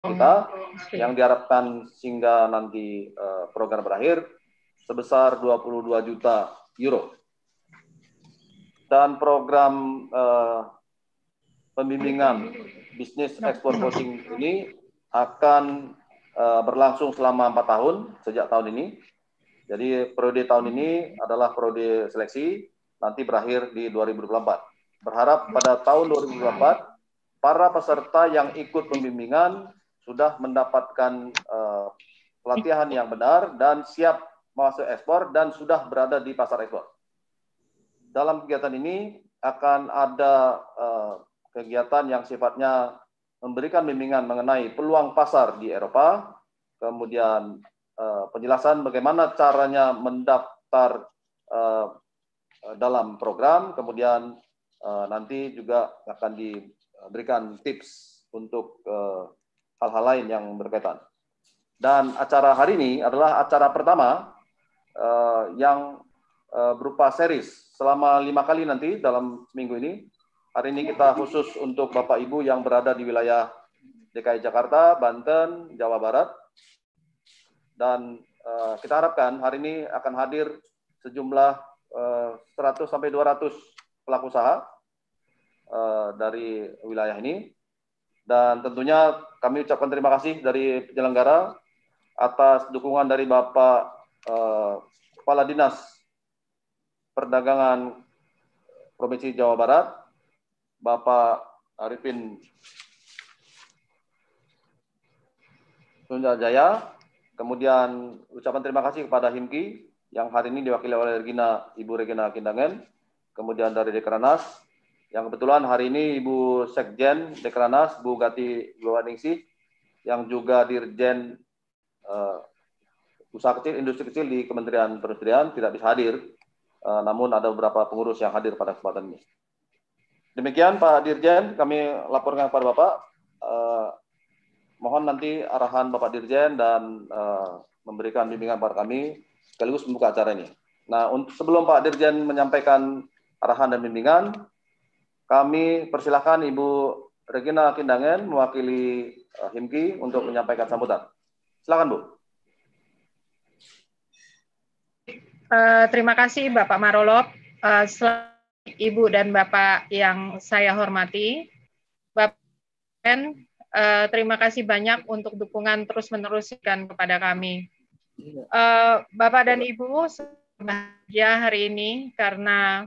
kita yang diharapkan sehingga nanti program berakhir sebesar 22 juta euro. Dan program pembimbingan bisnis ekspor coaching ini akan berlangsung selama 4 tahun sejak tahun ini. Jadi periode tahun ini adalah periode seleksi, nanti berakhir di 2024. Berharap pada tahun 2024 para peserta yang ikut pembimbingan sudah mendapatkan pelatihan yang benar dan siap masuk ekspor dan sudah berada di pasar ekspor. Dalam kegiatan ini akan ada kegiatan yang sifatnya memberikan bimbingan mengenai peluang pasar di Eropa, kemudian penjelasan bagaimana caranya mendaftar dalam program, kemudian nanti juga akan diberikan tips untuk hal-hal lain yang berkaitan. Dan acara hari ini adalah acara pertama yang berupa series selama 5 kali nanti dalam seminggu ini. Hari ini kita khusus untuk Bapak Ibu yang berada di wilayah DKI Jakarta, Banten, Jawa Barat. Dan kita harapkan hari ini akan hadir sejumlah 100 sampai 200 pelaku usaha dari wilayah ini. Dan tentunya kami ucapkan terima kasih dari penyelenggara atas dukungan dari Bapak Kepala Dinas Perdagangan Provinsi Jawa Barat, Bapak Arifin Sunjajaya. Kemudian ucapan terima kasih kepada Himki yang hari ini diwakili oleh Ibu Regina Kindangen. Kemudian dari Dekranas, yang kebetulan hari ini Ibu Sekjen Dekranas, Bu Gati Gowaningsih, yang juga Dirjen Usaha Kecil, Industri Kecil di Kementerian Perindustrian tidak bisa hadir, namun ada beberapa pengurus yang hadir pada kesempatan ini. Demikian Pak Dirjen, kami laporkan kepada Bapak. Mohon nanti arahan Bapak Dirjen dan memberikan bimbingan kepada kami sekaligus membuka acara ini. Nah, sebelum Pak Dirjen menyampaikan arahan dan bimbingan, kami persilahkan Ibu Regina Kindangen mewakili Himki untuk menyampaikan sambutan. Silakan Bu. Terima kasih Bapak Marolop, Ibu dan Bapak yang saya hormati. Bapak, terima kasih banyak untuk dukungan terus-menerus kepada kami. Bapak dan Ibu, bahagia hari ini karena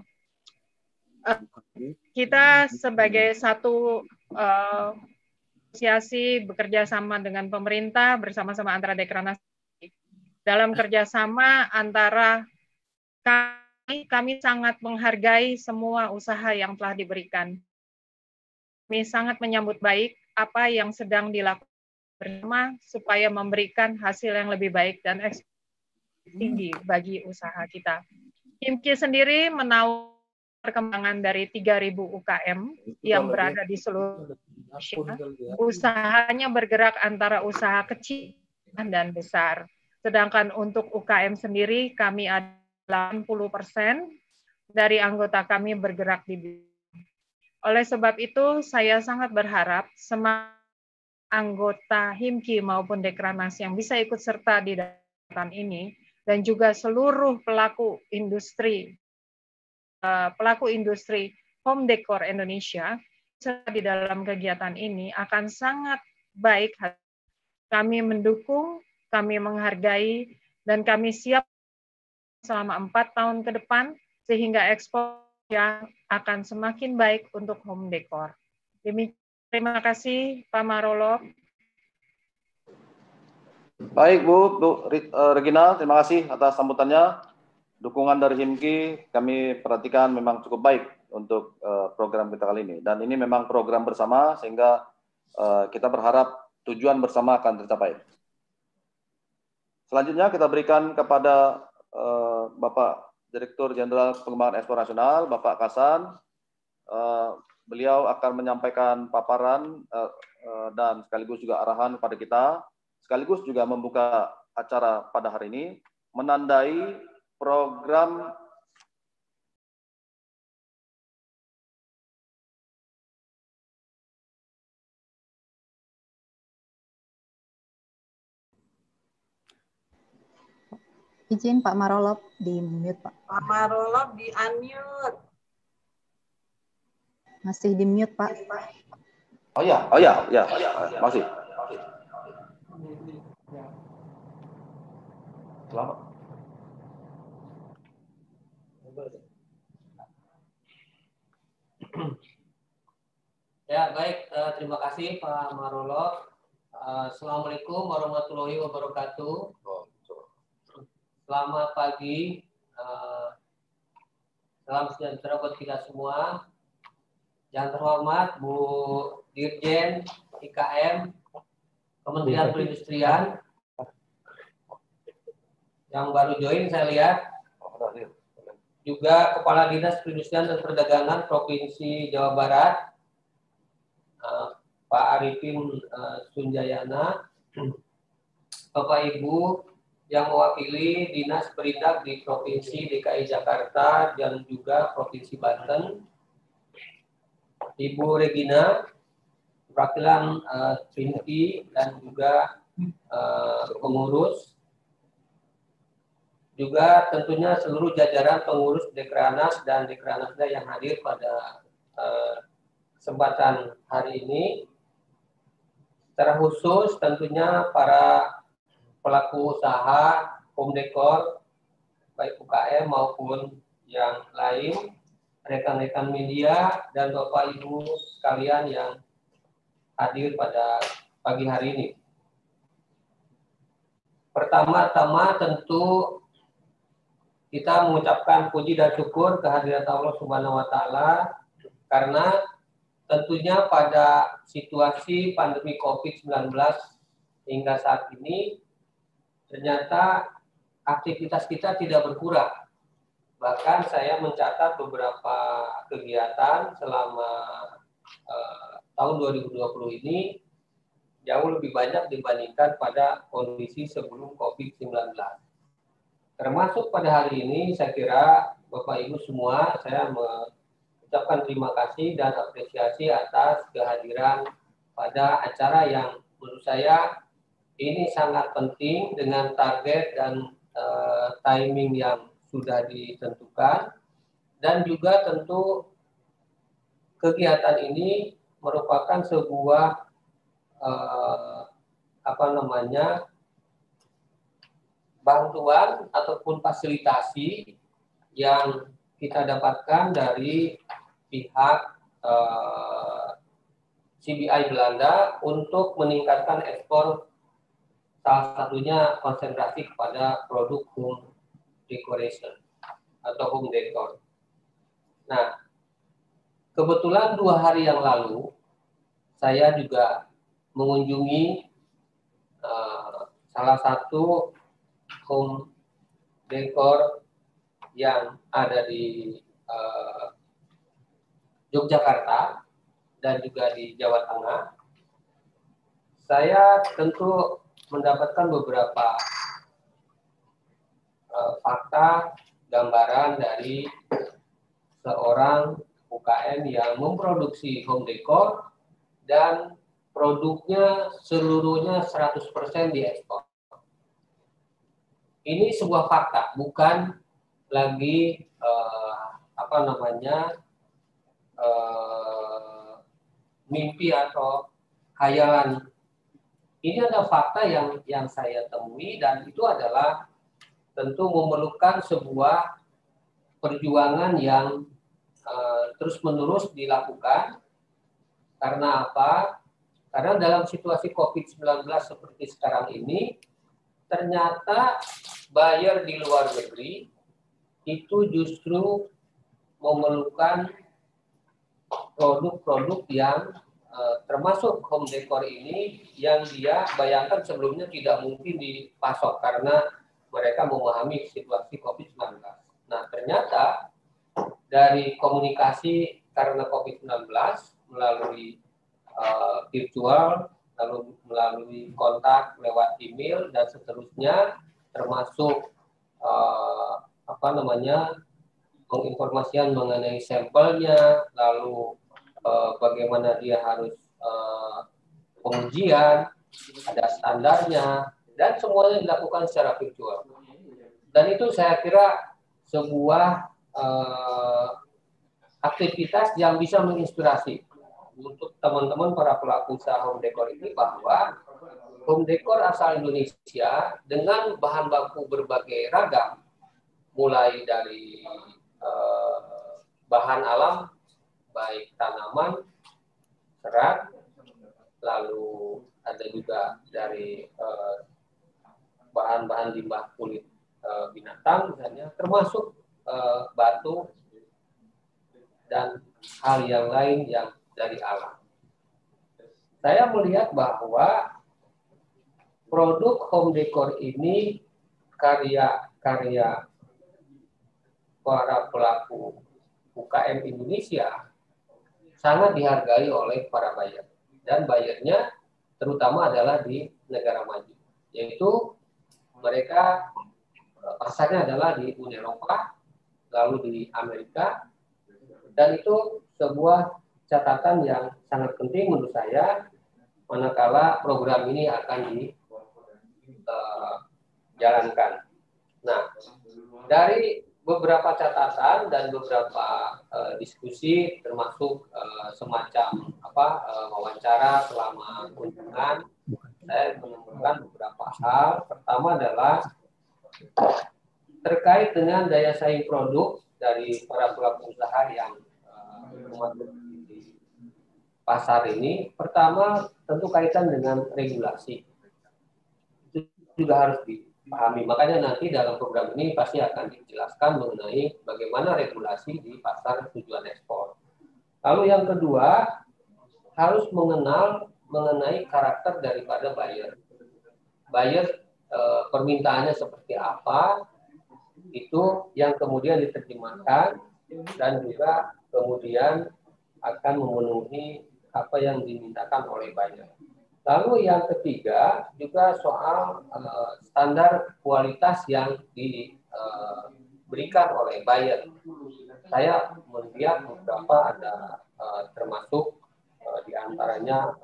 kita sebagai satu asosiasi bekerja sama dengan pemerintah bersama-sama antara Dekranas dalam kerjasama antara kami sangat menghargai semua usaha yang telah diberikan. Kami sangat menyambut baik apa yang sedang dilakukan bersama supaya memberikan hasil yang lebih baik dan tinggi bagi usaha kita. Himki sendiri menawarkan perkembangan dari 3.000 UKM yang berada di seluruh Indonesia. Usahanya bergerak antara usaha kecil dan besar. Sedangkan untuk UKM sendiri kami ada 80% dari anggota kami bergerak di bidang. Oleh sebab itu, saya sangat berharap semua anggota Himki maupun Dekranas yang bisa ikut serta di dalam ini dan juga seluruh pelaku industri home decor Indonesia di dalam kegiatan ini akan sangat baik. Kami mendukung, kami menghargai, dan kami siap selama 4 tahun ke depan sehingga ekspor yang akan semakin baik untuk home decor. Terima kasih Pak Marolop. Baik Bu Regina, terima kasih atas sambutannya. Dukungan dari Himki kami perhatikan memang cukup baik untuk program kita kali ini. Dan ini memang program bersama sehingga kita berharap tujuan bersama akan tercapai. Selanjutnya kita berikan kepada Bapak Direktur Jenderal Pengembangan Ekspor Nasional, Bapak Kasan. Beliau akan menyampaikan paparan dan sekaligus juga arahan kepada kita, sekaligus juga membuka acara pada hari ini, menandai program Izin Pak Marolop di mute Pak. Pak Marolop di unmute. Masih di mute Pak. Oh ya, masih. Selamat. Ya, baik. Terima kasih Pak Marolop. Assalamualaikum warahmatullahi wabarakatuh. Selamat pagi. Salam sejahtera buat kita semua. Yang terhormat Bu Dirjen IKM Kementerian Perindustrian yang baru join saya lihat. Juga Kepala Dinas Perindustrian dan Perdagangan Provinsi Jawa Barat, Pak Arifin Sunjayana, Bapak Ibu yang mewakili Dinas Perindak di Provinsi DKI Jakarta dan juga Provinsi Banten, Ibu Regina, perwakilan Trinity dan juga pengurus, juga tentunya seluruh jajaran pengurus Dekranas dan Dekranasda yang hadir pada kesempatan hari ini. Secara khusus tentunya para pelaku usaha home decor, baik UKM maupun yang lain, rekan-rekan media, dan Bapak Ibu sekalian yang hadir pada pagi hari ini. Pertama-tama tentu kita mengucapkan puji dan syukur kehadirat Allah Subhanahu wa Ta'ala, karena tentunya pada situasi pandemi COVID-19 hingga saat ini ternyata aktivitas kita tidak berkurang. Bahkan saya mencatat beberapa kegiatan selama tahun 2020 ini jauh lebih banyak dibandingkan pada kondisi sebelum COVID-19. Termasuk pada hari ini, saya kira Bapak Ibu semua, saya mengucapkan terima kasih dan apresiasi atas kehadiran pada acara yang menurut saya ini sangat penting dengan target dan timing yang sudah ditentukan, dan juga tentu kegiatan ini merupakan sebuah bantuan ataupun fasilitasi yang kita dapatkan dari pihak CBI Belanda untuk meningkatkan ekspor, salah satunya konsentrasi kepada produk home decoration atau home decor. Nah, kebetulan 2 hari yang lalu saya juga mengunjungi salah satu home decor yang ada di Yogyakarta dan juga di Jawa Tengah. Saya tentu mendapatkan beberapa fakta, gambaran dari seorang UKM yang memproduksi home decor dan produknya seluruhnya 100% diekspor. Ini sebuah fakta, bukan lagi mimpi atau khayalan. Ini adalah fakta yang saya temui, dan itu adalah tentu memerlukan sebuah perjuangan yang terus-menerus dilakukan. Karena apa? Karena dalam situasi COVID-19 seperti sekarang ini, ternyata buyer di luar negeri itu justru memerlukan produk-produk yang termasuk home decor ini yang dia bayangkan sebelumnya tidak mungkin dipasok karena mereka memahami situasi COVID-19. Nah, ternyata dari komunikasi karena COVID-19 melalui virtual, lalu melalui kontak lewat email dan seterusnya, termasuk penginformasian mengenai sampelnya, lalu bagaimana dia harus pengujian, ada standarnya, dan semuanya dilakukan secara virtual. Dan itu saya kira sebuah aktivitas yang bisa menginspirasi untuk teman-teman para pelaku usaha home decor ini, bahwa home decor asal Indonesia dengan bahan baku berbagai ragam, mulai dari bahan alam, baik tanaman, serat, lalu ada juga dari bahan-bahan limbah kulit binatang misalnya, termasuk batu dan hal yang lain yang dari alam. Saya melihat bahwa produk home decor ini karya-karya para pelaku UKM Indonesia sangat dihargai oleh para buyer, dan buyernya terutama adalah di negara maju, yaitu mereka pasarnya adalah di Uni Eropa, lalu di Amerika, dan itu sebuah catatan yang sangat penting menurut saya manakala program ini akan dijalankan. Nah, dari beberapa catatan dan beberapa diskusi, termasuk semacam wawancara selama kunjungan, saya menemukan beberapa hal. Pertama adalah terkait dengan daya saing produk dari para pelaku usaha yang masuk di pasar ini. Pertama, tentu kaitan dengan regulasi. Itu juga harus dipahami. Makanya nanti dalam program ini pasti akan dijelaskan mengenai bagaimana regulasi di pasar tujuan ekspor. Lalu yang kedua, harus mengenal mengenai karakter daripada buyer. Buyer permintaannya seperti apa, itu yang kemudian diterjemahkan dan juga kemudian akan memenuhi apa yang dimintakan oleh buyer. Lalu yang ketiga juga soal standar kualitas yang diberikan oleh buyer. Saya melihat beberapa ada termasuk diantaranya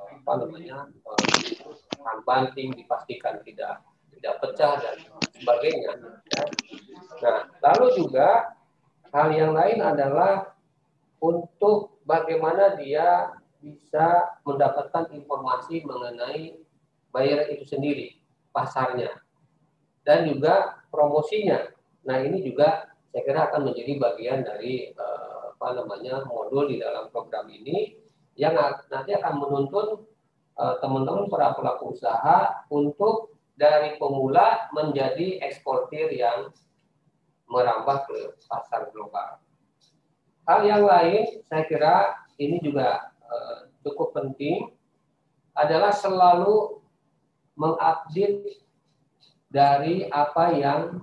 bahan banting dipastikan tidak pecah dan sebagainya. Nah, lalu juga hal yang lain adalah untuk bagaimana dia bisa mendapatkan informasi mengenai buyer itu sendiri, pasarnya, dan juga promosinya. Nah, ini juga saya kira akan menjadi bagian dari modul di dalam program ini yang nanti akan menuntun teman-teman para pelaku usaha untuk dari pemula menjadi eksportir yang merambah ke pasar global. Hal yang lain saya kira ini juga cukup penting adalah selalu mengupdate dari apa yang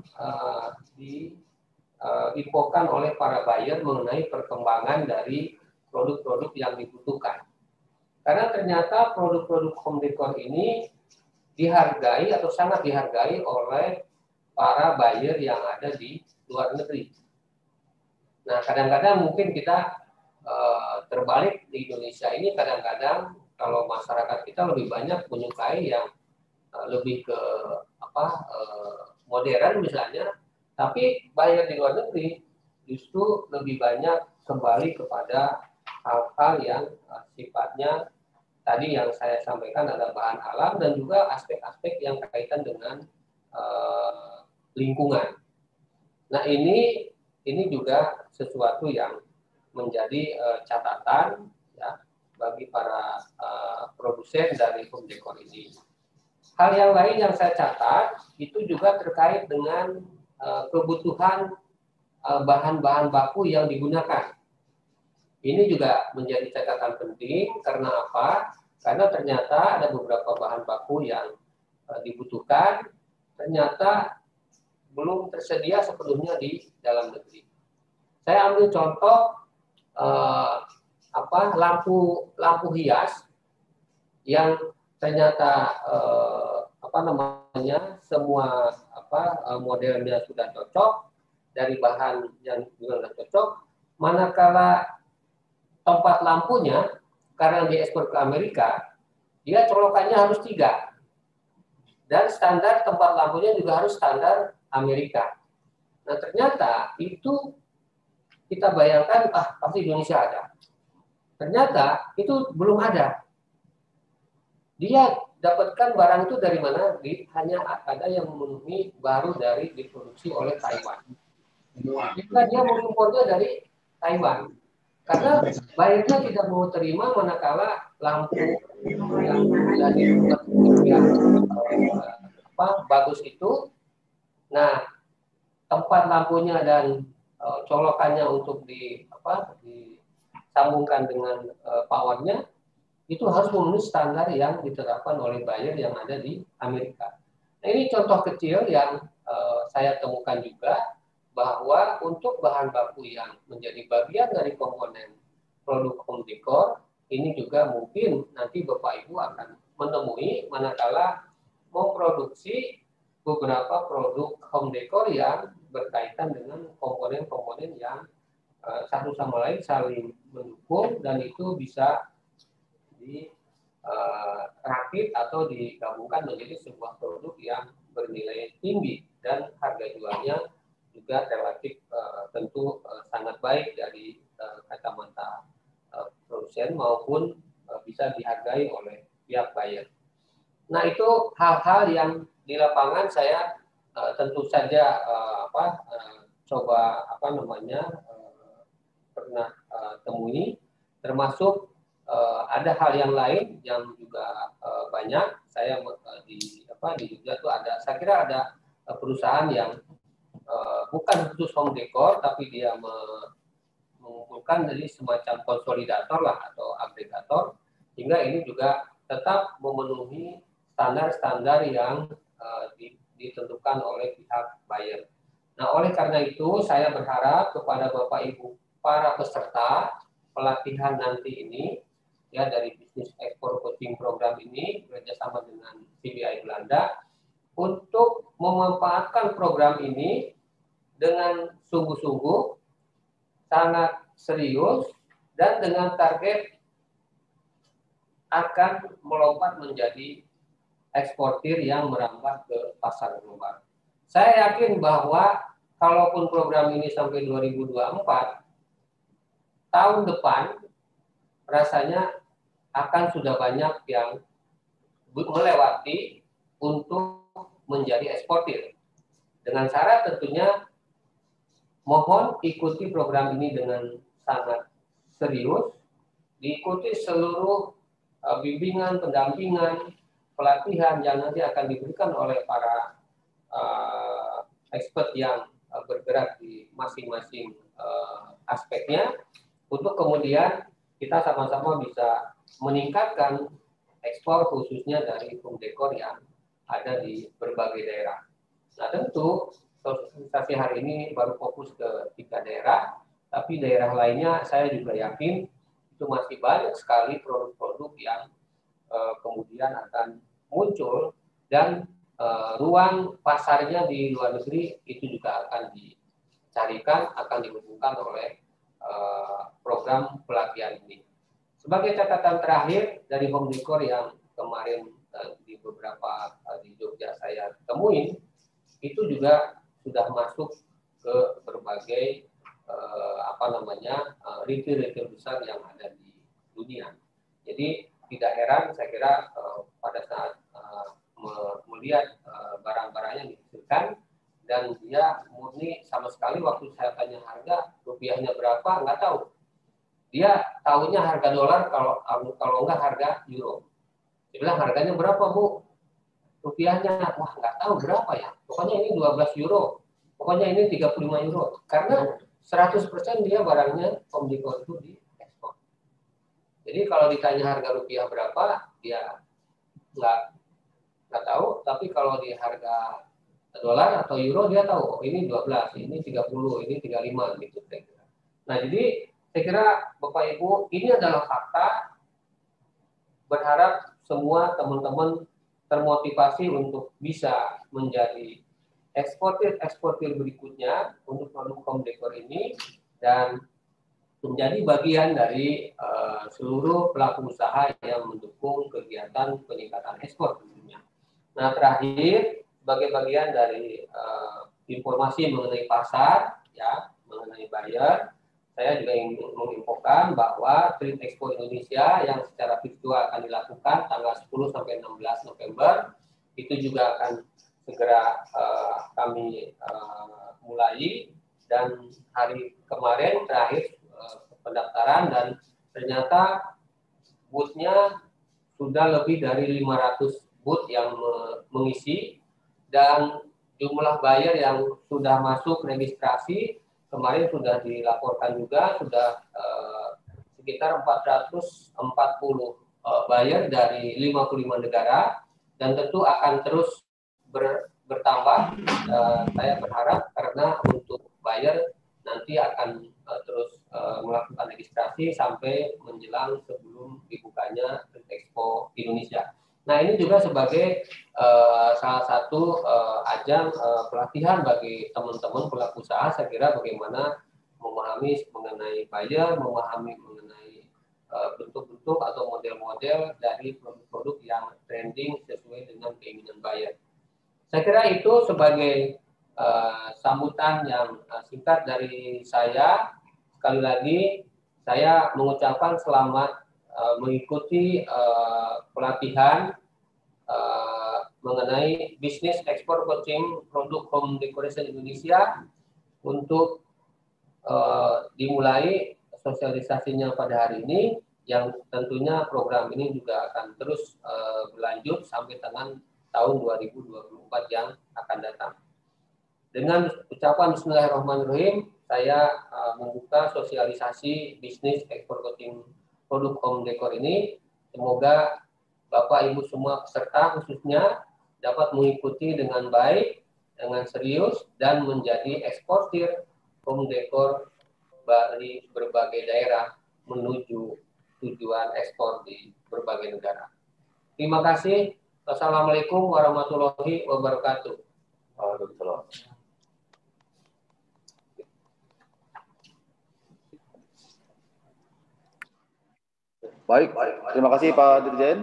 diinfokan oleh para buyer mengenai perkembangan dari produk-produk yang dibutuhkan. Karena ternyata produk-produk home decor ini dihargai atau sangat dihargai oleh para buyer yang ada di luar negeri. Nah, kadang-kadang mungkin kita terbalik di Indonesia ini, kadang-kadang kalau masyarakat kita lebih banyak menyukai yang lebih ke modern misalnya, tapi buyer di luar negeri justru lebih banyak kembali kepada hal-hal yang sifatnya tadi yang saya sampaikan, ada bahan alam dan juga aspek-aspek yang kaitan dengan lingkungan. Nah, ini juga sesuatu yang menjadi catatan ya bagi para produsen dari home decor ini. Hal yang lain yang saya catat itu juga terkait dengan kebutuhan bahan-bahan baku yang digunakan. Ini juga menjadi catatan penting karena apa? Karena ternyata ada beberapa bahan baku yang dibutuhkan ternyata belum tersedia sepenuhnya di dalam negeri. Saya ambil contoh lampu hias yang ternyata semua modelnya sudah cocok dari bahan yang juga sudah cocok, manakala tempat lampunya karena diekspor ke Amerika, dia colokannya harus 3. Dan standar tempat lampunya juga harus standar Amerika. Nah ternyata itu kita bayangkan pasti Indonesia ada. Ternyata itu belum ada. Dia dapatkan barang itu dari mana? Hanya ada yang memenuhi baru dari diproduksi oleh Taiwan. Jika dia mengimpornya dari Taiwan, karena bayarnya tidak mau terima manakala lampu yang dari yang bagus itu, nah tempat lampunya dan colokannya untuk disambungkan dengan powernya itu harus memenuhi standar yang ditetapkan oleh buyer yang ada di Amerika. Nah, ini contoh kecil yang saya temukan juga, bahwa untuk bahan baku yang menjadi bagian dari komponen produk home decor, ini juga mungkin nanti Bapak Ibu akan menemui manakala memproduksi beberapa produk home decor yang berkaitan dengan komponen-komponen yang satu sama lain saling mendukung dan itu bisa dirakit atau digabungkan menjadi sebuah produk yang bernilai tinggi dan harga jualnya juga relatif tentu sangat baik dari kacamata produsen maupun bisa dihargai oleh pihak buyer. Nah itu hal-hal yang di lapangan saya tentu saja pernah temui, termasuk ada hal yang lain yang juga banyak. Saya di Jogja itu ada, saya kira ada perusahaan yang bukan khusus home decor, tapi dia mengumpulkan dari semacam konsolidator lah atau agregator, hingga ini juga tetap memenuhi standar-standar yang ditentukan oleh pihak buyer. Nah, oleh karena itu saya berharap kepada Bapak Ibu para peserta pelatihan nanti ini, ya dari bisnis ekspor coaching program ini bekerjasama dengan CBI Belanda, untuk memanfaatkan program ini dengan sungguh-sungguh, sangat serius, dan dengan target akan melompat menjadi eksportir yang merambah ke pasar global. Saya yakin bahwa kalaupun program ini sampai 2024, tahun depan rasanya akan sudah banyak yang melewati untuk menjadi eksportir. Dengan syarat tentunya mohon ikuti program ini dengan sangat serius, diikuti seluruh bimbingan, pendampingan, pelatihan yang nanti akan diberikan oleh para expert yang bergerak di masing-masing aspeknya, untuk kemudian kita sama-sama bisa meningkatkan ekspor khususnya dari home decor yang ada di berbagai daerah. Nah tentu sosialisasi hari ini baru fokus ke 3 daerah, tapi daerah lainnya saya juga yakin itu masih banyak sekali produk-produk yang kemudian akan muncul, dan ruang pasarnya di luar negeri itu juga akan dicarikan, akan dihubungkan oleh program pelatihan ini. Sebagai catatan terakhir dari home decor yang kemarin di beberapa di Jogja saya temuin, itu juga sudah masuk ke berbagai retail besar yang ada di dunia. Jadi tidak heran saya kira pada saat melihat barang-barang yang dihasilkan, dan dia murni sama sekali waktu saya tanya harga rupiahnya berapa nggak tahu. Dia tahunya harga dolar, kalau enggak harga euro. Dia bilang harganya berapa Bu? Rupiahnya, wah nggak tahu berapa ya. Pokoknya ini 12 euro. Pokoknya ini 35 euro. Karena 100% dia barangnya home decor itu diekspor. Jadi kalau ditanya harga rupiah berapa, dia nggak tahu. Tapi kalau di harga dolar atau euro dia tahu. Oh, ini 12, ini 30, ini 35 gitu. Nah jadi saya kira Bapak Ibu, ini adalah fakta. Berharap semua teman-teman termotivasi untuk bisa menjadi eksportir berikutnya untuk produk home decor ini, dan menjadi bagian dari seluruh pelaku usaha yang mendukung kegiatan peningkatan ekspor tentunya. Nah terakhir, sebagai bagian dari informasi mengenai pasar, ya, mengenai buyer. Saya juga ingin menginfokan bahwa Trade Expo Indonesia yang secara virtual akan dilakukan tanggal 10 sampai 16 November itu juga akan segera kami mulai, dan hari kemarin terakhir pendaftaran dan ternyata booth-nya sudah lebih dari 500 booth yang mengisi, dan jumlah buyer yang sudah masuk registrasi kemarin sudah dilaporkan juga sudah sekitar 440 buyer dari 55 negara, dan tentu akan terus bertambah. Saya berharap karena untuk buyer nanti akan terus melakukan registrasi sampai menjelang sebelum dibukanya Trade Expo Indonesia. Nah, ini juga sebagai salah satu ajang pelatihan bagi teman-teman pelaku usaha. Saya kira bagaimana memahami mengenai buyer, memahami mengenai bentuk-bentuk atau model-model dari produk-produk yang trending sesuai dengan keinginan buyer. Saya kira itu sebagai sambutan yang singkat dari saya. Sekali lagi, saya mengucapkan selamat mengikuti pelatihan mengenai bisnis ekspor coaching produk home decoration Indonesia untuk dimulai sosialisasinya pada hari ini, yang tentunya program ini juga akan terus berlanjut sampai dengan tahun 2024 yang akan datang. Dengan ucapan Bismillahirrahmanirrahim, saya membuka sosialisasi bisnis ekspor coaching produk home decor ini. Semoga Bapak Ibu semua peserta khususnya dapat mengikuti dengan baik, dengan serius, dan menjadi eksportir home decor dari berbagai daerah menuju tujuan ekspor di berbagai negara. Terima kasih. Wassalamualaikum warahmatullahi wabarakatuh. Waalaikumsalam. Baik, terima kasih Pak Dirjen.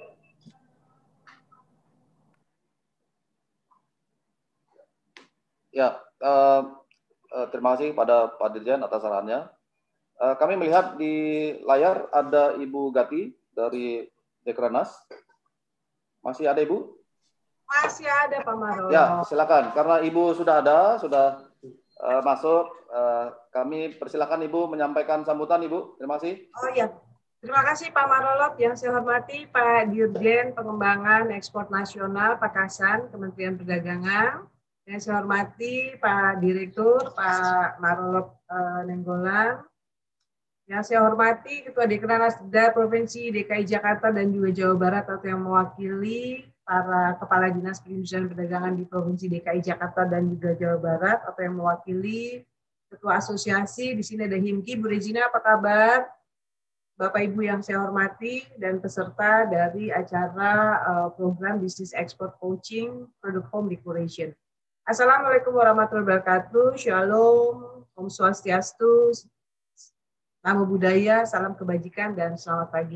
Ya, terima kasih pada Pak Dirjen atas sarannya. Kami melihat di layar ada Ibu Gati dari Dekrenas. Masih ada Ibu? Masih ada Pak Marolo. Ya, silakan. Karena Ibu sudah ada, sudah masuk, kami persilakan Ibu menyampaikan sambutan Ibu. Terima kasih. Oh iya. Terima kasih Pak Marolop. Yang saya hormati Pak Dirjen Pengembangan Ekspor Nasional Pakasan Kementerian Perdagangan. Yang saya hormati Pak Direktur Pak Marolop Nenggolan. Yang saya hormati Ketua Dekrenas Provinsi DKI Jakarta dan juga Jawa Barat atau yang mewakili para Kepala Dinas Perindustrian Perdagangan di Provinsi DKI Jakarta dan juga Jawa Barat atau yang mewakili Ketua Asosiasi. Di sini ada Himki, Bu Regina, apa kabar? Bapak Ibu yang saya hormati dan peserta dari acara program Bisnis Ekspor Coaching Produk Home Decoration. Assalamualaikum warahmatullahi wabarakatuh. Shalom, Om Swastiastu, Namo Buddhaya, salam kebajikan dan selamat pagi.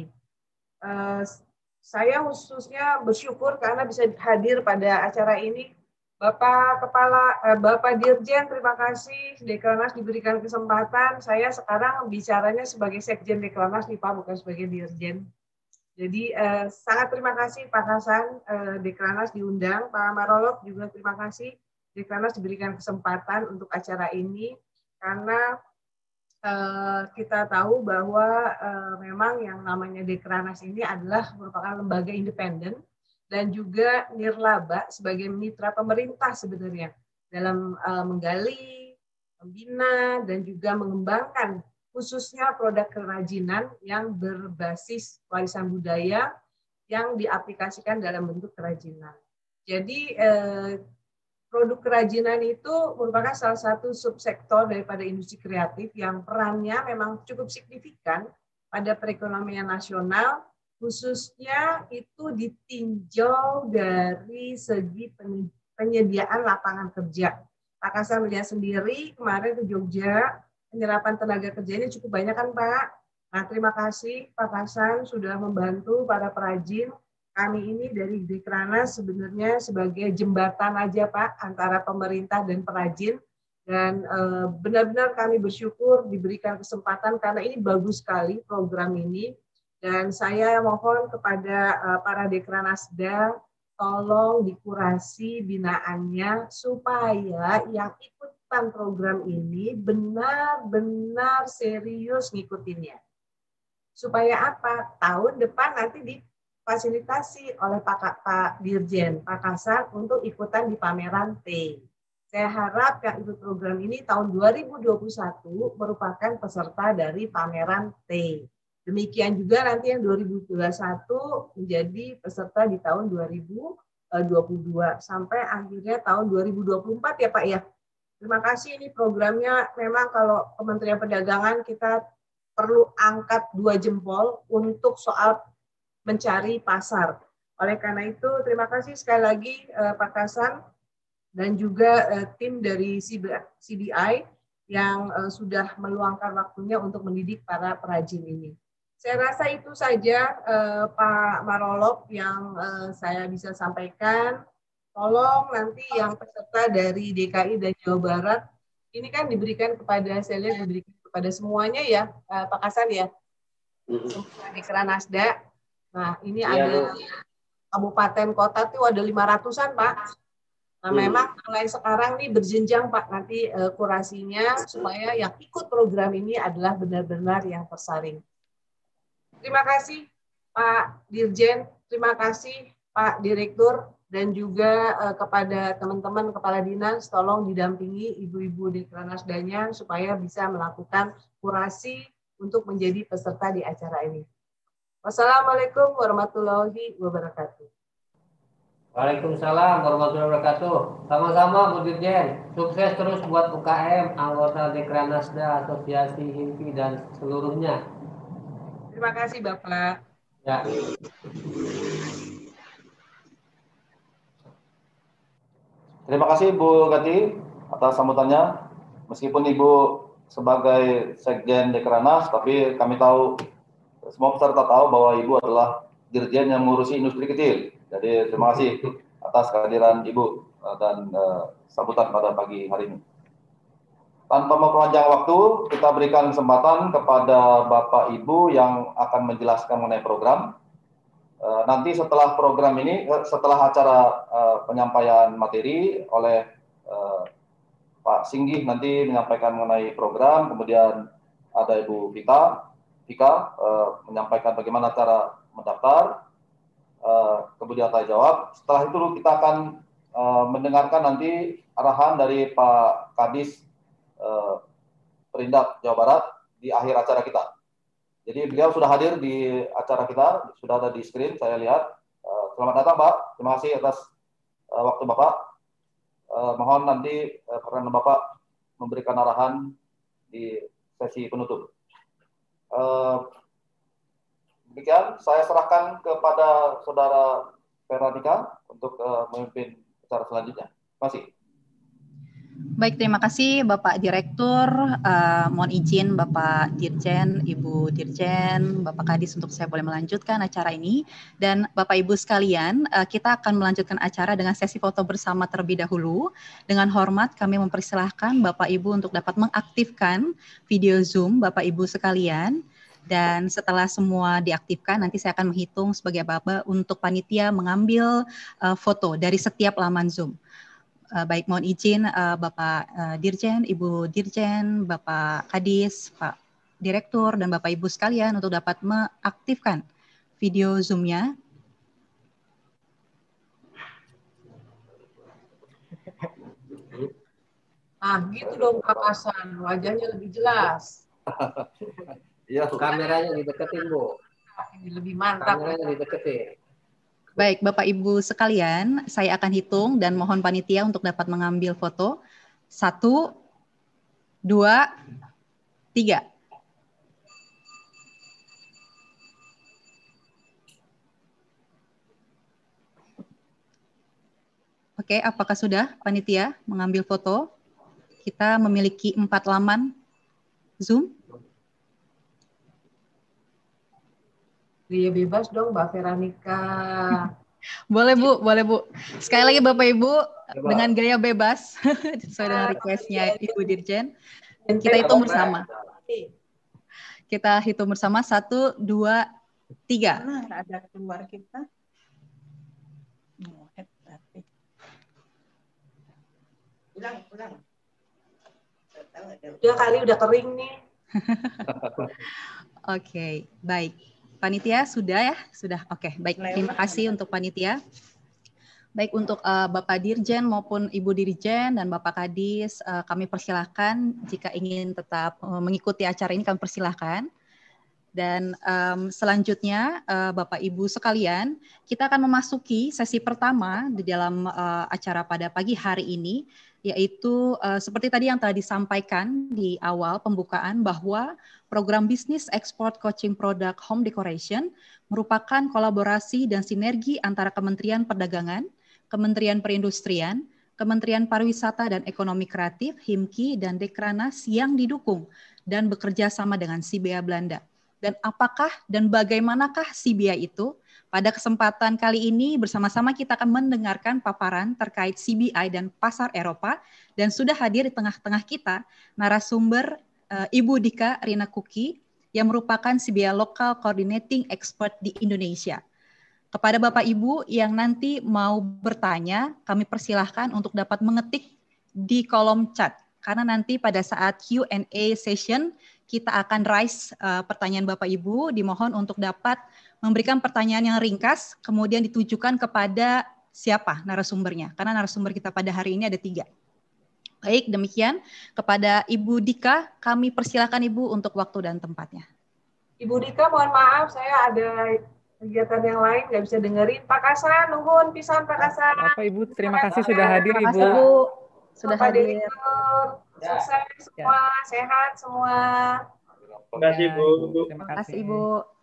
Saya khususnya bersyukur karena bisa hadir pada acara ini. Bapak Dirjen, terima kasih Dekrenas diberikan kesempatan. Saya sekarang bicaranya sebagai Sekjen Dekrenas nih Pak, bukan sebagai Dirjen. Jadi sangat terima kasih Pak Hasan, Dekrenas diundang. Pak Marolop juga terima kasih Dekrenas diberikan kesempatan untuk acara ini, karena kita tahu bahwa memang yang namanya Dekrenas ini adalah merupakan lembaga independen dan juga nirlaba sebagai mitra pemerintah sebenarnya dalam menggali, membina, dan juga mengembangkan khususnya produk kerajinan yang berbasis warisan budaya yang diaplikasikan dalam bentuk kerajinan. Jadi produk kerajinan itu merupakan salah satu subsektor daripada industri kreatif yang perannya memang cukup signifikan pada perekonomian nasional, khususnya itu ditinjau dari segi penyediaan lapangan kerja. Pak Hasan melihat sendiri kemarin ke Jogja, penyerapan tenaga kerja ini cukup banyak kan Pak? Nah, terima kasih Pak Hasan sudah membantu para perajin, kami ini dari Dekranas sebenarnya sebagai jembatan aja Pak antara pemerintah dan perajin, dan benar-benar kami bersyukur diberikan kesempatan karena ini bagus sekali program ini, dan saya mohon kepada para Dekranasda tolong dikurasi binaannya supaya yang ikutan program ini benar-benar serius ngikutinnya. Supaya apa? Tahun depan nanti difasilitasi oleh Pak Dirjen, Pak Kasat untuk ikutan di pameran T. Saya harap yang ikut program ini tahun 2021 merupakan peserta dari pameran T. Demikian juga nanti yang 2021 menjadi peserta di tahun 2022 sampai akhirnya tahun 2024 ya Pak ya. Terima kasih, ini programnya memang kalau Kementerian Perdagangan kita perlu angkat 2 jempol untuk soal mencari pasar. Oleh karena itu terima kasih sekali lagi Pak Kasan dan juga tim dari CBI yang sudah meluangkan waktunya untuk mendidik para perajin ini. Saya rasa itu saja Pak Marolop yang saya bisa sampaikan. Tolong nanti yang peserta dari DKI dan Jawa Barat, ini kan diberikan kepada, saya lihat diberikan kepada semuanya ya, Pak Kasan ya, semua Dekranasda. Nah ini ada kabupaten kota tuh ada 500-an Pak. Nah memang mulai sekarang nih berjenjang Pak nanti kurasinya supaya yang ikut program ini adalah benar-benar yang tersaring. Terima kasih Pak Dirjen, terima kasih Pak Direktur, dan juga kepada teman-teman Kepala Dinas, tolong didampingi ibu-ibu Dekranasdanya supaya bisa melakukan kurasi untuk menjadi peserta di acara ini. Wassalamualaikum warahmatullahi wabarakatuh. Waalaikumsalam warahmatullahi wabarakatuh. Sama-sama Bu Dirjen, sukses terus buat UKM, anggota Dekranasda, Asosiasi HIMPI, dan seluruhnya. Terima kasih Bapak. Ya. Terima kasih Bu Gati atas sambutannya. Meskipun Ibu sebagai Sekjen Dekranas, tapi kami tahu, semua peserta tahu bahwa Ibu adalah Dirjen yang mengurusi industri kecil. Jadi terima kasih atas kehadiran Ibu dan sambutan pada pagi hari ini. Tanpa memperpanjang waktu, kita berikan kesempatan kepada Bapak Ibu yang akan menjelaskan mengenai program. Nanti setelah program ini, setelah acara penyampaian materi oleh Pak Singgih nanti menyampaikan mengenai program, kemudian ada Ibu Vika menyampaikan bagaimana cara mendaftar, kemudian tanya jawab. Setelah itu kita akan mendengarkan nanti arahan dari Pak Kadis Perindak Jawa Barat di akhir acara kita. Jadi beliau sudah hadir di acara kita, sudah ada di screen, saya lihat. Selamat datang Pak, terima kasih atas waktu Bapak. Mohon nanti karena Bapak memberikan arahan di sesi penutup. Demikian, saya serahkan kepada Saudara Veronica untuk memimpin acara selanjutnya. Terima kasih. Baik, terima kasih Bapak Direktur. Mohon izin Bapak Dirjen, Ibu Dirjen, Bapak Kadis untuk saya boleh melanjutkan acara ini. Dan Bapak Ibu sekalian, kita akan melanjutkan acara dengan sesi foto bersama terlebih dahulu. Dengan hormat kami mempersilahkan Bapak Ibu untuk dapat mengaktifkan video Zoom Bapak Ibu sekalian. Dan setelah semua diaktifkan, nanti saya akan menghitung sebagai apa untuk panitia mengambil foto dari setiap laman Zoom. Baik, mohon izin Bapak Dirjen, Ibu Dirjen, Bapak Kadis, Pak Direktur, dan Bapak Ibu sekalian untuk dapat mengaktifkan video Zoom-nya. Nah, gitu dong Pak Hasan, wajahnya lebih jelas. Iya, Kameranya dideketin Bu. Ini lebih mantap. Kameranya dideketin. Baik, Bapak Ibu sekalian, saya akan hitung dan mohon panitia untuk dapat mengambil foto. 1, 2, 3. Oke, apakah sudah panitia mengambil foto? Kita memiliki 4 laman Zoom. Gaya bebas dong, Mbak Veronica. Boleh Bu, boleh Bu. Sekali lagi Bapak Ibu, dengan gaya bebas, sesuai dengan request-nya Ibu Dirjen, kita hitung bersama. Kita hitung bersama, 1, 2, 3. Mana ada keluar kita? Ulang. Udah kali, udah kering nih. Oke, baik. Panitia sudah ya? Sudah. Oke, baik. Terima kasih untuk panitia. Baik untuk Bapak Dirjen maupun Ibu Dirjen dan Bapak Kadis, kami persilahkan jika ingin tetap mengikuti acara ini, kami persilahkan. Dan selanjutnya Bapak Ibu sekalian, kita akan memasuki sesi pertama di dalam acara pada pagi hari ini, yaitu seperti tadi yang telah disampaikan di awal pembukaan bahwa program bisnis ekspor coaching produk home decoration merupakan kolaborasi dan sinergi antara Kementerian Perdagangan, Kementerian Perindustrian, Kementerian Pariwisata dan Ekonomi Kreatif, HIMKI, dan Dekranas yang didukung dan bekerja sama dengan CBA Belanda. Dan apakah dan bagaimanakah CBI itu? Pada kesempatan kali ini bersama-sama kita akan mendengarkan paparan terkait CBI dan pasar Eropa, dan sudah hadir di tengah-tengah kita narasumber Ibu Dika Rina Kuki yang merupakan CBI Local Coordinating Expert di Indonesia. Kepada Bapak Ibu yang nanti mau bertanya, kami persilahkan untuk dapat mengetik di kolom chat, karena nanti pada saat Q&A session kita akan raise pertanyaan Bapak Ibu, dimohon untuk dapat memberikan pertanyaan yang ringkas, kemudian ditujukan kepada siapa narasumbernya, karena narasumber kita pada hari ini ada 3. Baik, demikian. Kepada Ibu Dika, kami persilakan Ibu untuk waktu dan tempatnya. Ibu Dika, mohon maaf, saya ada kegiatan yang lain, nggak bisa dengerin. Pak Kasan, nuhun pisan Pak Kasan. Bapak Ibu, terima kasih sudah hadir Ibu. Terima kasih Bu, sudah Bapak hadir. Direktur, sukses semua, sehat semua. Terima kasih Bu. Terima Terima kasih kasih Ibu.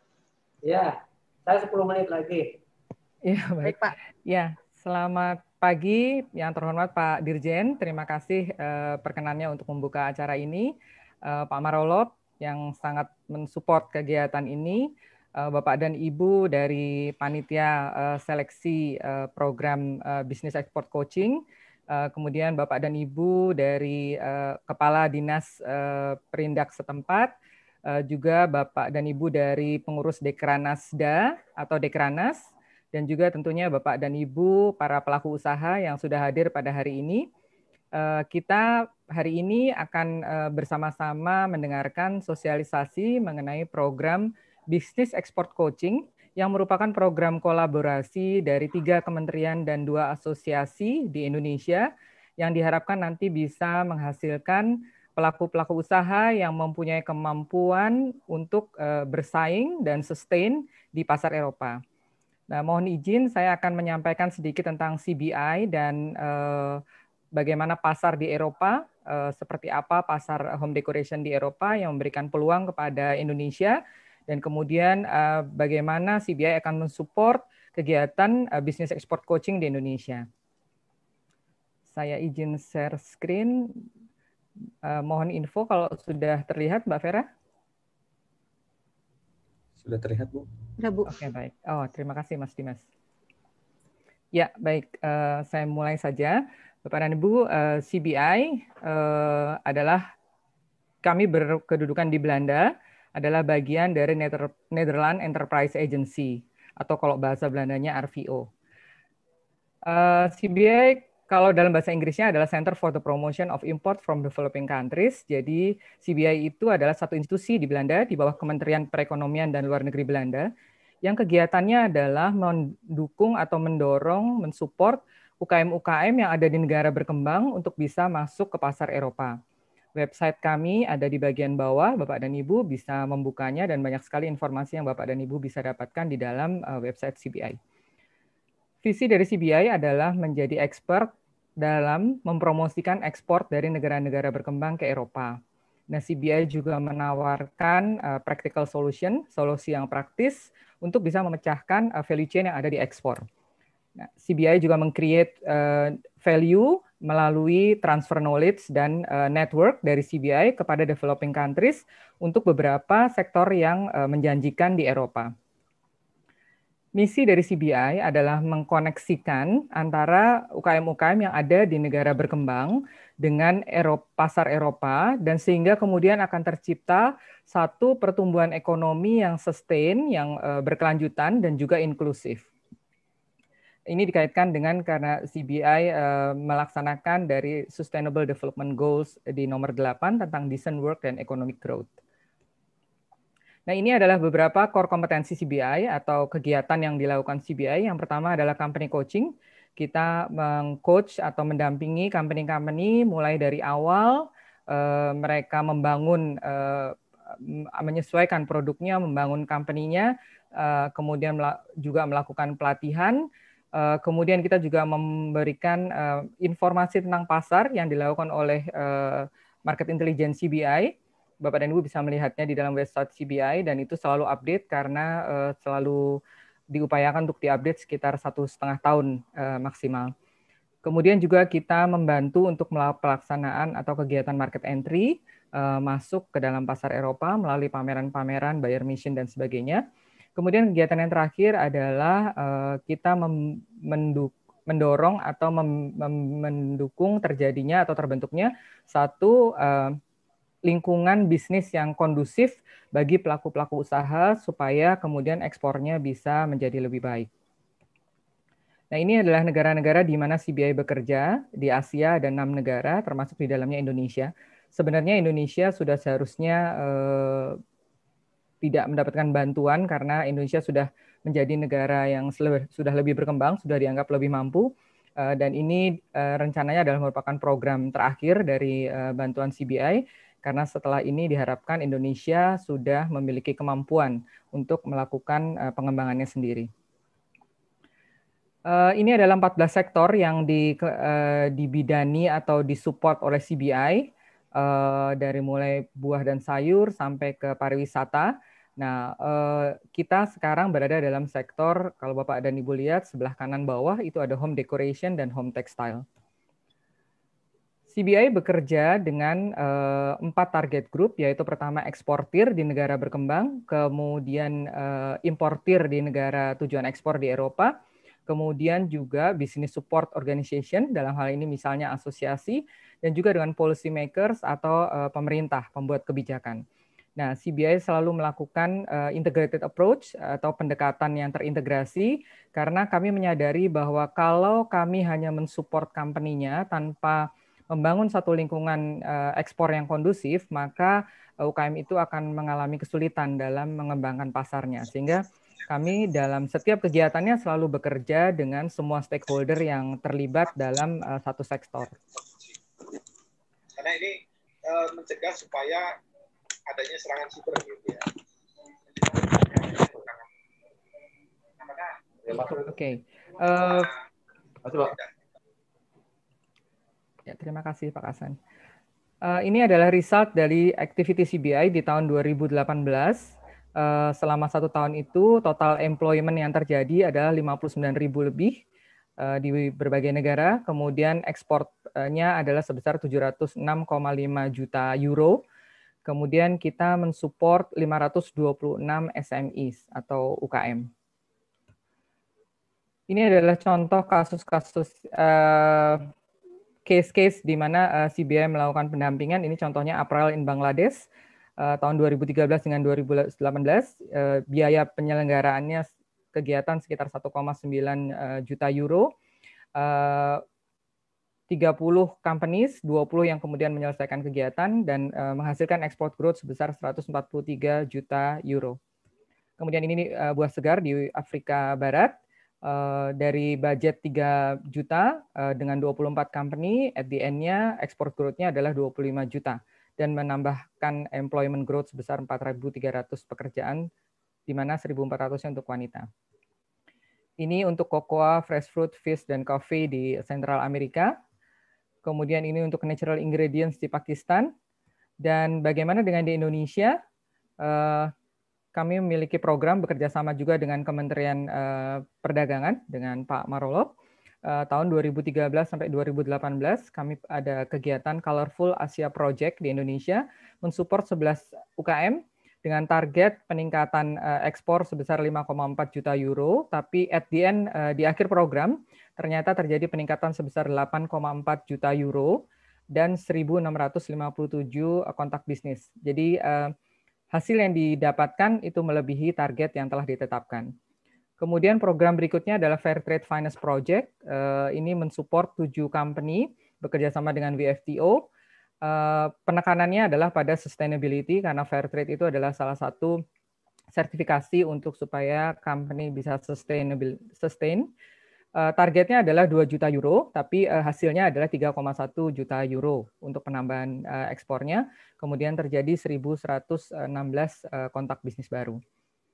Ya, saya 10 menit lagi. Ya, baik. Baik Pak. Ya, selamat pagi yang terhormat Pak Dirjen. Terima kasih perkenannya untuk membuka acara ini. Pak Marolop yang sangat mensupport kegiatan ini. Bapak dan Ibu dari panitia seleksi program bisnis ekspor coaching. Kemudian Bapak dan Ibu dari Kepala Dinas Perindak setempat, juga Bapak dan Ibu dari pengurus Dekranasda atau Dekranas, dan juga tentunya Bapak dan Ibu para pelaku usaha yang sudah hadir pada hari ini. Kita hari ini akan bersama-sama mendengarkan sosialisasi mengenai program bisnis ekspor coaching yang merupakan program kolaborasi dari 3 kementerian dan 2 asosiasi di Indonesia yang diharapkan nanti bisa menghasilkan pelaku-pelaku usaha yang mempunyai kemampuan untuk bersaing dan sustain di pasar Eropa. Nah, mohon izin saya akan menyampaikan sedikit tentang CBI dan bagaimana pasar di Eropa, seperti apa pasar home decoration di Eropa yang memberikan peluang kepada Indonesia, dan kemudian bagaimana CBI akan mensupport kegiatan bisnis ekspor coaching di Indonesia. Saya izin share screen. Mohon info kalau sudah terlihat, Mbak Vera. Sudah terlihat, Bu? Sudah, Bu. Oke, baik. Oh, terima kasih, Mas Dimas. Ya, baik. Saya mulai saja. Bapak dan Ibu, CBI adalah kami berkedudukan di Belanda, adalah bagian dari Netherlands Enterprise Agency, atau kalau bahasa Belandanya RVO. CBI kalau dalam bahasa Inggrisnya adalah Center for the Promotion of Import from Developing Countries. Jadi CBI itu adalah satu institusi di Belanda di bawah Kementerian Perekonomian dan Luar Negeri Belanda yang kegiatannya adalah mendukung atau mendorong, mensupport UKM-UKM yang ada di negara berkembang untuk bisa masuk ke pasar Eropa. Website kami ada di bagian bawah, Bapak dan Ibu bisa membukanya dan banyak sekali informasi yang Bapak dan Ibu bisa dapatkan di dalam website CBI. Visi dari CBI adalah menjadi expert dalam mempromosikan ekspor dari negara-negara berkembang ke Eropa. Nah, CBI juga menawarkan practical solution, solusi yang praktis untuk bisa memecahkan value chain yang ada di ekspor. Nah, CBI juga meng-create value melalui transfer knowledge dan network dari CBI kepada developing countries untuk beberapa sektor yang menjanjikan di Eropa. Misi dari CBI adalah mengkoneksikan antara UKM-UKM yang ada di negara berkembang dengan pasar Eropa, dan sehingga kemudian akan tercipta satu pertumbuhan ekonomi yang sustain, yang berkelanjutan dan juga inklusif. Ini dikaitkan dengan karena CBI melaksanakan dari Sustainable Development Goals di nomor 8 tentang decent work dan economic growth. Nah, ini adalah beberapa core kompetensi CBI atau kegiatan yang dilakukan CBI. Yang pertama adalah company coaching. Kita meng-coach atau mendampingi company-company mulai dari awal mereka membangun, menyesuaikan produknya, membangun company-nya, kemudian juga melakukan pelatihan. Kemudian kita juga memberikan informasi tentang pasar yang dilakukan oleh Market Intelligence CBI. Bapak dan Ibu bisa melihatnya di dalam website CBI, dan itu selalu update karena selalu diupayakan untuk diupdate sekitar 1,5 tahun maksimal. Kemudian juga kita membantu untuk melakukan pelaksanaan atau kegiatan market entry masuk ke dalam pasar Eropa melalui pameran-pameran, buyer mission, dan sebagainya. Kemudian kegiatan yang terakhir adalah kita mendorong atau mendukung terjadinya atau terbentuknya satu lingkungan bisnis yang kondusif bagi pelaku-pelaku usaha supaya kemudian ekspornya bisa menjadi lebih baik. Nah, ini adalah negara-negara di mana CBI bekerja di Asia, dan 6 negara termasuk di dalamnya Indonesia. Sebenarnya Indonesia sudah seharusnya tidak mendapatkan bantuan karena Indonesia sudah menjadi negara yang sudah lebih berkembang, sudah dianggap lebih mampu. Dan ini rencananya adalah merupakan program terakhir dari bantuan CBI, karena setelah ini diharapkan Indonesia sudah memiliki kemampuan untuk melakukan pengembangannya sendiri. Ini adalah 14 sektor yang dibidani atau disupport oleh CBI, dari mulai buah dan sayur sampai ke pariwisata. Nah, kita sekarang berada dalam sektor, kalau Bapak dan Ibu lihat sebelah kanan bawah itu ada home decoration dan home textile. CBI bekerja dengan 4 target group, yaitu pertama eksportir di negara berkembang, kemudian importir di negara tujuan ekspor di Eropa, kemudian juga business support organization, dalam hal ini misalnya asosiasi, dan juga dengan policy makers atau pemerintah, pembuat kebijakan. Nah, CBI selalu melakukan integrated approach atau pendekatan yang terintegrasi, karena kami menyadari bahwa kalau kami hanya mensupport company-nya tanpa membangun satu lingkungan ekspor yang kondusif, maka UKM itu akan mengalami kesulitan dalam mengembangkan pasarnya. Sehingga kami dalam setiap kegiatannya selalu bekerja dengan semua stakeholder yang terlibat dalam satu sektor. Karena ini mencegah supaya adanya serangan siber gitu ya. Oke. Ya, terima kasih Pak Hasan. Ini adalah result dari activity CBI di tahun 2018. Selama 1 tahun itu total employment yang terjadi adalah 59.000 lebih di berbagai negara. Kemudian ekspornya adalah sebesar 706,5 juta euro. Kemudian kita mensupport 526 SMEs atau UKM. Ini adalah contoh kasus-kasus case-case di mana CBI melakukan pendampingan. Ini contohnya Apparel in Bangladesh tahun 2013 dengan 2018. Biaya penyelenggaraannya kegiatan sekitar 1,9 juta euro. 30 companies, 20 yang kemudian menyelesaikan kegiatan dan menghasilkan export growth sebesar 143 juta euro. Kemudian ini buah segar di Afrika Barat. Dari budget 3 juta dengan 24 company, at the end-nya export growth-nya adalah 25 juta dan menambahkan employment growth sebesar 4.300 pekerjaan, di mana 1.400-nya untuk wanita. Ini untuk cocoa, fresh fruit, fish, dan coffee di Central Amerika. Kemudian ini untuk natural ingredients di Pakistan. Dan bagaimana dengan di Indonesia? Kami memiliki program bekerja sama juga dengan Kementerian Perdagangan dengan Pak Marolop. Tahun 2013 sampai 2018 kami ada kegiatan Colorful Asia Project di Indonesia, mensupport 11 UKM dengan target peningkatan ekspor sebesar 5,4 juta euro, tapi at the end di akhir program ternyata terjadi peningkatan sebesar 8,4 juta euro dan 1.657 kontak bisnis. Jadi hasil yang didapatkan itu melebihi target yang telah ditetapkan. Kemudian program berikutnya adalah Fair Trade Finance Project. Ini mensupport 7 company bekerja sama dengan WFTO. Penekanannya adalah pada sustainability karena fair trade itu adalah salah satu sertifikasi untuk supaya company bisa sustain. Targetnya adalah 2 juta euro, tapi hasilnya adalah 3,1 juta euro untuk penambahan ekspornya. Kemudian terjadi 1.116 kontak bisnis baru.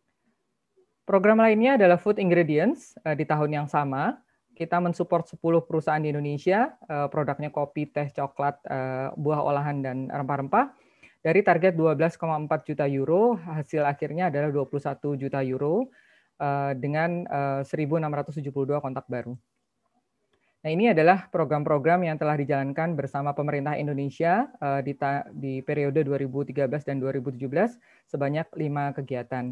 Program lainnya adalah food ingredients di tahun yang sama. Kita mensupport 10 perusahaan di Indonesia, produknya kopi, teh, coklat, buah olahan, dan rempah-rempah. Dari target 12,4 juta euro, hasil akhirnya adalah 21 juta euro dengan 1.672 kontak baru. Nah, ini adalah program-program yang telah dijalankan bersama pemerintah Indonesia di periode 2013 dan 2017 sebanyak 5 kegiatan.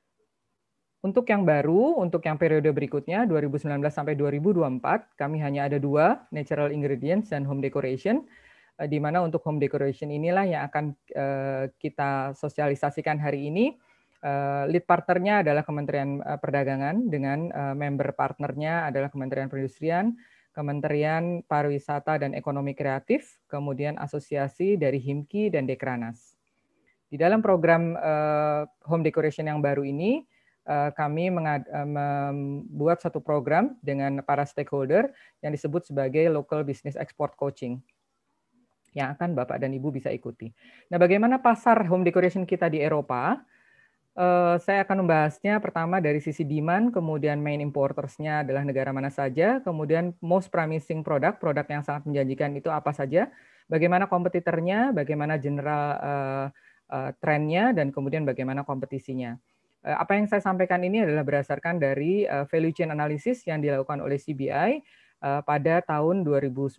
Untuk yang baru, untuk yang periode berikutnya, 2019 sampai 2024, kami hanya ada 2, natural ingredients dan home decoration, di mana untuk home decoration inilah yang akan kita sosialisasikan hari ini. Lead partnernya adalah Kementerian Perdagangan, dengan member partnernya adalah Kementerian Perindustrian, Kementerian Pariwisata dan Ekonomi Kreatif, kemudian asosiasi dari HIMKI dan Dekranas. Di dalam program home decoration yang baru ini, kami membuat satu program dengan para stakeholder yang disebut sebagai Local Business Export Coaching yang akan Bapak dan Ibu bisa ikuti. Nah, bagaimana pasar home decoration kita di Eropa? Saya akan membahasnya pertama dari sisi demand, kemudian main importers-nya adalah negara mana saja, kemudian most promising produk yang sangat menjanjikan itu apa saja, bagaimana kompetitornya, bagaimana general trennya, dan kemudian bagaimana kompetisinya. Apa yang saya sampaikan ini adalah berdasarkan dari value chain analysis yang dilakukan oleh CBI pada tahun 2019.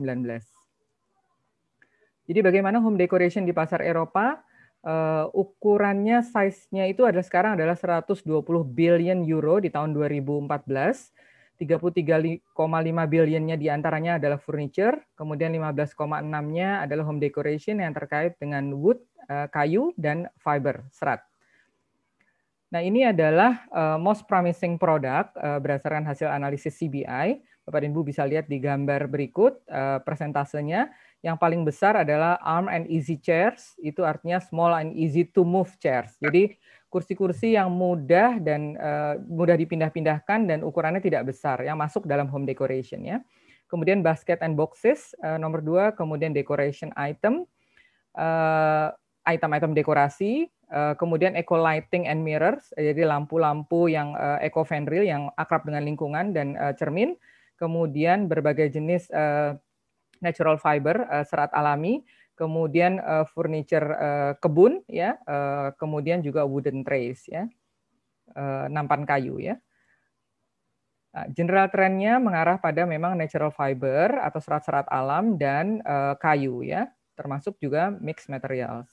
Jadi bagaimana home decoration di pasar Eropa? Ukurannya, size-nya itu sekarang adalah 120 billion euro di tahun 2014. 33,5 billion-nya diantaranya adalah furniture, kemudian 15,6-nya adalah home decoration yang terkait dengan wood, kayu, dan fiber, serat. Nah, ini adalah most promising product berdasarkan hasil analisis CBI. Bapak dan Ibu bisa lihat di gambar berikut persentasenya. Yang paling besar adalah arm and easy chairs, itu artinya small and easy to move chairs. Jadi kursi-kursi yang mudah dan mudah dipindah-pindahkan dan ukurannya tidak besar, yang masuk dalam home decoration ya. Kemudian basket and boxes nomor 2, kemudian decoration item, item-item dekorasi. Kemudian eco lighting and mirrors, jadi lampu-lampu yang eco-friendly, yang akrab dengan lingkungan dan cermin. Kemudian berbagai jenis natural fiber, serat alami. Kemudian furniture kebun, ya. Kemudian juga wooden trays, ya, nampan kayu, ya. General trendnya mengarah pada memang natural fiber atau serat-serat alam dan kayu, ya, termasuk juga mixed materials.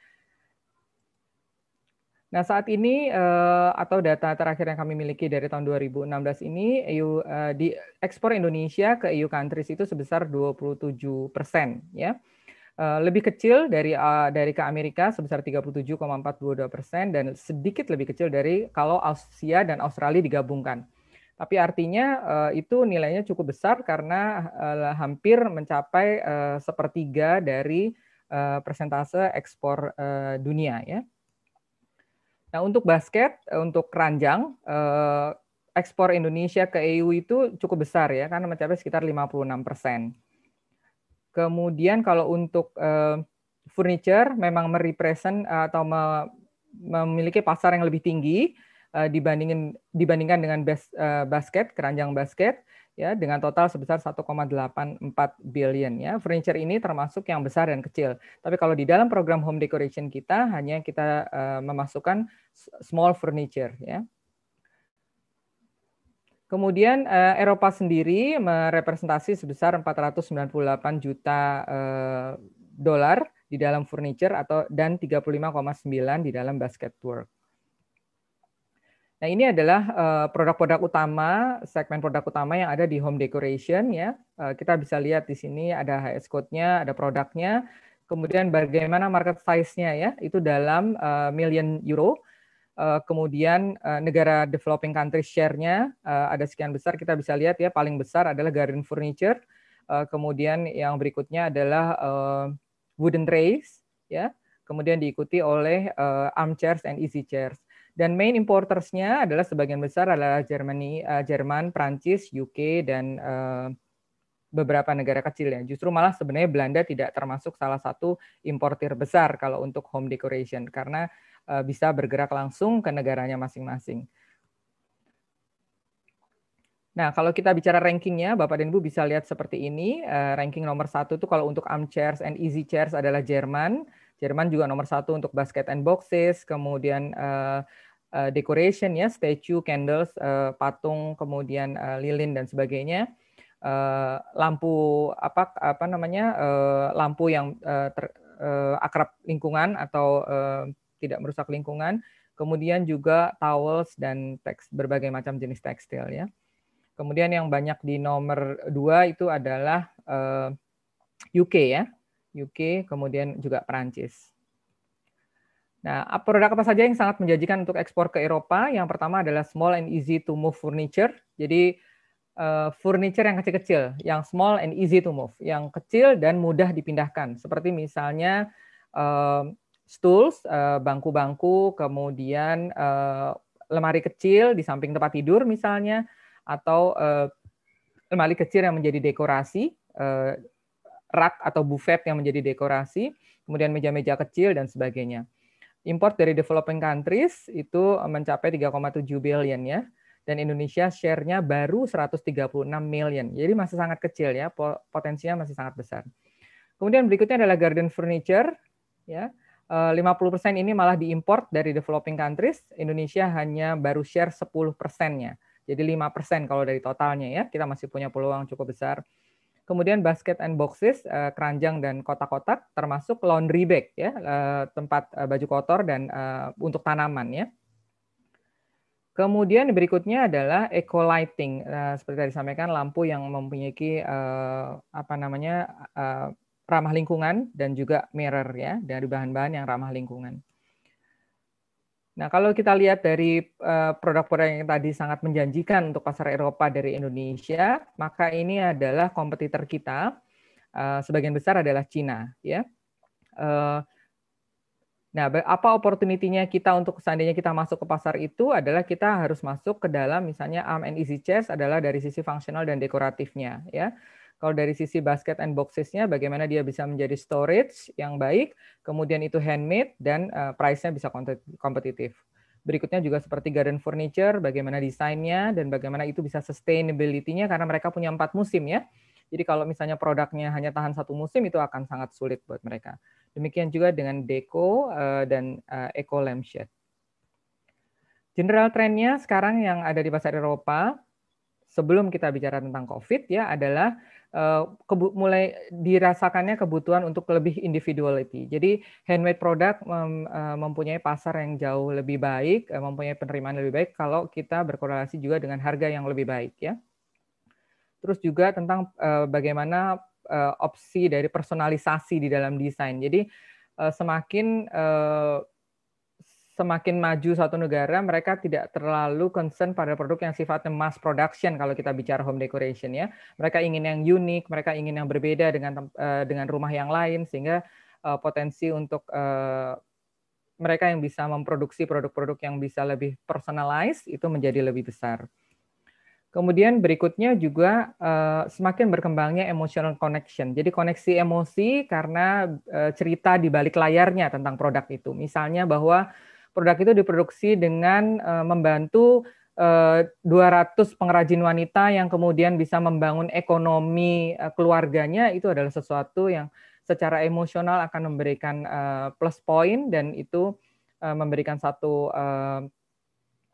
Nah, saat ini atau data terakhir yang kami miliki dari tahun 2016 ini, di ekspor Indonesia ke EU countries itu sebesar 27%, ya. Lebih kecil dari ke Amerika sebesar 37,42% dan sedikit lebih kecil dari kalau Asia dan Australia digabungkan. Tapi artinya itu nilainya cukup besar karena hampir mencapai sepertiga dari persentase ekspor dunia, ya. Nah, untuk basket, untuk keranjang, ekspor Indonesia ke EU itu cukup besar ya, karena mencapai sekitar 56%. Kemudian kalau untuk furniture memang merepresent atau memiliki pasar yang lebih tinggi dibandingkan dengan basket, keranjang basket, ya, dengan total sebesar 1,84 billion, ya. Furniture ini termasuk yang besar dan kecil. Tapi kalau di dalam program home decoration kita hanya kita memasukkan small furniture, ya. Kemudian Eropa sendiri merepresentasi sebesar 498 juta dolar di dalam furniture dan 35,9 di dalam basketwork. Nah, ini adalah produk-produk utama, segmen produk utama yang ada di home decoration ya. Kita bisa lihat di sini ada HS code-nya, ada produknya, kemudian bagaimana market size-nya ya, itu dalam million euro. Kemudian negara developing country share-nya ada sekian besar, kita bisa lihat ya, paling besar adalah garden furniture. Kemudian yang berikutnya adalah wooden trays ya. Kemudian diikuti oleh armchairs and easy chairs. Dan main importers-nya adalah sebagian besar adalah Jerman, Prancis, UK, dan beberapa negara kecil ya. Justru malah sebenarnya Belanda tidak termasuk salah satu importir besar kalau untuk home decoration karena bisa bergerak langsung ke negaranya masing-masing. Nah, kalau kita bicara rankingnya, Bapak dan Ibu bisa lihat seperti ini. Ranking nomor 1 itu kalau untuk armchairs and easy chairs adalah Jerman. Jerman juga nomor 1 untuk basket and boxes, kemudian decoration ya, statue, candles, patung, kemudian lilin dan sebagainya. Lampu lampu yang akrab lingkungan atau tidak merusak lingkungan. Kemudian juga towels dan berbagai macam jenis tekstil ya. Kemudian yang banyak di nomor 2 itu adalah UK ya. UK, kemudian juga Perancis. Nah, produk apa saja yang sangat menjanjikan untuk ekspor ke Eropa? Yang pertama adalah small and easy to move furniture. Jadi furniture yang kecil-kecil, yang small and easy to move, yang kecil dan mudah dipindahkan. Seperti misalnya stools, bangku-bangku, kemudian lemari kecil di samping tempat tidur misalnya, atau lemari kecil yang menjadi dekorasi, rak atau buffet yang menjadi dekorasi, kemudian meja-meja kecil dan sebagainya. Import dari developing countries itu mencapai 3,7 billion ya, dan Indonesia share-nya baru 136 million. Jadi masih sangat kecil ya, potensinya masih sangat besar. Kemudian berikutnya adalah garden furniture ya. 50% ini malah diimport dari developing countries, Indonesia hanya baru share 10%-nya. Jadi 5% kalau dari totalnya ya, kita masih punya peluang cukup besar. Kemudian basket and boxes, keranjang dan kotak-kotak, termasuk laundry bag ya, tempat baju kotor dan untuk tanaman ya. Kemudian berikutnya adalah eco lighting, seperti tadi disampaikan, lampu yang mempunyai ramah lingkungan dan juga mirror ya, dari bahan-bahan yang ramah lingkungan. Nah, kalau kita lihat dari produk-produk yang tadi sangat menjanjikan untuk pasar Eropa dari Indonesia, maka ini adalah kompetitor kita. Sebagian besar adalah Cina, ya. Nah, apa opportunity-nya kita untuk seandainya kita masuk ke pasar itu adalah kita harus masuk ke dalam misalnya arm and easy chairs adalah dari sisi fungsional dan dekoratifnya, ya. Kalau dari sisi basket and boxes-nya, bagaimana dia bisa menjadi storage yang baik, kemudian itu handmade, dan price-nya bisa kompetitif. Berikutnya juga seperti garden furniture, bagaimana desainnya, dan bagaimana itu bisa sustainability-nya, karena mereka punya 4 musim ya. Jadi kalau misalnya produknya hanya tahan 1 musim, itu akan sangat sulit buat mereka. Demikian juga dengan deco dan eco lampshade. General trend-nya sekarang yang ada di pasar Eropa, sebelum kita bicara tentang COVID ya, adalah mulai dirasakannya kebutuhan untuk lebih individuality. Jadi handmade product mempunyai pasar yang jauh lebih baik, mempunyai penerimaan lebih baik kalau kita berkorelasi juga dengan harga yang lebih baik ya. Terus juga tentang bagaimana opsi dari personalisasi di dalam desain. Jadi semakin maju suatu negara, mereka tidak terlalu concern pada produk yang sifatnya mass production kalau kita bicara home decoration ya. Mereka ingin yang unik, mereka ingin yang berbeda dengan rumah yang lain, sehingga potensi untuk mereka yang bisa memproduksi produk-produk yang bisa lebih personalized itu menjadi lebih besar. Kemudian berikutnya juga semakin berkembangnya emotional connection. Jadi koneksi emosi karena cerita di balik layarnya tentang produk itu. Misalnya bahwa produk itu diproduksi dengan membantu 200 pengrajin wanita yang kemudian bisa membangun ekonomi keluarganya, itu adalah sesuatu yang secara emosional akan memberikan plus point, dan itu memberikan satu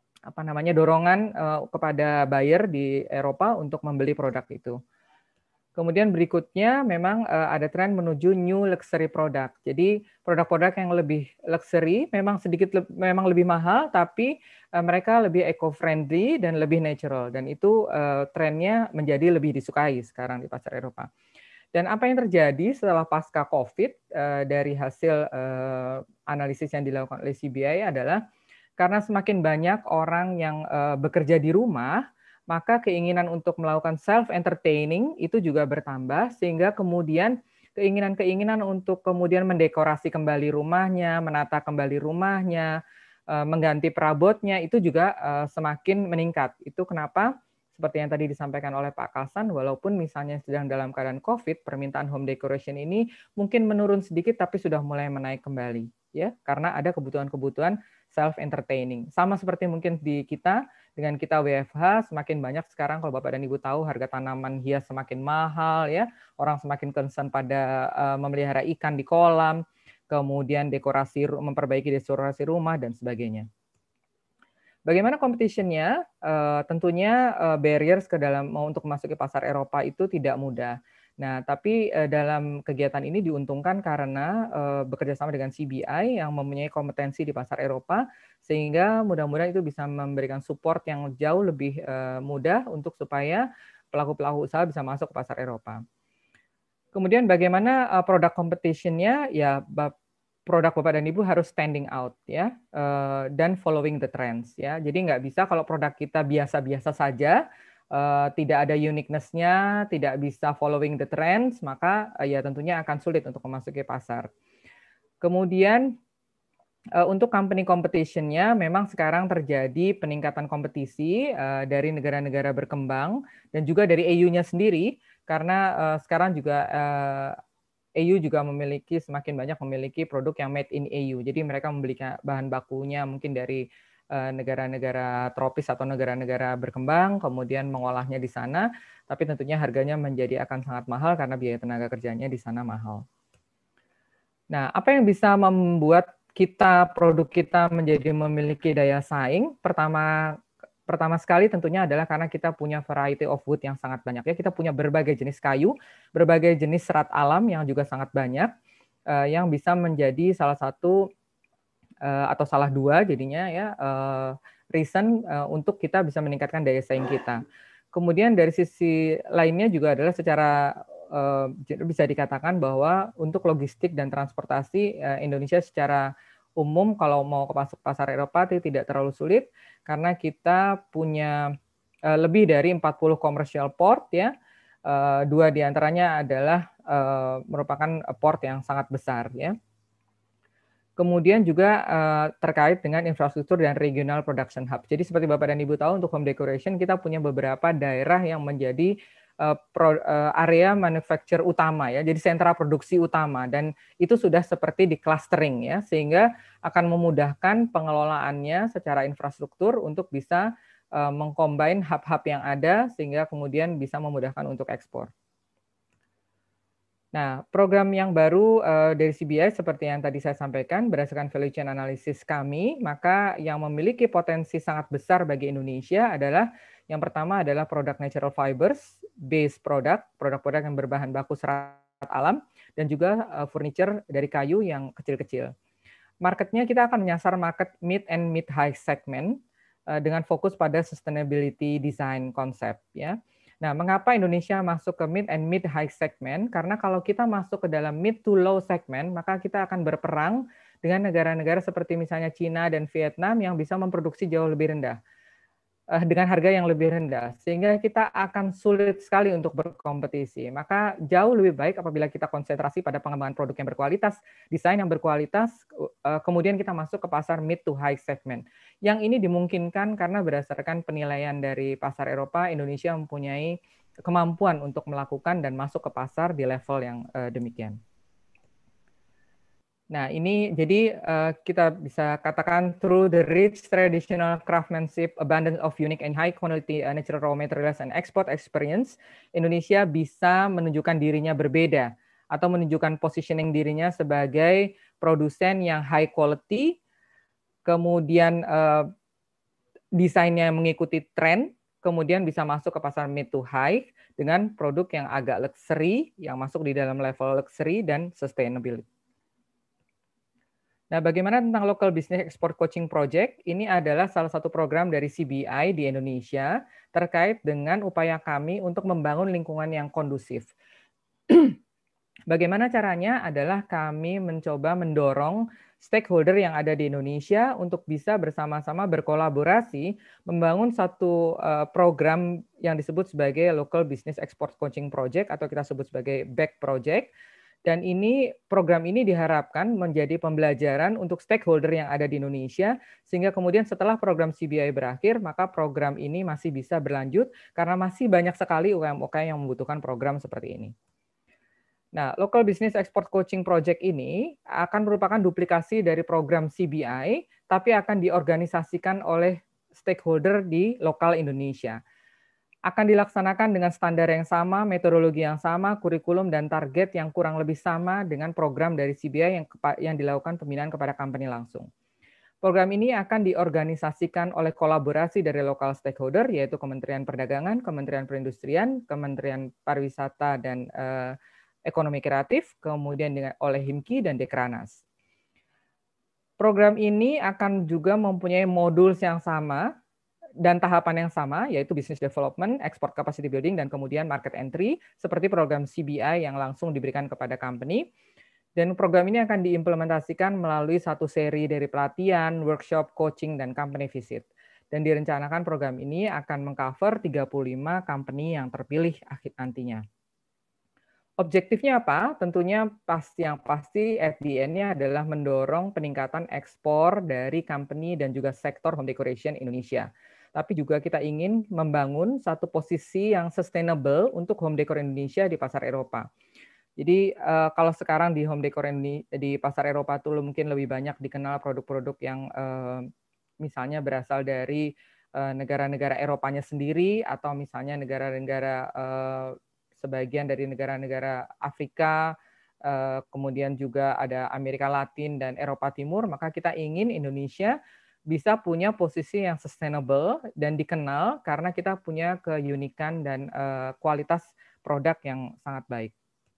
dorongan kepada buyer di Eropa untuk membeli produk itu. Kemudian berikutnya memang ada tren menuju new luxury product. Jadi produk-produk yang lebih luxury memang memang lebih mahal, tapi mereka lebih eco-friendly dan lebih natural. Dan itu trennya menjadi lebih disukai sekarang di pasar Eropa. Dan apa yang terjadi setelah pasca COVID dari hasil analisis yang dilakukan oleh CBI adalah karena semakin banyak orang yang bekerja di rumah, maka keinginan untuk melakukan self-entertaining itu juga bertambah, sehingga kemudian keinginan-keinginan untuk kemudian mendekorasi kembali rumahnya, menata kembali rumahnya, mengganti perabotnya, itu juga semakin meningkat. Itu kenapa, seperti yang tadi disampaikan oleh Pak Kalsan, walaupun misalnya sedang dalam keadaan COVID, permintaan home decoration ini mungkin menurun sedikit, tapi sudah mulai menaik kembali, ya, karena ada kebutuhan-kebutuhan self-entertaining. Sama seperti mungkin di kita, dengan kita WFH, semakin banyak sekarang kalau Bapak dan Ibu tahu harga tanaman hias semakin mahal, ya, orang semakin concern pada memelihara ikan di kolam, kemudian dekorasi, memperbaiki dekorasi rumah, dan sebagainya. Bagaimana competition-nya? Tentunya barriers untuk masuk ke pasar Eropa itu tidak mudah. Nah, tapi dalam kegiatan ini diuntungkan karena bekerja sama dengan CBI yang mempunyai kompetensi di pasar Eropa, sehingga mudah-mudahan itu bisa memberikan support yang jauh lebih mudah untuk supaya pelaku-pelaku usaha bisa masuk ke pasar Eropa. Kemudian bagaimana produk competition-nya? Ya, produk Bapak dan Ibu harus standing out, ya, dan following the trends, ya. Jadi nggak bisa kalau produk kita biasa-biasa saja, tidak ada uniqueness-nya, tidak bisa following the trends, maka ya tentunya akan sulit untuk memasuki pasar. Kemudian untuk company competition-nya memang sekarang terjadi peningkatan kompetisi dari negara-negara berkembang dan juga dari EU-nya sendiri, karena sekarang juga EU juga semakin banyak memiliki produk yang made in EU. Jadi mereka membeli bahan bakunya mungkin dari negara-negara tropis atau negara-negara berkembang, kemudian mengolahnya di sana, tapi tentunya harganya akan sangat mahal karena biaya tenaga kerjanya di sana mahal. Nah, apa yang bisa membuat produk kita menjadi memiliki daya saing? Pertama sekali tentunya adalah karena kita punya variety of wood yang sangat banyak. Ya, kita punya berbagai jenis kayu, berbagai jenis serat alam yang juga sangat banyak, yang bisa menjadi salah satu atau salah dua jadinya, ya, reason untuk kita bisa meningkatkan daya saing kita. Kemudian dari sisi lainnya juga adalah secara bisa dikatakan bahwa untuk logistik dan transportasi Indonesia secara umum kalau mau masuk pasar Eropa itu tidak terlalu sulit karena kita punya lebih dari 40 commercial port, ya. 2 diantaranya adalah merupakan port yang sangat besar, ya. Kemudian juga terkait dengan infrastruktur dan regional production hub. Jadi seperti Bapak dan Ibu tahu untuk home decoration kita punya beberapa daerah yang menjadi area manufacture utama, ya, jadi sentra produksi utama, dan itu sudah seperti di clustering, ya, sehingga akan memudahkan pengelolaannya secara infrastruktur untuk bisa mengcombine hub-hub yang ada sehingga kemudian bisa memudahkan untuk ekspor. Nah, program yang baru dari CBI seperti yang tadi saya sampaikan berdasarkan value chain analysis kami, maka yang memiliki potensi sangat besar bagi Indonesia adalah yang pertama adalah produk natural fibers, base produk-produk yang berbahan baku serat alam, dan juga furniture dari kayu yang kecil-kecil. Marketnya kita akan menyasar market mid and mid high segment dengan fokus pada sustainability design concept, ya. Nah, mengapa Indonesia masuk ke mid and mid high segment? Karena kalau kita masuk ke dalam mid to low segment, maka kita akan berperang dengan negara-negara seperti misalnya Cina dan Vietnam yang bisa memproduksi jauh lebih rendah, dengan harga yang lebih rendah, sehingga kita akan sulit sekali untuk berkompetisi. Maka jauh lebih baik apabila kita konsentrasi pada pengembangan produk yang berkualitas, desain yang berkualitas, kemudian kita masuk ke pasar mid to high segment. Yang ini dimungkinkan karena berdasarkan penilaian dari pasar Eropa, Indonesia mempunyai kemampuan untuk melakukan dan masuk ke pasar di level yang demikian. Nah, ini jadi kita bisa katakan through the rich traditional craftsmanship, abundance of unique and high quality natural raw materials and export experience, Indonesia bisa menunjukkan dirinya berbeda atau menunjukkan positioning dirinya sebagai produsen yang high quality, kemudian desainnya mengikuti tren, kemudian bisa masuk ke pasar mid to high dengan produk yang agak luxury, yang masuk di dalam level luxury dan sustainability. Nah, bagaimana tentang Local Business Export Coaching Project? Ini adalah salah satu program dari CBI di Indonesia terkait dengan upaya kami untuk membangun lingkungan yang kondusif. Bagaimana caranya? Adalah kami mencoba mendorong stakeholder yang ada di Indonesia untuk bisa bersama-sama berkolaborasi membangun satu program yang disebut sebagai Local Business Export Coaching Project atau kita sebut sebagai BEC Project. Dan program ini diharapkan menjadi pembelajaran untuk stakeholder yang ada di Indonesia, sehingga kemudian setelah program CBI berakhir, maka program ini masih bisa berlanjut karena masih banyak sekali UMKM yang membutuhkan program seperti ini. Nah, Local Business Export Coaching Project ini akan merupakan duplikasi dari program CBI, tapi akan diorganisasikan oleh stakeholder di lokal Indonesia. Akan dilaksanakan dengan standar yang sama, metodologi yang sama, kurikulum dan target yang kurang lebih sama dengan program dari CBI yang dilakukan pembinaan kepada company langsung. Program ini akan diorganisasikan oleh kolaborasi dari lokal stakeholder, yaitu Kementerian Perdagangan, Kementerian Perindustrian, Kementerian Pariwisata dan Ekonomi Kreatif, kemudian oleh HIMKI dan Dekranas. Program ini akan juga mempunyai modul yang sama, dan tahapan yang sama, yaitu business development, export capacity building, dan kemudian market entry, seperti program CBI yang langsung diberikan kepada company. Dan program ini akan diimplementasikan melalui satu seri dari pelatihan, workshop, coaching, dan company visit. Dan direncanakan program ini akan mengcover 35 company yang terpilih akhir nantinya. Objektifnya apa? Tentunya yang pasti at the end-nya adalah mendorong peningkatan ekspor dari company dan juga sektor home decoration Indonesia. Tapi juga kita ingin membangun satu posisi yang sustainable untuk home decor Indonesia di pasar Eropa. Jadi kalau sekarang di home decor di pasar Eropa itu mungkin lebih banyak dikenal produk-produk yang misalnya berasal dari negara-negara Eropanya sendiri, atau misalnya negara-negara sebagian dari negara-negara Afrika, kemudian juga ada Amerika Latin dan Eropa Timur, maka kita ingin Indonesia bisa punya posisi yang sustainable dan dikenal karena kita punya keunikan dan kualitas produk yang sangat baik.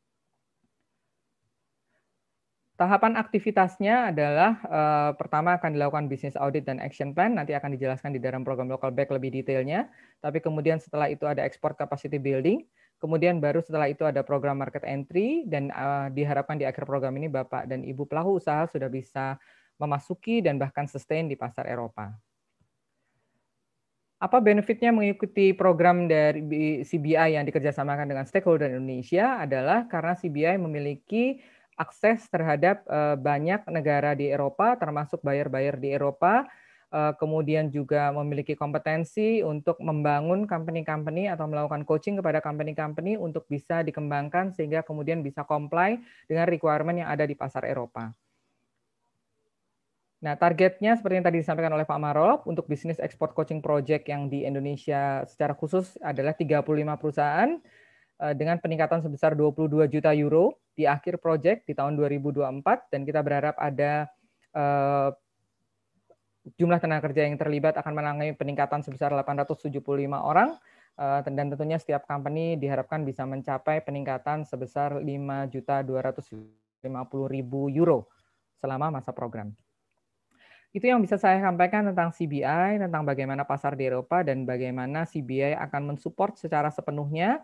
Tahapan aktivitasnya adalah pertama akan dilakukan business audit dan action plan, nanti akan dijelaskan di dalam program Local BEC lebih detailnya, tapi kemudian setelah itu ada export capacity building, kemudian baru setelah itu ada program market entry, dan diharapkan di akhir program ini Bapak dan Ibu pelaku usaha sudah bisa memasuki dan bahkan sustain di pasar Eropa. Apa benefitnya mengikuti program dari CBI yang dikerjasamakan dengan stakeholder Indonesia adalah karena CBI memiliki akses terhadap banyak negara di Eropa, termasuk buyer-buyer di Eropa, kemudian juga memiliki kompetensi untuk membangun company-company atau melakukan coaching kepada company-company untuk bisa dikembangkan sehingga kemudian bisa comply dengan requirement yang ada di pasar Eropa. Nah, targetnya seperti yang tadi disampaikan oleh Pak Marolop, untuk Business Export Coaching Project yang di Indonesia secara khusus adalah 35 perusahaan dengan peningkatan sebesar 22 juta euro di akhir project di tahun 2024, dan kita berharap ada jumlah tenaga kerja yang terlibat akan menangani peningkatan sebesar 875 orang, dan tentunya setiap company diharapkan bisa mencapai peningkatan sebesar 5.250.000 euro selama masa program. Itu yang bisa saya sampaikan tentang CBI, tentang bagaimana pasar di Eropa, dan bagaimana CBI akan mensupport secara sepenuhnya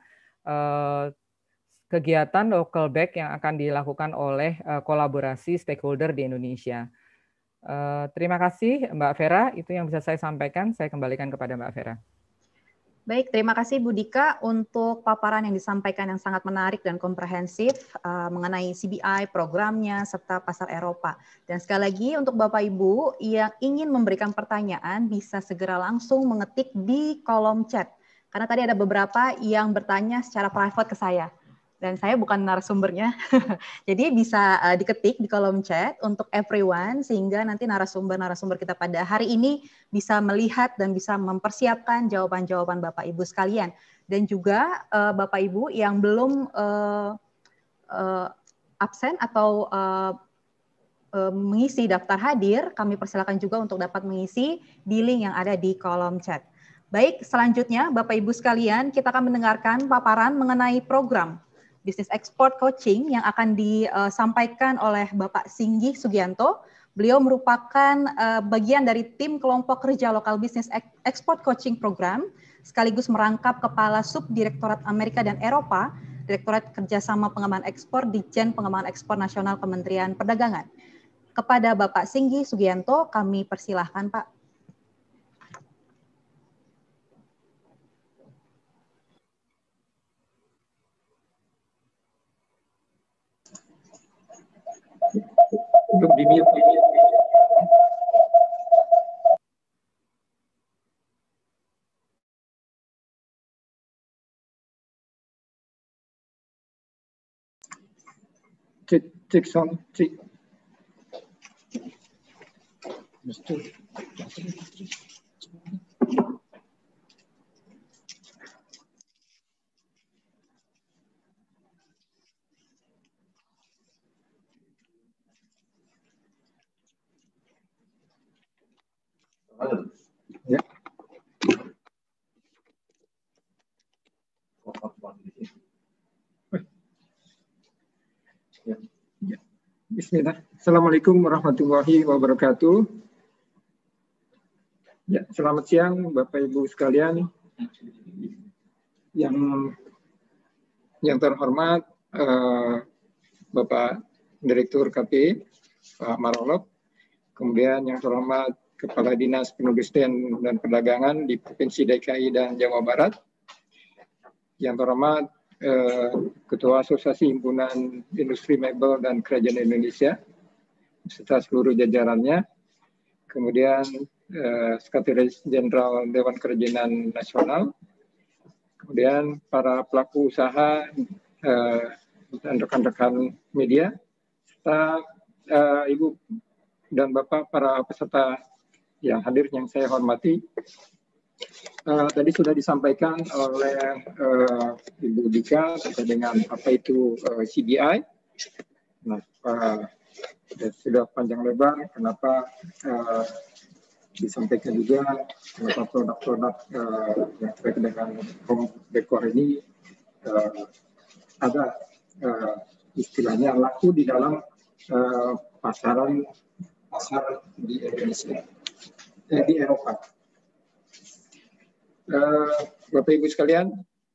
kegiatan local BEC yang akan dilakukan oleh kolaborasi stakeholder di Indonesia. Terima kasih Mbak Vera, itu yang bisa saya sampaikan. Saya kembalikan kepada Mbak Vera. Baik, terima kasih Bu Dika untuk paparan yang disampaikan yang sangat menarik dan komprehensif mengenai CBI, programnya, serta pasar Eropa. Dan sekali lagi untuk Bapak Ibu yang ingin memberikan pertanyaan bisa segera langsung mengetik di kolom chat. Karena tadi ada beberapa yang bertanya secara private ke saya. Dan saya bukan narasumbernya, jadi bisa diketik di kolom chat untuk everyone, sehingga nanti narasumber-narasumber kita pada hari ini bisa melihat dan bisa mempersiapkan jawaban-jawaban Bapak Ibu sekalian. Dan juga Bapak Ibu yang belum absen atau mengisi daftar hadir, kami persilakan juga untuk dapat mengisi di link yang ada di kolom chat. Baik, selanjutnya Bapak Ibu sekalian, kita akan mendengarkan paparan mengenai program Business Export Coaching yang akan disampaikan oleh Bapak Singgih Sugianto. Beliau merupakan bagian dari tim kelompok kerja lokal Business Export Coaching Program, sekaligus merangkap Kepala Subdirektorat Amerika dan Eropa, Direktorat Kerjasama Pengembangan Ekspor, Ditjen Pengembangan Ekspor Nasional Kementerian Perdagangan. Kepada Bapak Singgih Sugianto, kami persilahkan, Pak. Untuk di-mute. Cek sound, cek. Ya. Ya. Bismillah. Assalamualaikum warahmatullahi wabarakatuh. Ya, selamat siang Bapak Ibu sekalian. Yang terhormat Bapak Direktur KP Pak Marolop, kemudian yang terhormat Kepala Dinas Perindustrian dan Perdagangan di Provinsi DKI dan Jawa Barat, yang terhormat Ketua Asosiasi Himpunan Industri Mebel dan Kerajinan Indonesia serta seluruh jajarannya, kemudian Sekretaris Jenderal Dewan Kerajinan Nasional, kemudian para pelaku usaha dan rekan-rekan media, serta Ibu dan Bapak para peserta yang hadir yang saya hormati. Tadi sudah disampaikan oleh Ibu Dika terkait dengan apa itu CBI. Nah, sudah panjang lebar kenapa disampaikan juga kenapa produk-produk yang terkait dengan home decor ini ada istilahnya laku di dalam pasar di Indonesia, di Eropa. Bapak Ibu sekalian,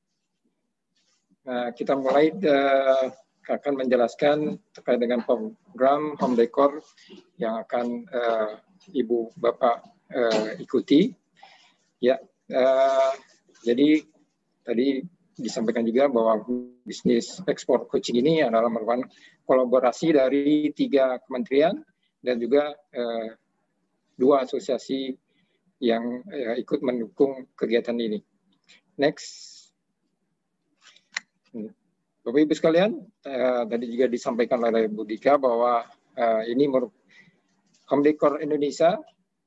kita mulai akan menjelaskan terkait dengan program home decor yang akan Ibu Bapak ikuti. Ya, jadi tadi disampaikan juga bahwa bisnis ekspor coaching ini adalah merupakan kolaborasi dari 3 kementerian dan juga 2 asosiasi yang ikut mendukung kegiatan ini. Next. Bapak Ibu sekalian, tadi juga disampaikan oleh Bu Dika bahwa ini Home Decor Indonesia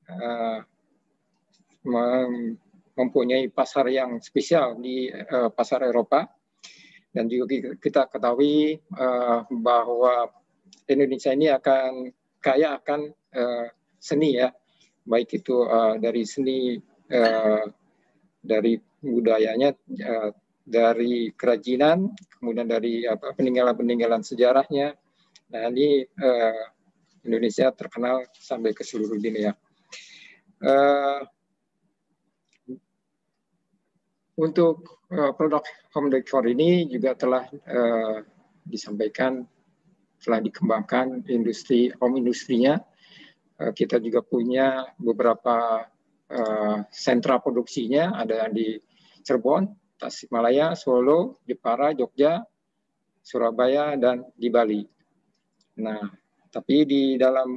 mempunyai pasar yang spesial di pasar Eropa, dan juga kita ketahui bahwa Indonesia ini akan kaya akan seni ya, baik itu dari seni, dari budayanya, dari kerajinan, kemudian dari peninggalan-peninggalan sejarahnya. Nah, ini Indonesia terkenal sampai ke seluruh dunia. Untuk produk home decor ini juga telah disampaikan, telah dikembangkan home industrinya. Kita juga punya beberapa sentra produksinya, ada di Cirebon, Tasikmalaya, Solo, Jepara, Jogja, Surabaya, dan di Bali. Nah, tapi di dalam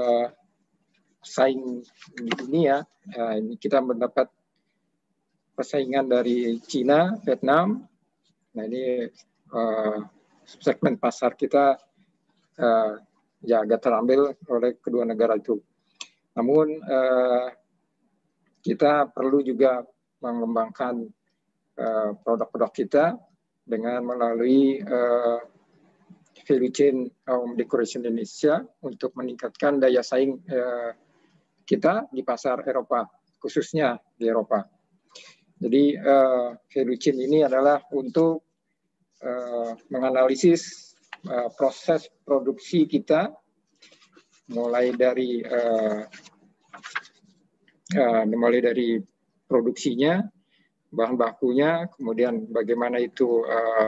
saing di dunia, ini kita mendapat persaingan dari Cina, Vietnam. Nah, ini segmen pasar kita ya agak terambil oleh kedua negara itu. Namun kita perlu juga mengembangkan produk-produk kita dengan melalui value chain home decoration Indonesia untuk meningkatkan daya saing kita di pasar Eropa, khususnya di Eropa. Jadi value chain ini adalah untuk menganalisis proses produksi kita, mulai dari produksinya, bahan bakunya, kemudian bagaimana itu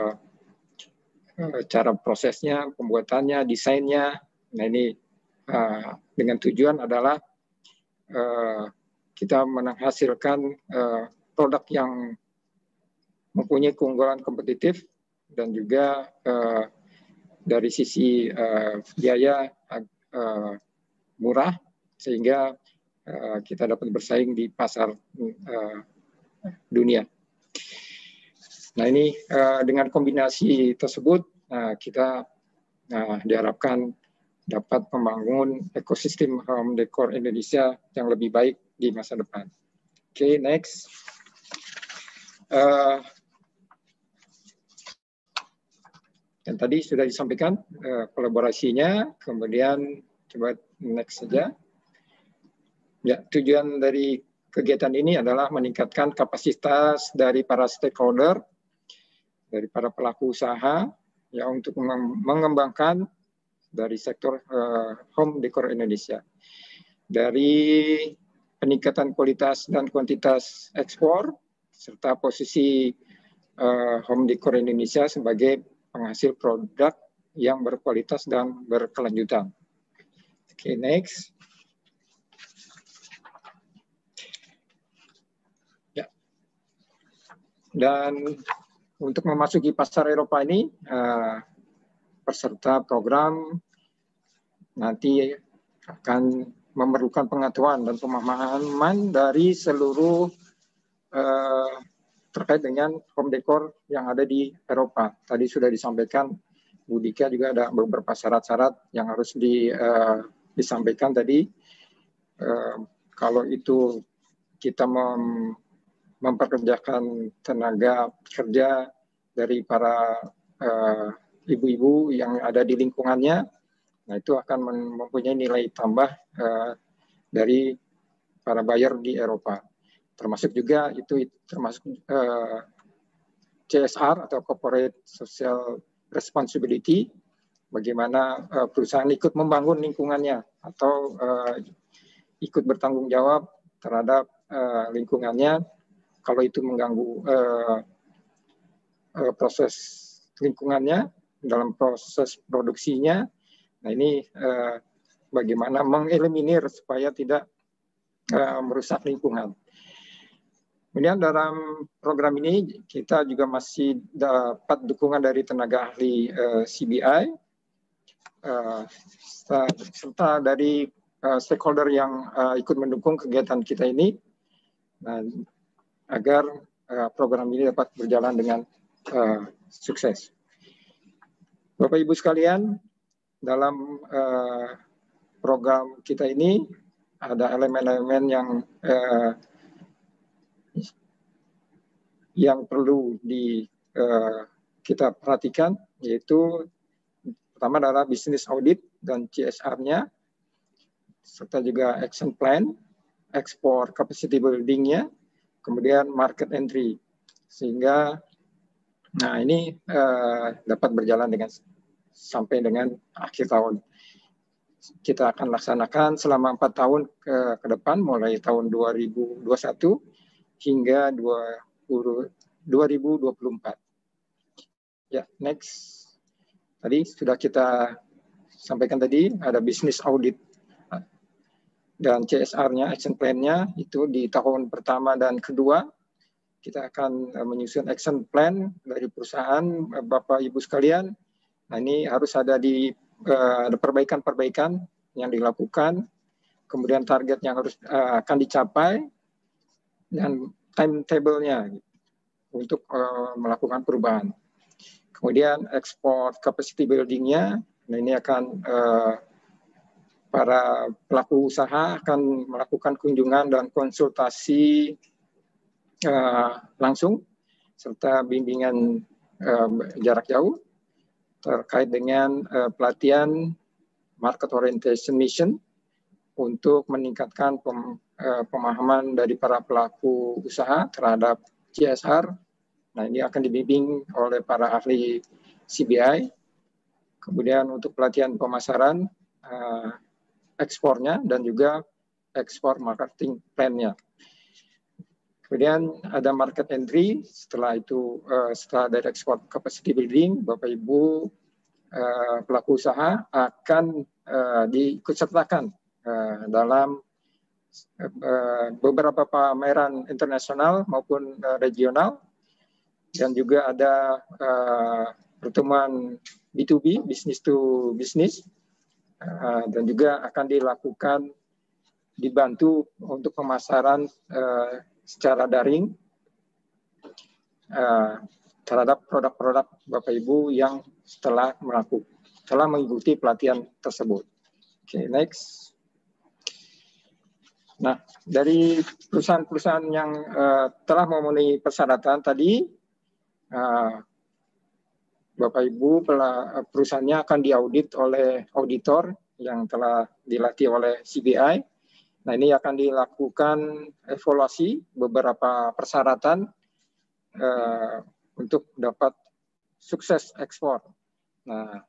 cara prosesnya, pembuatannya, desainnya. Nah ini dengan tujuan adalah kita menghasilkan produk yang mempunyai keunggulan kompetitif dan juga dari sisi biaya murah, sehingga kita dapat bersaing di pasar dunia. Nah ini dengan kombinasi tersebut kita diharapkan dapat membangun ekosistem home decor Indonesia yang lebih baik di masa depan. Oke, next. Dan tadi sudah disampaikan kolaborasinya, kemudian coba next saja. Ya, tujuan dari kegiatan ini adalah meningkatkan kapasitas dari para stakeholder, dari para pelaku usaha, ya untuk mengembangkan dari sektor home decor Indonesia. Dari peningkatan kualitas dan kuantitas ekspor, serta posisi home decor Indonesia sebagai penghasil produk yang berkualitas dan berkelanjutan. Oke, next. Ya. Dan untuk memasuki pasar Eropa ini, peserta program nanti akan memerlukan pengetahuan dan pemahaman dari seluruh terkait dengan home decor yang ada di Eropa. Tadi sudah disampaikan, Bu Dika juga ada beberapa syarat-syarat yang harus disampaikan tadi. Kalau itu kita memperkerjakan tenaga kerja dari para ibu-ibu yang ada di lingkungannya, nah itu akan mempunyai nilai tambah dari para buyer di Eropa. Termasuk juga itu termasuk CSR atau Corporate Social Responsibility, bagaimana perusahaan ikut membangun lingkungannya atau ikut bertanggung jawab terhadap lingkungannya kalau itu mengganggu proses lingkungannya dalam proses produksinya. Nah ini bagaimana mengeliminir supaya tidak merusak lingkungan. Kemudian dalam program ini kita juga masih dapat dukungan dari tenaga ahli CBI serta dari stakeholder yang ikut mendukung kegiatan kita ini, agar program ini dapat berjalan dengan sukses. Bapak Ibu sekalian, dalam program kita ini ada elemen-elemen yang perlu kita perhatikan, yaitu pertama adalah business audit dan CSR-nya, serta juga action plan, export capacity building-nya, kemudian market entry, sehingga ini dapat berjalan sampai dengan akhir tahun. Kita akan laksanakan selama 4 tahun ke depan, mulai tahun 2021 hingga 2024. Ya, next. Tadi sudah kita sampaikan tadi, ada business audit dan CSR-nya, action plan-nya, itu di tahun pertama dan kedua. Kita akan menyusun action plan dari perusahaan, Bapak Ibu sekalian. Nah ini harus ada ada perbaikan-perbaikan yang dilakukan, kemudian target yang harus akan dicapai, dan timetable-nya untuk melakukan perubahan. Kemudian export capacity building-nya, nah ini akan para pelaku usaha akan melakukan kunjungan dan konsultasi langsung, serta bimbingan jarak jauh terkait dengan pelatihan market orientation mission untuk meningkatkan pemahaman dari para pelaku usaha terhadap CSR. Nah, ini akan dibimbing oleh para ahli CBI. Kemudian untuk pelatihan pemasaran, ekspornya, dan juga ekspor marketing plan-nya. Kemudian ada market entry, setelah itu setelah dari export capacity building, Bapak Ibu pelaku usaha akan diikutsertakan dalam beberapa pameran internasional maupun regional, dan juga ada pertemuan B2B, business to business, dan juga akan dilakukan dibantu untuk pemasaran secara daring terhadap produk-produk Bapak Ibu yang telah mengikuti pelatihan tersebut. Oke, next. Nah, dari perusahaan-perusahaan yang telah memenuhi persyaratan tadi, Bapak Ibu perusahaannya akan diaudit oleh auditor yang telah dilatih oleh CBI. Nah, ini akan dilakukan evaluasi beberapa persyaratan untuk dapat sukses ekspor. Nah,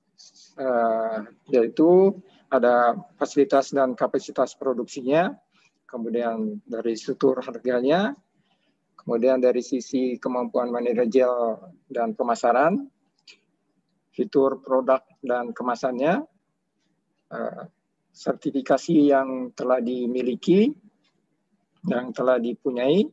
yaitu ada fasilitas dan kapasitas produksinya, kemudian dari struktur harganya, kemudian dari sisi kemampuan manajerial dan pemasaran, fitur produk dan kemasannya, sertifikasi yang telah dimiliki, yang telah dipunyai,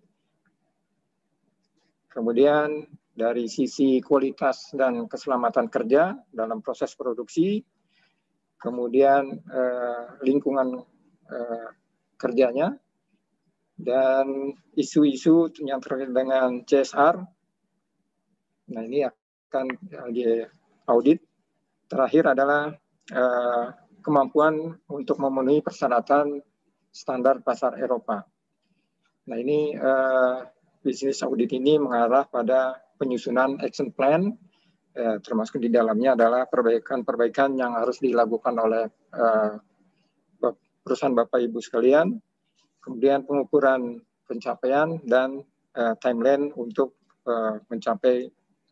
kemudian dari sisi kualitas dan keselamatan kerja dalam proses produksi, kemudian lingkungan kerjanya, dan isu-isu yang terkait dengan CSR. Nah, ini akan diaudit. Terakhir adalah kemampuan untuk memenuhi persyaratan standar pasar Eropa. Nah, ini bisnis audit ini mengarah pada penyusunan action plan, termasuk di dalamnya adalah perbaikan-perbaikan yang harus dilakukan oleh perusahaan Bapak Ibu sekalian, kemudian pengukuran pencapaian dan timeline untuk mencapai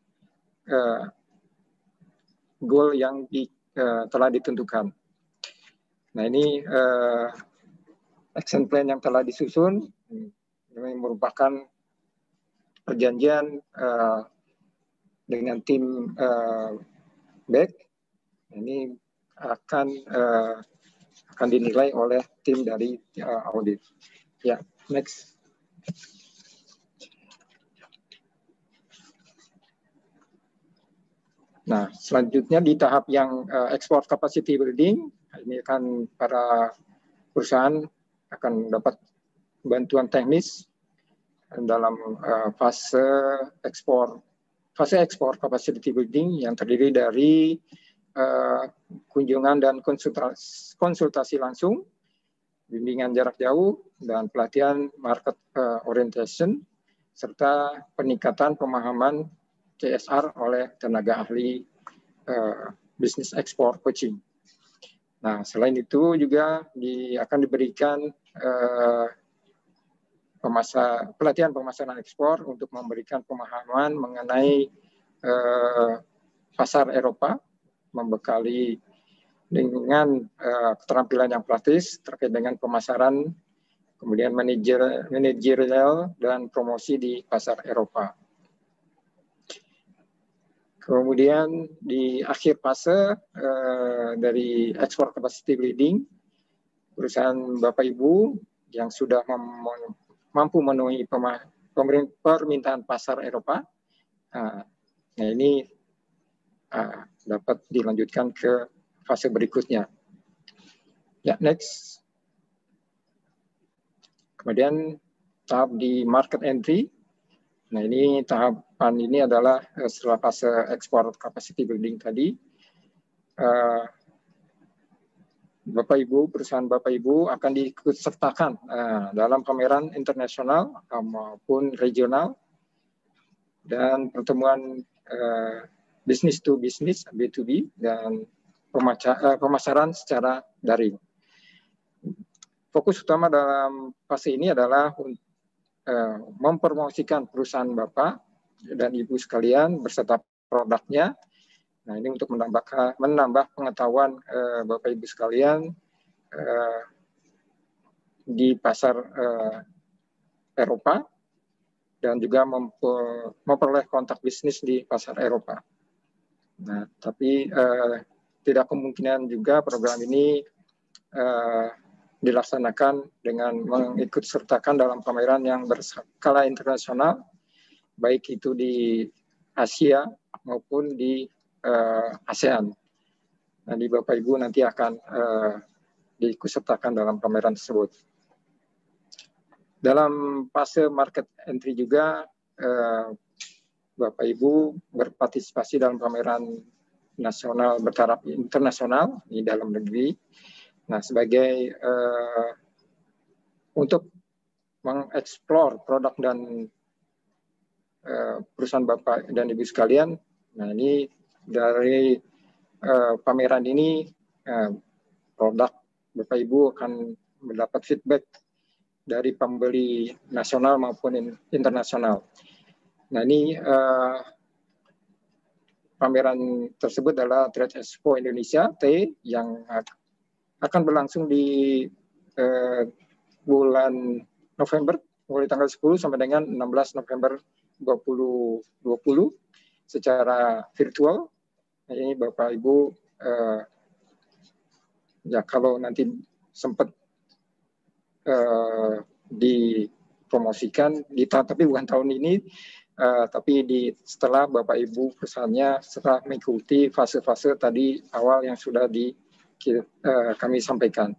goal yang telah ditentukan. Nah, ini action plan yang telah disusun, ini merupakan perjanjian dengan tim back. Ini akan dinilai oleh tim dari audit. Ya, next. Nah, selanjutnya di tahap yang export capacity building, ini akan para perusahaan akan dapat bantuan teknis dalam fase ekspor capacity building yang terdiri dari kunjungan dan konsultasi langsung, bimbingan jarak jauh, dan pelatihan market orientation, serta peningkatan pemahaman CSR oleh tenaga ahli bisnis ekspor coaching. Nah, selain itu juga akan diberikan pelatihan pemasaran ekspor untuk memberikan pemahaman mengenai pasar Eropa, membekali dengan keterampilan yang praktis terkait dengan pemasaran, kemudian manajerial dan promosi di pasar Eropa. Kemudian di akhir fase dari export capacity building, perusahaan Bapak Ibu yang sudah mampu memenuhi permintaan pasar Eropa, nah ini dapat dilanjutkan ke fase berikutnya. Ya, next. Kemudian tahap di market entry. Nah, ini tahapan ini adalah setelah fase export capacity building tadi, Bapak Ibu, perusahaan Bapak Ibu akan diikutsertakan dalam pameran internasional maupun regional dan pertemuan business to business B2B dan pemasaran secara daring. Fokus utama dalam fase ini adalah mempromosikan perusahaan Bapak dan Ibu sekalian beserta produknya. Nah, ini untuk menambah pengetahuan Bapak Ibu sekalian di pasar Eropa dan juga memperoleh kontak bisnis di pasar Eropa. Nah, tapi tidak kemungkinan juga program ini dilaksanakan dengan mengikut sertakan dalam pameran yang berskala internasional, baik itu di Asia maupun di ASEAN. Nanti Bapak Ibu nanti akan diikutsertakan dalam pameran tersebut. Dalam fase market entry juga Bapak Ibu berpartisipasi dalam pameran nasional bertaraf internasional di dalam negeri. Nah, sebagai untuk mengeksplor produk dan perusahaan Bapak dan Ibu sekalian, nah ini dari pameran ini produk Bapak Ibu akan mendapat feedback dari pembeli nasional maupun internasional. Nah, ini pameran tersebut adalah Trade Expo Indonesia T yang akan berlangsung di bulan November, mulai tanggal 10 sampai dengan 16 November 2020 secara virtual. Nah, ini Bapak Ibu ya kalau nanti sempat dipromosikan tapi bukan tahun ini, tapi setelah Bapak Ibu perusahaannya setelah mengikuti fase-fase tadi awal yang sudah kami sampaikan.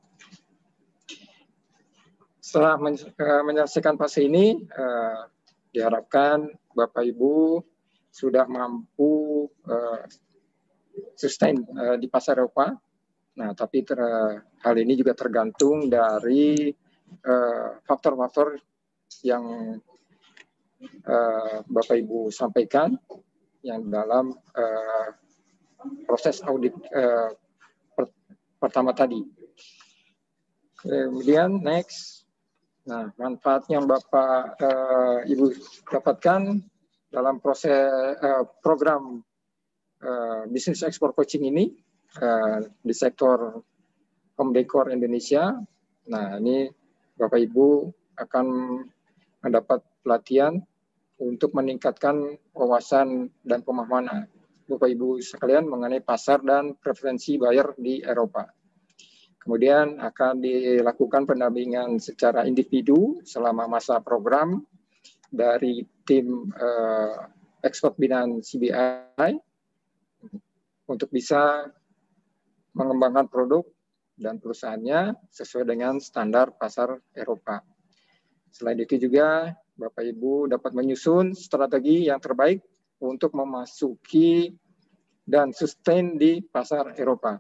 Setelah menyelesaikan fase ini, diharapkan Bapak Ibu sudah mampu sustain di pasar Eropa. Nah, tapi hal ini juga tergantung dari faktor-faktor yang Bapak Ibu sampaikan yang dalam proses audit pertama tadi. Kemudian next, nah manfaat yang Bapak Ibu dapatkan dalam proses program bisnis ekspor coaching ini di sektor home decor Indonesia. Nah, ini Bapak Ibu akan mendapat pelatihan untuk meningkatkan wawasan dan pemahaman Bapak Ibu sekalian mengenai pasar dan preferensi buyer di Eropa. Kemudian akan dilakukan pendampingan secara individu selama masa program dari tim ekspor binaan CBI untuk bisa mengembangkan produk dan perusahaannya sesuai dengan standar pasar Eropa. Selain itu juga Bapak Ibu dapat menyusun strategi yang terbaik untuk memasuki dan sustain di pasar Eropa.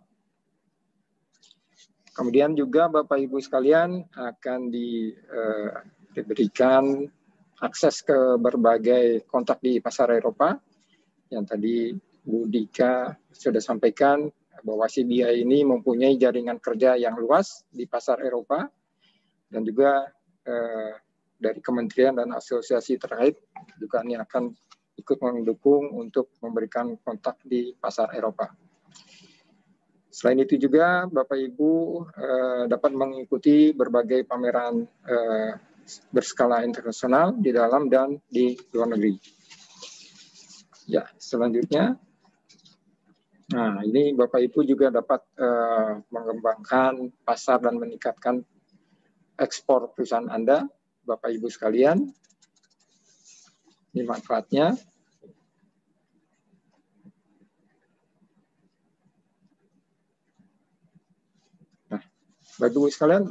Kemudian juga Bapak Ibu sekalian akan diberikan akses ke berbagai kontak di pasar Eropa yang tadi Bu Dika sudah sampaikan bahwa CBI ini mempunyai jaringan kerja yang luas di pasar Eropa dan juga dari kementerian dan asosiasi terkait juga ini akan ikut mendukung untuk memberikan kontak di pasar Eropa. Selain itu juga Bapak Ibu dapat mengikuti berbagai pameran berskala internasional di dalam dan di luar negeri. Ya, selanjutnya, nah ini Bapak Ibu juga dapat mengembangkan pasar dan meningkatkan ekspor perusahaan Anda, Bapak Ibu sekalian. Ini manfaatnya. Nah, Bapak Ibu sekalian,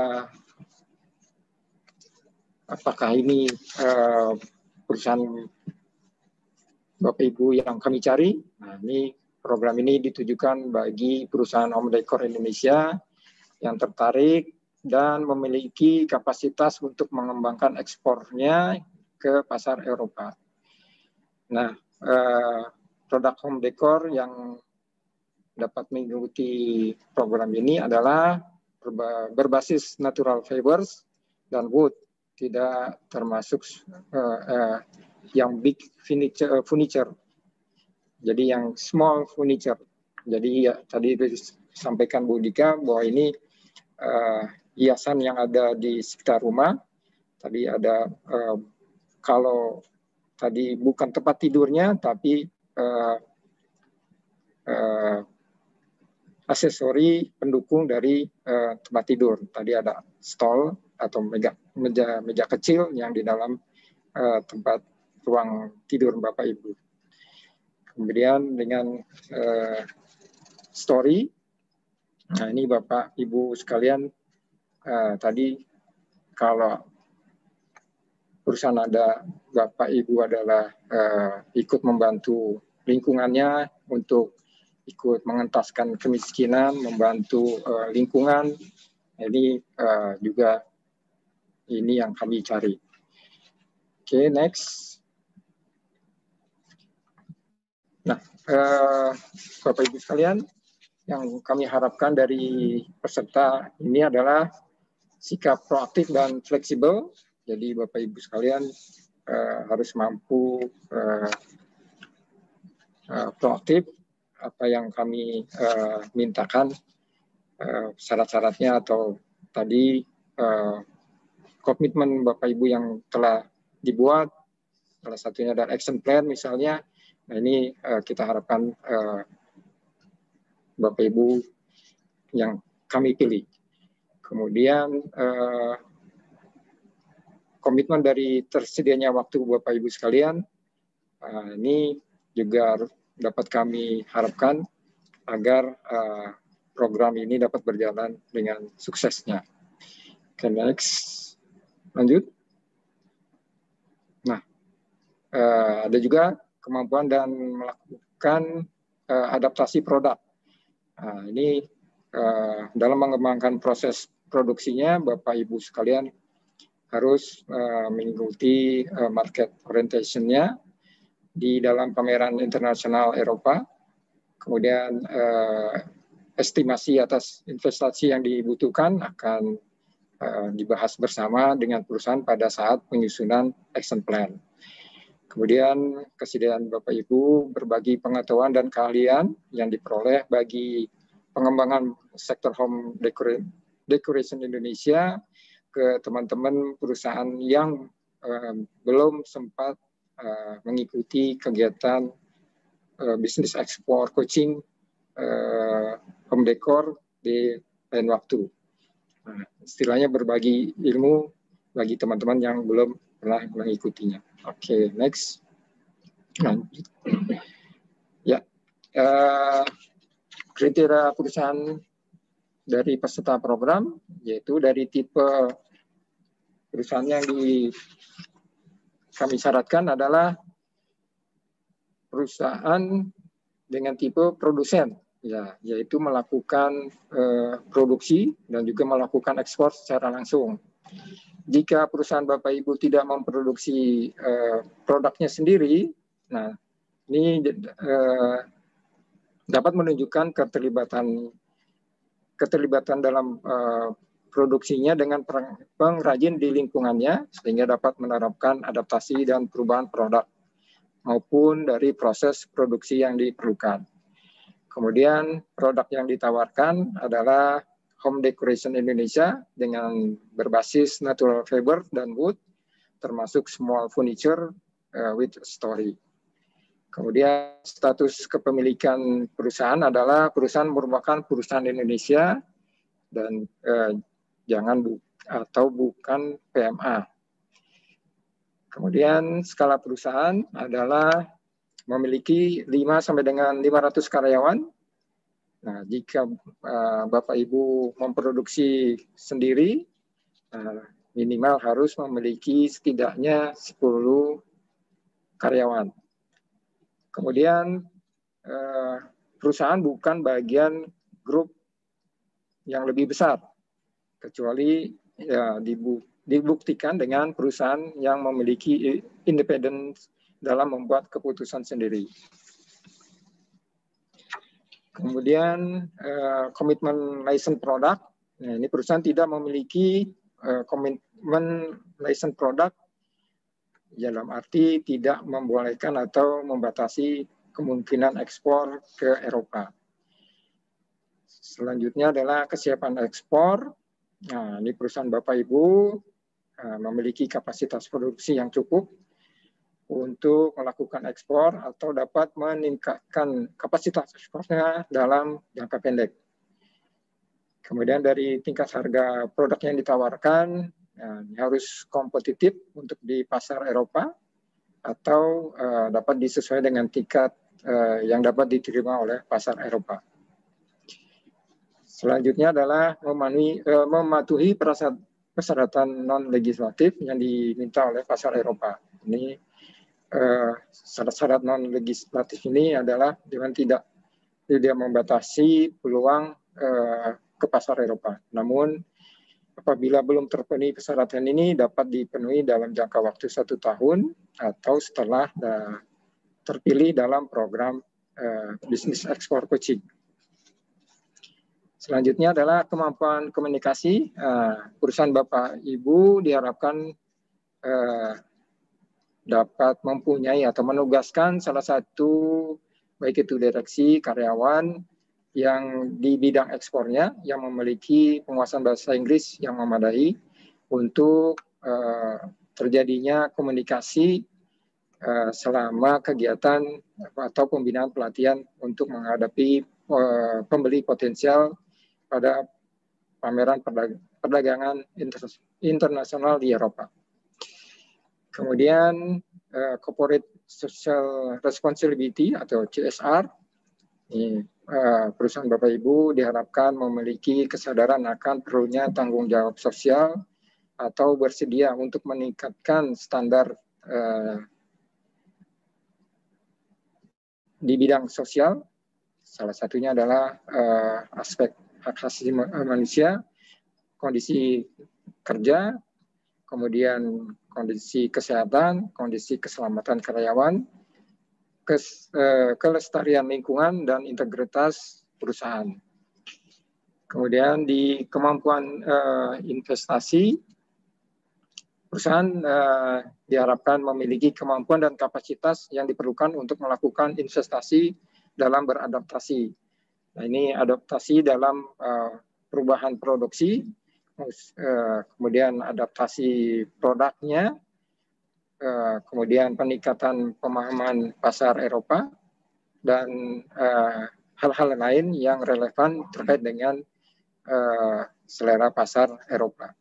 apakah ini perusahaan Bapak Ibu yang kami cari? Nah, ini program ini ditujukan bagi perusahaan home decor Indonesia yang tertarik dan memiliki kapasitas untuk mengembangkan ekspornya ke pasar Eropa. Nah, produk home decor yang dapat mengikuti program ini adalah berbasis natural fibers dan wood. tidak termasuk yang big furniture. Jadi yang small furniture. Jadi ya, tadi disampaikan Bu Dika bahwa ini hiasan yang ada di sekitar rumah. Tadi ada kalau tadi bukan tempat tidurnya, tapi aksesori pendukung dari tempat tidur. Tadi ada stol atau meja kecil yang di dalam tempat ruang tidur Bapak Ibu. Kemudian dengan story, nah ini Bapak Ibu sekalian, tadi kalau perusahaan ada Bapak Ibu adalah ikut membantu lingkungannya untuk ikut mengentaskan kemiskinan, membantu lingkungan, ini juga ini yang kami cari. Oke, next. Nah, Bapak Ibu sekalian, yang kami harapkan dari peserta ini adalah sikap proaktif dan fleksibel. Jadi Bapak Ibu sekalian harus mampu proaktif apa yang kami mintakan, syarat-syaratnya atau tadi komitmen Bapak Ibu yang telah dibuat, salah satunya adalah action plan misalnya. Nah ini kita harapkan Bapak Ibu yang kami pilih. Kemudian komitmen dari tersedianya waktu Bapak Ibu sekalian, ini juga dapat kami harapkan agar program ini dapat berjalan dengan suksesnya. Oke, next. Lanjut. Nah, ada juga kemampuan dan melakukan adaptasi produk. Nah, ini dalam mengembangkan proses produksinya, Bapak Ibu sekalian harus mengikuti market orientation-nya di dalam pameran internasional Eropa. Kemudian estimasi atas investasi yang dibutuhkan akan dibahas bersama dengan perusahaan pada saat penyusunan action plan. Kemudian kesediaan Bapak Ibu berbagi pengetahuan dan keahlian yang diperoleh bagi pengembangan sektor home decoration Indonesia ke teman-teman perusahaan yang belum sempat mengikuti kegiatan bisnis ekspor coaching home decor di lain waktu. Nah, istilahnya berbagi ilmu bagi teman-teman yang belum pernah mengikutinya. Oke, next. Lanjut. Ya, kriteria perusahaan dari peserta program yaitu dari tipe perusahaan yang kami syaratkan adalah perusahaan dengan tipe produsen, ya, yaitu melakukan produksi dan juga melakukan ekspor secara langsung. Jika perusahaan Bapak Ibu tidak memproduksi produknya sendiri, nah ini dapat menunjukkan keterlibatan dalam produksinya dengan pengrajin di lingkungannya sehingga dapat menerapkan adaptasi dan perubahan produk maupun dari proses produksi yang diperlukan. Kemudian produk yang ditawarkan adalah home decoration Indonesia dengan berbasis natural fiber dan wood, termasuk small furniture with story. Kemudian status kepemilikan perusahaan adalah perusahaan merupakan perusahaan Indonesia dan bukan PMA. Kemudian skala perusahaan adalah memiliki 5 sampai dengan 500 karyawan. Nah, jika Bapak Ibu memproduksi sendiri, minimal harus memiliki setidaknya 10 karyawan. Kemudian perusahaan bukan bagian grup yang lebih besar, kecuali ya, dibuktikan dengan perusahaan yang memiliki independen dalam membuat keputusan sendiri. Kemudian komitmen license product, nah, ini perusahaan tidak memiliki komitmen license product, dalam arti tidak membolehkan atau membatasi kemungkinan ekspor ke Eropa. Selanjutnya adalah kesiapan ekspor. Nah, ini perusahaan Bapak Ibu memiliki kapasitas produksi yang cukup untuk melakukan ekspor atau dapat meningkatkan kapasitas ekspornya dalam jangka pendek. Kemudian dari tingkat harga produk yang ditawarkan, harus kompetitif untuk di pasar Eropa atau dapat disesuaikan dengan tingkat yang dapat diterima oleh pasar Eropa. Selanjutnya adalah mematuhi persyaratan non-legislatif yang diminta oleh pasar Eropa. Ini syarat-syarat non-legislatif ini adalah dengan tidak membatasi peluang ke pasar Eropa. Namun apabila belum terpenuhi persyaratan ini dapat dipenuhi dalam jangka waktu 1 tahun atau setelah terpilih dalam program bisnis ekspor coaching. Selanjutnya adalah kemampuan komunikasi. Perusahaan Bapak Ibu diharapkan dapat mempunyai atau menugaskan salah satu baik itu direksi, karyawan yang di bidang ekspornya yang memiliki penguasaan bahasa Inggris yang memadai untuk terjadinya komunikasi selama kegiatan atau pembinaan pelatihan untuk menghadapi pembeli potensial pada pameran perdagangan internasional di Eropa. Kemudian Corporate Social Responsibility atau CSR. Ini, perusahaan Bapak Ibu diharapkan memiliki kesadaran akan perlunya tanggung jawab sosial atau bersedia untuk meningkatkan standar di bidang sosial. Salah satunya adalah aspek hak asasi manusia, kondisi kerja, kemudian kondisi kesehatan, kondisi keselamatan karyawan, kelestarian lingkungan, dan integritas perusahaan. Kemudian di kemampuan investasi, perusahaan diharapkan memiliki kemampuan dan kapasitas yang diperlukan untuk melakukan investasi dalam beradaptasi. Nah, ini adaptasi dalam perubahan produksi, kemudian adaptasi produknya, kemudian peningkatan pemahaman pasar Eropa, dan hal-hal lain yang relevan terkait dengan selera pasar Eropa.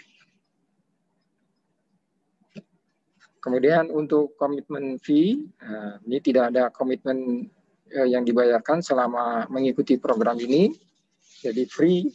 Kemudian untuk komitmen fee, ini tidak ada komitmen yang dibayarkan selama mengikuti program ini, jadi free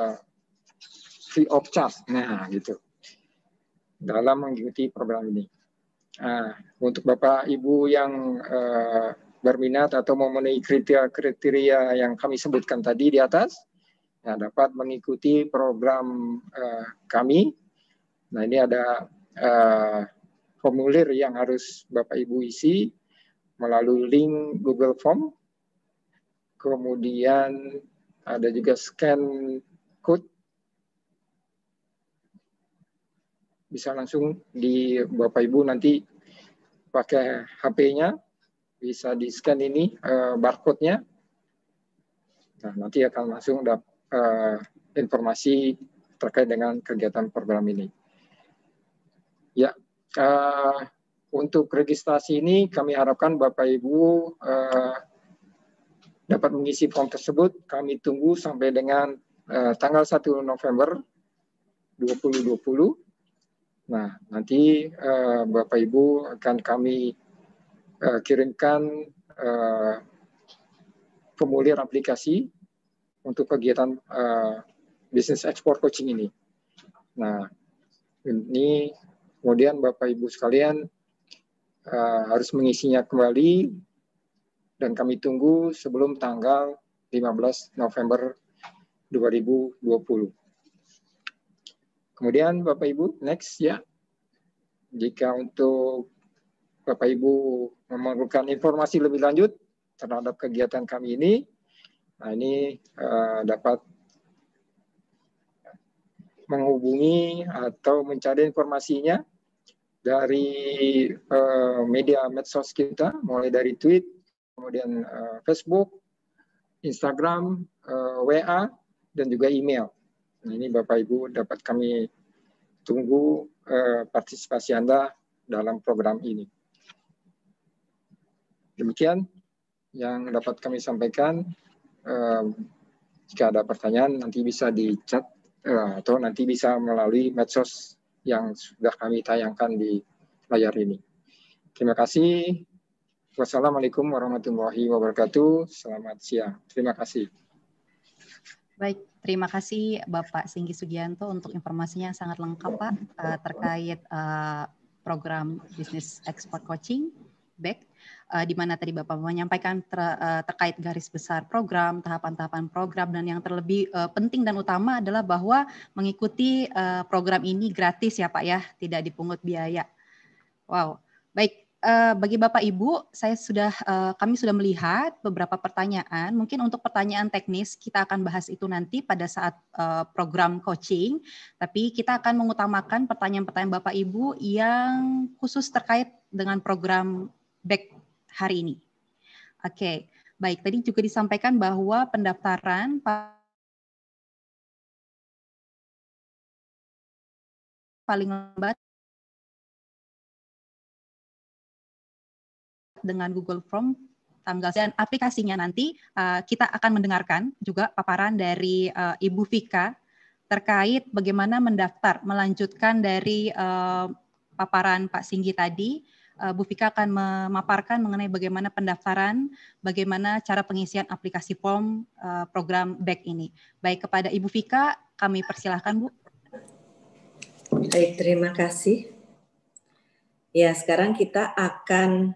of charge, nah gitu, dalam mengikuti program ini. Nah, untuk Bapak Ibu yang berminat atau memenuhi kriteria yang kami sebutkan tadi di atas, ya, dapat mengikuti program kami. Nah, ini ada formulir yang harus Bapak Ibu isi melalui link Google Form. Kemudian ada juga scan code. Bisa langsung di Bapak Ibu nanti pakai HP-nya, bisa di-scan ini barcode-nya. Nah, nanti akan langsung informasi terkait dengan kegiatan program ini. Ya, untuk registrasi ini kami harapkan Bapak Ibu dapat mengisi form tersebut. Kami tunggu sampai dengan tanggal 1 November 2020. Nah, nanti Bapak Ibu akan kami kirimkan formulir aplikasi untuk kegiatan bisnis ekspor coaching ini. Nah, ini kemudian Bapak Ibu sekalian harus mengisinya kembali dan kami tunggu sebelum tanggal 15 November 2020. Kemudian Bapak Ibu, next ya. Jika untuk Bapak Ibu memerlukan informasi lebih lanjut terhadap kegiatan kami ini, nah ini dapat menghubungi atau mencari informasinya dari media medsos kita, mulai dari tweet, kemudian Facebook, Instagram, WA, dan juga email. Nah, ini Bapak Ibu dapat kami tunggu partisipasi Anda dalam program ini. Demikian yang dapat kami sampaikan. Jika ada pertanyaan nanti bisa di chat atau nanti bisa melalui medsos yang sudah kami tayangkan di layar ini. Terima kasih. Wassalamualaikum warahmatullahi wabarakatuh. Selamat siang. Terima kasih. Baik, terima kasih Bapak Singgi Sugianto untuk informasinya yang sangat lengkap Pak terkait program bisnis ekspor coaching BEC, di mana tadi Bapak menyampaikan terkait garis besar program, tahapan-tahapan program, dan yang terlebih penting dan utama adalah bahwa mengikuti program ini gratis ya Pak ya, tidak dipungut biaya. Wow, baik. Bagi Bapak Ibu, kami sudah melihat beberapa pertanyaan. Mungkin untuk pertanyaan teknis kita akan bahas itu nanti pada saat program coaching. Tapi kita akan mengutamakan pertanyaan-pertanyaan Bapak Ibu yang khusus terkait dengan program BEC hari ini. Oke, baik. Tadi juga disampaikan bahwa pendaftaran paling lambat dengan Google Form tanggal, dan aplikasinya nanti kita akan mendengarkan juga paparan dari Ibu Vika terkait bagaimana mendaftar, melanjutkan dari paparan Pak Singgi tadi. Bu Vika akan memaparkan mengenai bagaimana pendaftaran, bagaimana cara pengisian aplikasi form program BEC ini. Baik, kepada Ibu Vika kami persilahkan Bu. Baik, terima kasih. Ya, sekarang kita akan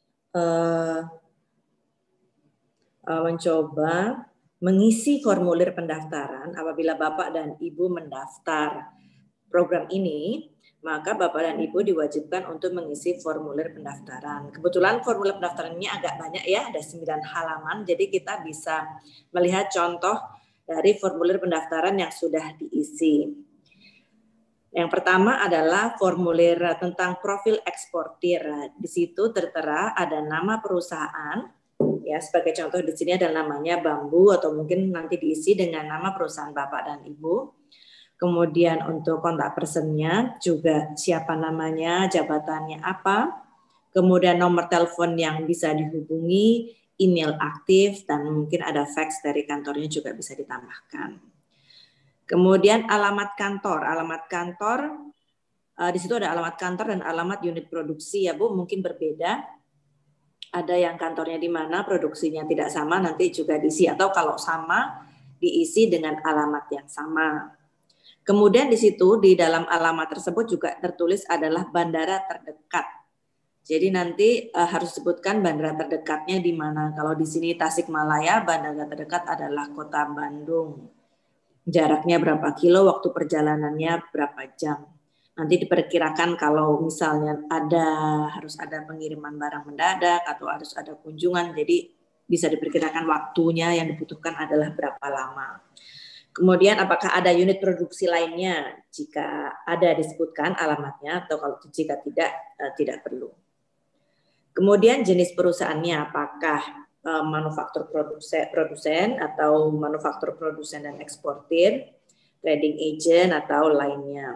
mencoba mengisi formulir pendaftaran. Apabila Bapak dan Ibu mendaftar program ini, maka Bapak dan Ibu diwajibkan untuk mengisi formulir pendaftaran. Kebetulan formulir pendaftaran ini agak banyak ya, ada 9 halaman, jadi kita bisa melihat contoh dari formulir pendaftaran yang sudah diisi. Yang pertama adalah formulir tentang profil eksportir. Di situ tertera ada nama perusahaan. Ya, sebagai contoh di sini ada namanya Bambu, atau mungkin nanti diisi dengan nama perusahaan Bapak dan Ibu. Kemudian untuk kontak personnya juga siapa namanya, jabatannya apa. Kemudian nomor telepon yang bisa dihubungi, email aktif, dan mungkin ada fax dari kantornya juga bisa ditambahkan. Kemudian alamat kantor. Alamat kantor, di situ ada alamat kantor dan alamat unit produksi ya Bu, mungkin berbeda. Ada yang kantornya di mana, produksinya tidak sama, nanti juga diisi. Atau kalau sama, diisi dengan alamat yang sama. Kemudian di situ, di dalam alamat tersebut juga tertulis adalah bandara terdekat. Jadi nanti harus sebutkan bandara terdekatnya di mana. Kalau di sini Tasikmalaya, bandara terdekat adalah Kota Bandung. Jaraknya berapa kilo, waktu perjalanannya berapa jam. Nanti diperkirakan kalau misalnya harus ada pengiriman barang mendadak atau harus ada kunjungan, jadi bisa diperkirakan waktunya yang dibutuhkan adalah berapa lama. Kemudian apakah ada unit produksi lainnya? Jika ada disebutkan alamatnya, atau kalau jika tidak perlu. Kemudian jenis perusahaannya, apakah manufaktur produsen atau manufaktur produsen dan eksportir, trading agent atau lainnya.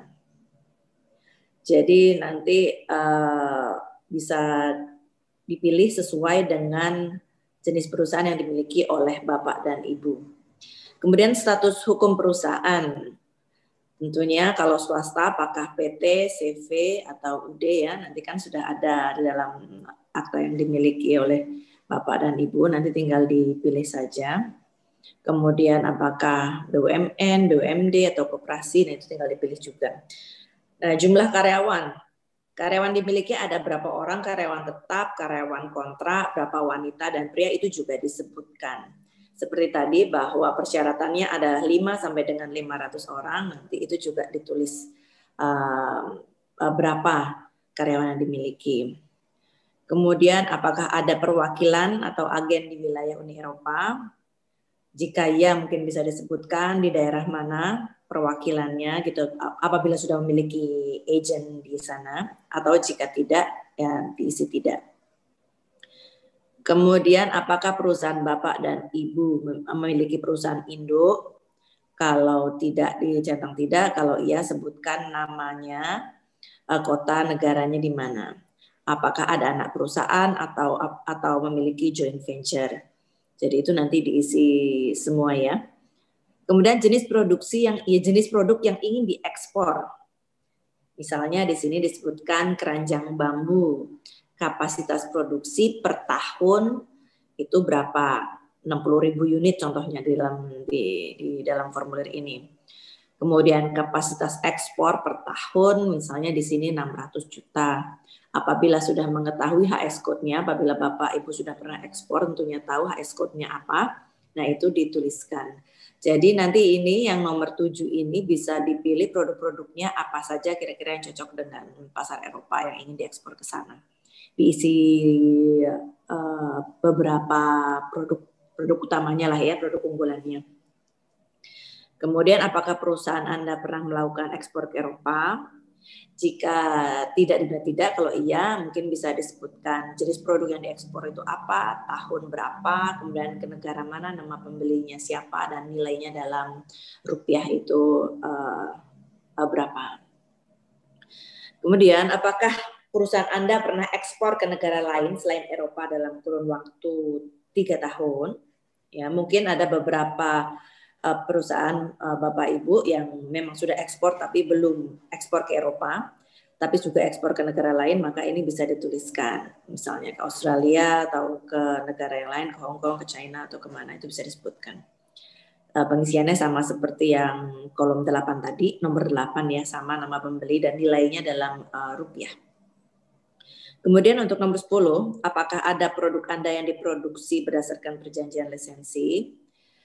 Jadi nanti bisa dipilih sesuai dengan jenis perusahaan yang dimiliki oleh Bapak dan Ibu. Kemudian status hukum perusahaan. Tentunya kalau swasta apakah PT, CV atau UD ya, nanti kan sudah ada di dalam akta yang dimiliki oleh Bapak dan Ibu, nanti tinggal dipilih saja. Kemudian apakah BUMN, BUMD atau koperasi, nah itu tinggal dipilih juga. Nah, jumlah karyawan dimiliki ada berapa orang, karyawan tetap, karyawan kontrak, berapa wanita dan pria, itu juga disebutkan. Seperti tadi bahwa persyaratannya ada 5 sampai dengan 500 orang, nanti itu juga ditulis berapa karyawan yang dimiliki. Kemudian apakah ada perwakilan atau agen di wilayah Uni Eropa, Jika iya, mungkin bisa disebutkan di daerah mana perwakilannya gitu, apabila sudah memiliki agent di sana, atau jika tidak, ya diisi tidak. Kemudian apakah perusahaan Bapak dan Ibu memiliki perusahaan induk? Kalau tidak dicentang tidak, kalau iya sebutkan namanya, kota negaranya di mana. Apakah ada anak perusahaan atau memiliki joint venture. Jadi itu nanti diisi semua ya. Kemudian jenis produk yang ingin diekspor. Misalnya di sini disebutkan keranjang bambu. Kapasitas produksi per tahun itu berapa? 60.000 unit contohnya di dalam formulir ini. Kemudian kapasitas ekspor per tahun misalnya di sini 600 juta. Apabila sudah mengetahui HS code-nya, apabila Bapak Ibu sudah pernah ekspor tentunya tahu HS code-nya apa. Nah, itu dituliskan. Jadi nanti ini yang nomor 7 ini bisa dipilih produk-produknya apa saja kira-kira yang cocok dengan pasar Eropa yang ingin diekspor ke sana. Diisi beberapa produk utamanya lah ya, produk unggulannya. Kemudian apakah perusahaan Anda pernah melakukan ekspor ke Eropa? Jika tidak, kalau iya mungkin bisa disebutkan jenis produk yang diekspor itu apa, tahun berapa, kemudian ke negara mana, nama pembelinya siapa, dan nilainya dalam rupiah itu berapa. Kemudian apakah perusahaan Anda pernah ekspor ke negara lain selain Eropa dalam kurun waktu 3 tahun? Ya, mungkin ada beberapa perusahaan Bapak Ibu yang memang sudah ekspor tapi belum ekspor ke Eropa, tapi juga ekspor ke negara lain, maka ini bisa dituliskan. Misalnya ke Australia atau ke negara yang lain, ke Hong Kong, ke China atau kemana, itu bisa disebutkan. Pengisiannya sama seperti yang kolom 8 tadi, nomor 8 ya, sama nama pembeli dan nilainya dalam rupiah. Kemudian untuk nomor 10, apakah ada produk Anda yang diproduksi berdasarkan perjanjian lisensi?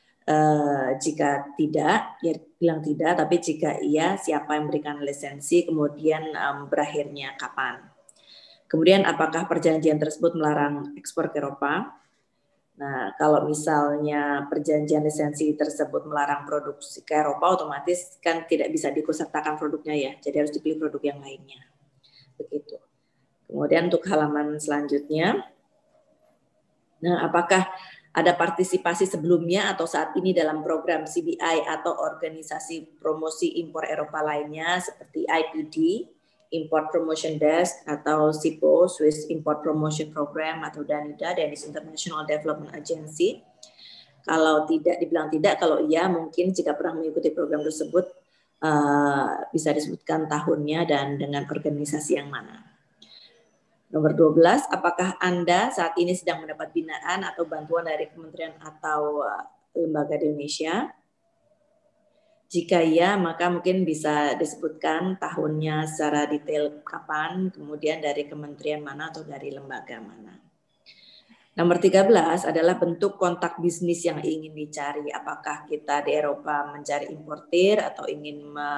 Jika tidak, ya bilang tidak, tapi jika iya, siapa yang memberikan lisensi, kemudian berakhirnya kapan. Kemudian apakah perjanjian tersebut melarang ekspor ke Eropa? Nah, kalau misalnya perjanjian lisensi tersebut melarang produksi ke Eropa, otomatis kan tidak bisa diikutsertakan produknya ya, jadi harus dipilih produk yang lainnya. Begitu. Kemudian untuk halaman selanjutnya, nah apakah ada partisipasi sebelumnya atau saat ini dalam program CBI atau organisasi promosi impor Eropa lainnya seperti IPD, Import Promotion Desk, atau SIPO, Swiss Import Promotion Program, atau DANIDA, Danish International Development Agency. Kalau tidak, dibilang tidak, kalau iya mungkin jika pernah mengikuti program tersebut bisa disebutkan tahunnya dan dengan organisasi yang mana. Nomor 12, apakah Anda saat ini sedang mendapat binaan atau bantuan dari kementerian atau lembaga di Indonesia? Jika iya, maka mungkin bisa disebutkan tahunnya secara detail kapan, kemudian dari kementerian mana atau dari lembaga mana. Nomor 13 adalah bentuk kontak bisnis yang ingin dicari. Apakah kita di Eropa mencari importir atau ingin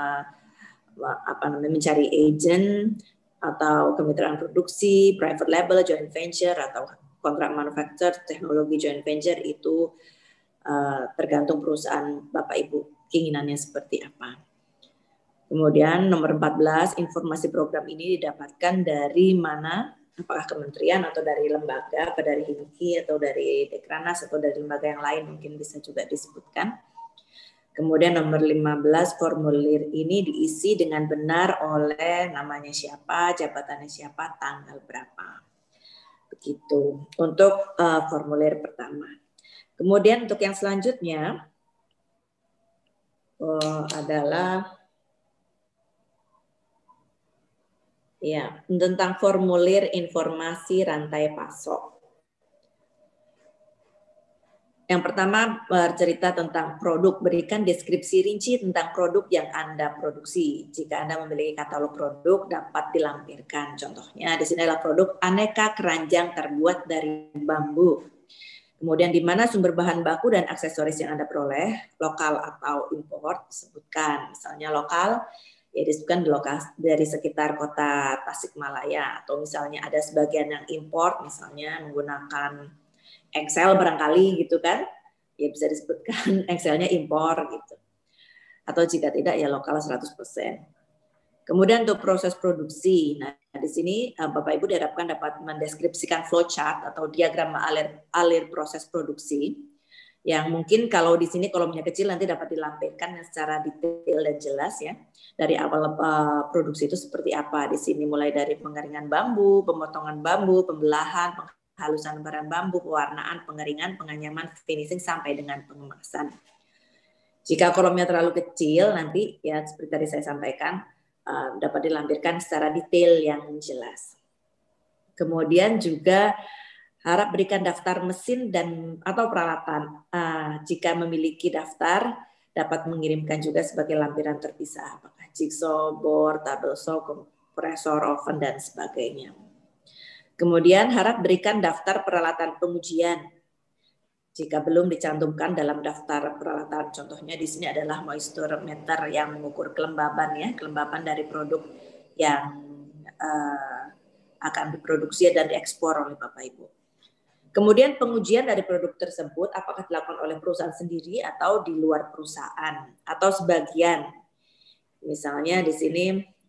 mencari agent, atau kemitraan produksi, private label, joint venture, atau kontrak manufacture, teknologi joint venture, itu tergantung perusahaan Bapak Ibu keinginannya seperti apa. Kemudian nomor 14, informasi program ini didapatkan dari mana? Apakah kementerian atau dari lembaga, apa dari HIMKI atau dari Dekranas atau dari lembaga yang lain, mungkin bisa juga disebutkan. Kemudian nomor 15, formulir ini diisi dengan benar oleh namanya siapa, jabatannya siapa, tanggal berapa. Begitu untuk formulir pertama. Kemudian untuk yang selanjutnya adalah ya tentang formulir informasi rantai pasok. Yang pertama bercerita tentang produk, berikan deskripsi rinci tentang produk yang Anda produksi. Jika Anda memiliki katalog produk dapat dilampirkan. Contohnya di sini adalah produk aneka keranjang terbuat dari bambu. Kemudian di mana sumber bahan baku dan aksesoris yang Anda peroleh, lokal atau impor, disebutkan. Misalnya lokal, ya disebutkan dari sekitar kota Tasikmalaya, atau misalnya ada sebagian yang impor, misalnya menggunakan Excel barangkali gitu kan, ya bisa disebutkan Excelnya impor gitu. Atau jika tidak ya lokal 100%. Kemudian untuk proses produksi, nah di sini Bapak Ibu diharapkan dapat mendeskripsikan flowchart atau diagram alir proses produksi, yang mungkin kalau di sini kolomnya kecil nanti dapat dilampirkan secara detail dan jelas ya. Dari awal produksi itu seperti apa di sini, mulai dari pengeringan bambu, pemotongan bambu, pembelahan, penghalusan lembaran bambu, pewarnaan, pengeringan, penganyaman, finishing sampai dengan pengemasan. Jika kolomnya terlalu kecil nanti ya seperti tadi saya sampaikan dapat dilampirkan secara detail yang jelas. Kemudian juga harap berikan daftar mesin dan atau peralatan. Jika memiliki daftar dapat mengirimkan juga sebagai lampiran terpisah, apakah jigsaw, bor, tabel saw, kompresor, oven dan sebagainya. Kemudian harap berikan daftar peralatan pengujian. Jika belum dicantumkan dalam daftar peralatan, contohnya di sini adalah moisture meter yang mengukur kelembaban ya, kelembaban dari produk yang akan diproduksi dan diekspor oleh Bapak Ibu. Kemudian pengujian dari produk tersebut apakah dilakukan oleh perusahaan sendiri atau di luar perusahaan atau sebagian. Misalnya di sini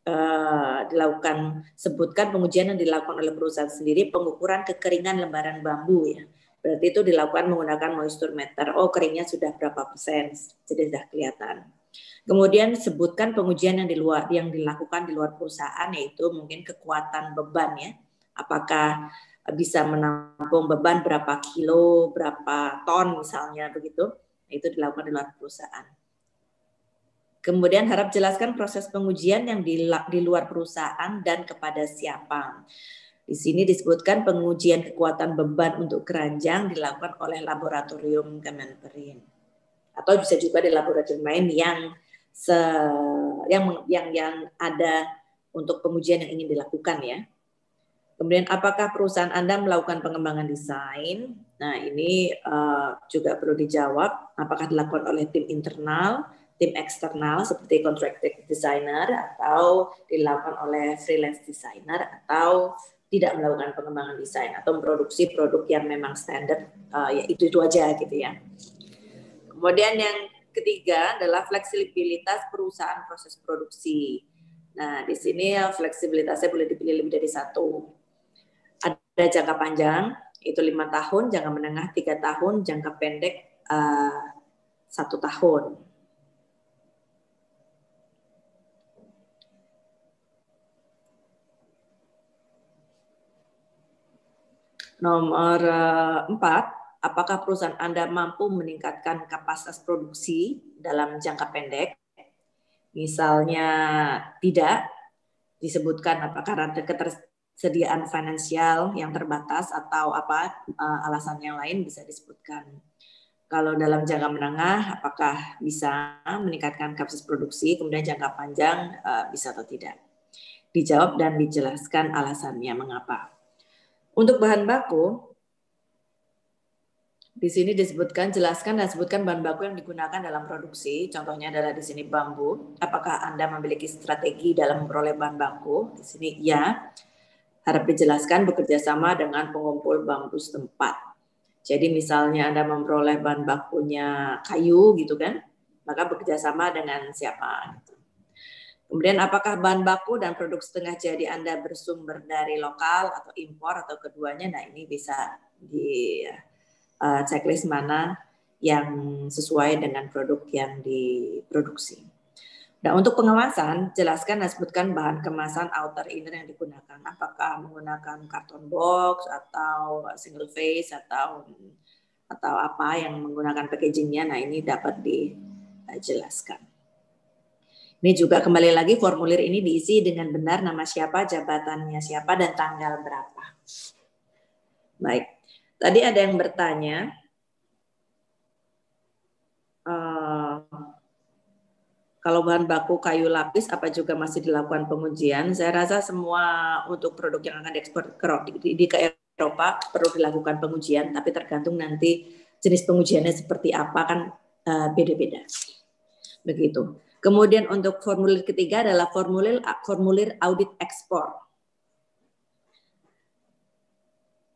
sebutkan pengujian yang dilakukan oleh perusahaan sendiri, pengukuran kekeringan lembaran bambu ya. Berarti itu dilakukan menggunakan moisture meter. Oh, keringnya sudah berapa persen, jadi sudah kelihatan. Kemudian sebutkan pengujian yang dilakukan di luar perusahaan, yaitu mungkin kekuatan beban ya. Apakah bisa menampung beban berapa kilo, berapa ton misalnya begitu. Itu dilakukan di luar perusahaan. Kemudian harap jelaskan proses pengujian yang di luar perusahaan dan kepada siapa. Di sini disebutkan pengujian kekuatan beban untuk keranjang dilakukan oleh laboratorium Kemenperin. Atau bisa juga di laboratorium lain yang ada untuk pengujian yang ingin dilakukan ya. Kemudian apakah perusahaan Anda melakukan pengembangan desain? Nah, ini juga perlu dijawab, apakah dilakukan oleh tim internal, tim eksternal seperti contracted designer, atau dilakukan oleh freelance designer, atau tidak melakukan pengembangan desain atau memproduksi produk yang memang standar, ya itu aja gitu ya. Kemudian yang ketiga adalah fleksibilitas perusahaan proses produksi. Nah, di sini fleksibilitasnya boleh dipilih lebih dari satu. Ada jangka panjang, itu 5 tahun, jangka menengah 3 tahun, jangka pendek 1 tahun. Nomor 4, apakah perusahaan Anda mampu meningkatkan kapasitas produksi dalam jangka pendek? Misalnya tidak, disebutkan apakah karena ketersediaan finansial yang terbatas atau apa alasan yang lain bisa disebutkan. Kalau dalam jangka menengah, apakah bisa meningkatkan kapasitas produksi, kemudian jangka panjang bisa atau tidak. Dijawab dan dijelaskan alasannya mengapa. Untuk bahan baku, di sini disebutkan, jelaskan dan sebutkan bahan baku yang digunakan dalam produksi. Contohnya adalah di sini bambu. Apakah Anda memiliki strategi dalam memperoleh bahan baku? Di sini ya. Harap dijelaskan bekerja sama dengan pengumpul bambu setempat. Jadi misalnya Anda memperoleh bahan bakunya kayu gitu kan, maka bekerja sama dengan siapa? Kemudian apakah bahan baku dan produk setengah jadi Anda bersumber dari lokal atau impor atau keduanya? Nah, ini bisa di checklist mana yang sesuai dengan produk yang diproduksi. Nah, untuk pengemasan, jelaskan dan sebutkan bahan kemasan outer inner yang digunakan. Apakah menggunakan karton box atau single face atau apa yang menggunakan packagingnya? Nah, ini dapat dijelaskan. Ini juga kembali lagi formulir ini diisi dengan benar nama siapa, jabatannya siapa, dan tanggal berapa. Baik, tadi ada yang bertanya, kalau bahan baku kayu lapis apa juga masih dilakukan pengujian? Saya rasa semua untuk produk yang akan diekspor ke Eropa perlu dilakukan pengujian, tapi tergantung nanti jenis pengujiannya seperti apa kan beda-beda. Begitu. Kemudian untuk formulir ketiga adalah formulir audit ekspor.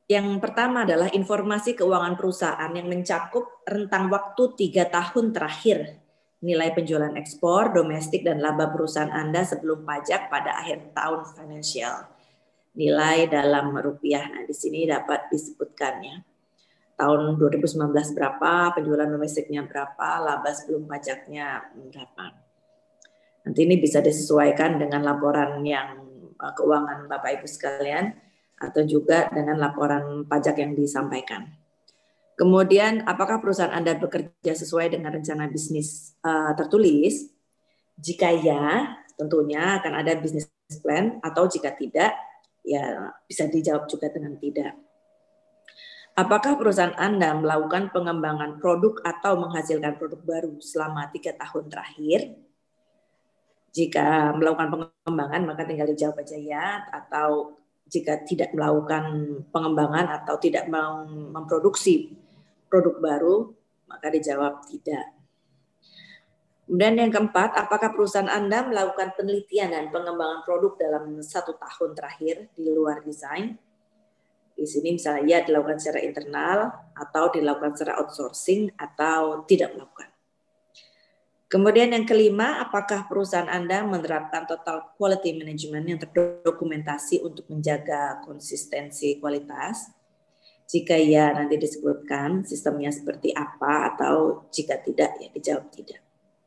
Yang pertama adalah informasi keuangan perusahaan yang mencakup rentang waktu 3 tahun terakhir, nilai penjualan ekspor, domestik, dan laba perusahaan Anda sebelum pajak pada akhir tahun finansial. Nilai dalam rupiah. Nah, di sini dapat disebutkan ya. Tahun 2019 berapa, penjualan domestiknya berapa, laba sebelum pajaknya berapa. Nanti ini bisa disesuaikan dengan laporan yang keuangan Bapak Ibu sekalian, atau juga dengan laporan pajak yang disampaikan. Kemudian, apakah perusahaan Anda bekerja sesuai dengan rencana bisnis tertulis? Jika ya, tentunya akan ada bisnis plan, atau jika tidak, ya bisa dijawab juga dengan tidak. Apakah perusahaan Anda melakukan pengembangan produk atau menghasilkan produk baru selama 3 tahun terakhir? Jika melakukan pengembangan, maka tinggal dijawab aja ya, atau jika tidak melakukan pengembangan atau tidak memproduksi produk baru, maka dijawab tidak. Kemudian yang keempat, apakah perusahaan Anda melakukan penelitian dan pengembangan produk dalam 1 tahun terakhir di luar desain? Di sini misalnya ya dilakukan secara internal atau dilakukan secara outsourcing atau tidak melakukan. Kemudian yang kelima, apakah perusahaan Anda menerapkan total quality management yang terdokumentasi untuk menjaga konsistensi kualitas? Jika ya, nanti disebutkan sistemnya seperti apa, atau jika tidak, ya dijawab tidak.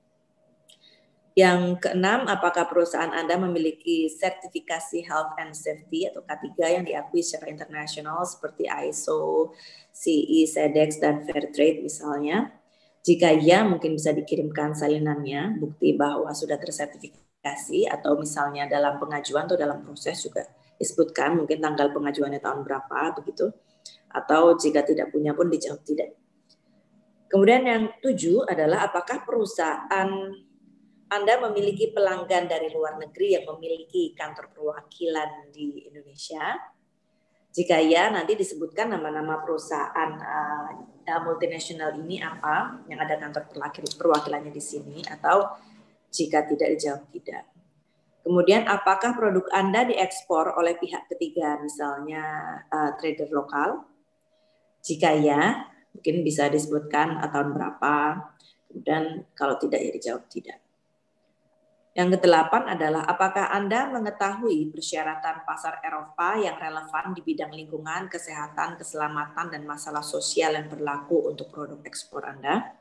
Yang keenam, apakah perusahaan Anda memiliki sertifikasi Health and Safety atau K3 yang diakui secara internasional seperti ISO, CE, SEDEX, dan Fairtrade misalnya? Jika ya, mungkin bisa dikirimkan salinannya, bukti bahwa sudah tersertifikasi, atau misalnya dalam pengajuan atau dalam proses juga disebutkan mungkin tanggal pengajuannya tahun berapa, begitu. Atau jika tidak punya pun dijawab tidak. Kemudian yang 7 adalah apakah perusahaan Anda memiliki pelanggan dari luar negeri yang memiliki kantor perwakilan di Indonesia? Jika ya, nanti disebutkan nama-nama perusahaan multinasional ini apa, yang ada kantor perwakilannya di sini, atau jika tidak dijawab tidak. Kemudian apakah produk Anda diekspor oleh pihak ketiga, misalnya trader lokal? Jika ya, mungkin bisa disebutkan tahun berapa, kemudian kalau tidak ya dijawab tidak. Yang kedelapan adalah apakah Anda mengetahui persyaratan pasar Eropa yang relevan di bidang lingkungan, kesehatan, keselamatan, dan masalah sosial yang berlaku untuk produk ekspor Anda?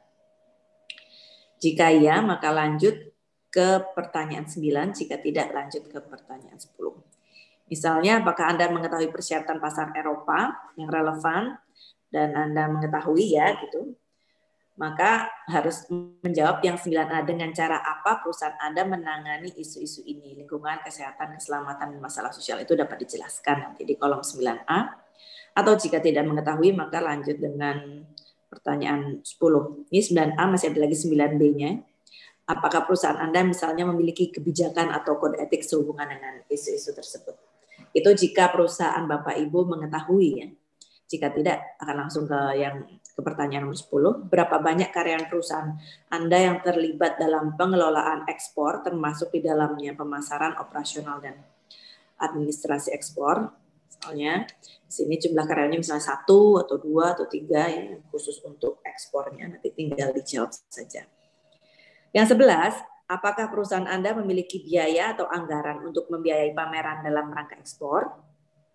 Jika ya, maka lanjut ke pertanyaan 9, jika tidak lanjut ke pertanyaan 10. Misalnya, apakah Anda mengetahui persyaratan pasar Eropa yang relevan dan Anda mengetahui ya gitu, maka harus menjawab yang 9A, dengan cara apa perusahaan Anda menangani isu-isu ini, lingkungan, kesehatan, keselamatan, dan masalah sosial, itu dapat dijelaskan nanti di kolom 9A. Atau jika tidak mengetahui, maka lanjut dengan pertanyaan 10. Ini 9A, masih ada lagi 9B-nya. Apakah perusahaan Anda misalnya memiliki kebijakan atau kode etik sehubungan dengan isu-isu tersebut? Itu jika perusahaan Bapak Ibu mengetahui ya. Jika tidak, akan langsung ke pertanyaan nomor 10. Berapa banyak karyawan perusahaan Anda yang terlibat dalam pengelolaan ekspor, termasuk di dalamnya pemasaran, operasional, dan administrasi ekspor? Misalnya, di sini jumlah karyawannya misalnya 1 atau 2 atau 3 yang khusus untuk ekspornya, nanti tinggal dijawab saja. Yang 11, apakah perusahaan Anda memiliki biaya atau anggaran untuk membiayai pameran dalam rangka ekspor?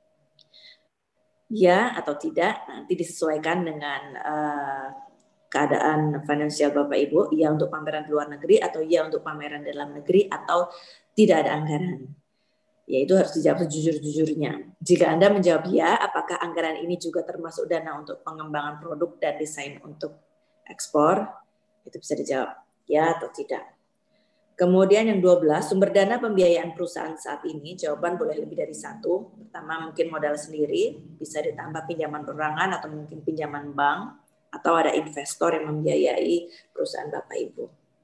Ya atau tidak, nanti disesuaikan dengan keadaan finansial Bapak Ibu, ya untuk pameran di luar negeri atau ya untuk pameran dalam negeri, atau tidak ada anggaran. Ya, itu harus dijawab sejujur-jujurnya. Jika Anda menjawab ya, apakah anggaran ini juga termasuk dana untuk pengembangan produk dan desain untuk ekspor? Itu bisa dijawab ya atau tidak. Kemudian yang 12, sumber dana pembiayaan perusahaan saat ini, jawaban boleh lebih dari 1. Pertama mungkin modal sendiri, bisa ditambah pinjaman perorangan atau mungkin pinjaman bank, atau ada investor yang membiayai perusahaan Bapak Ibu.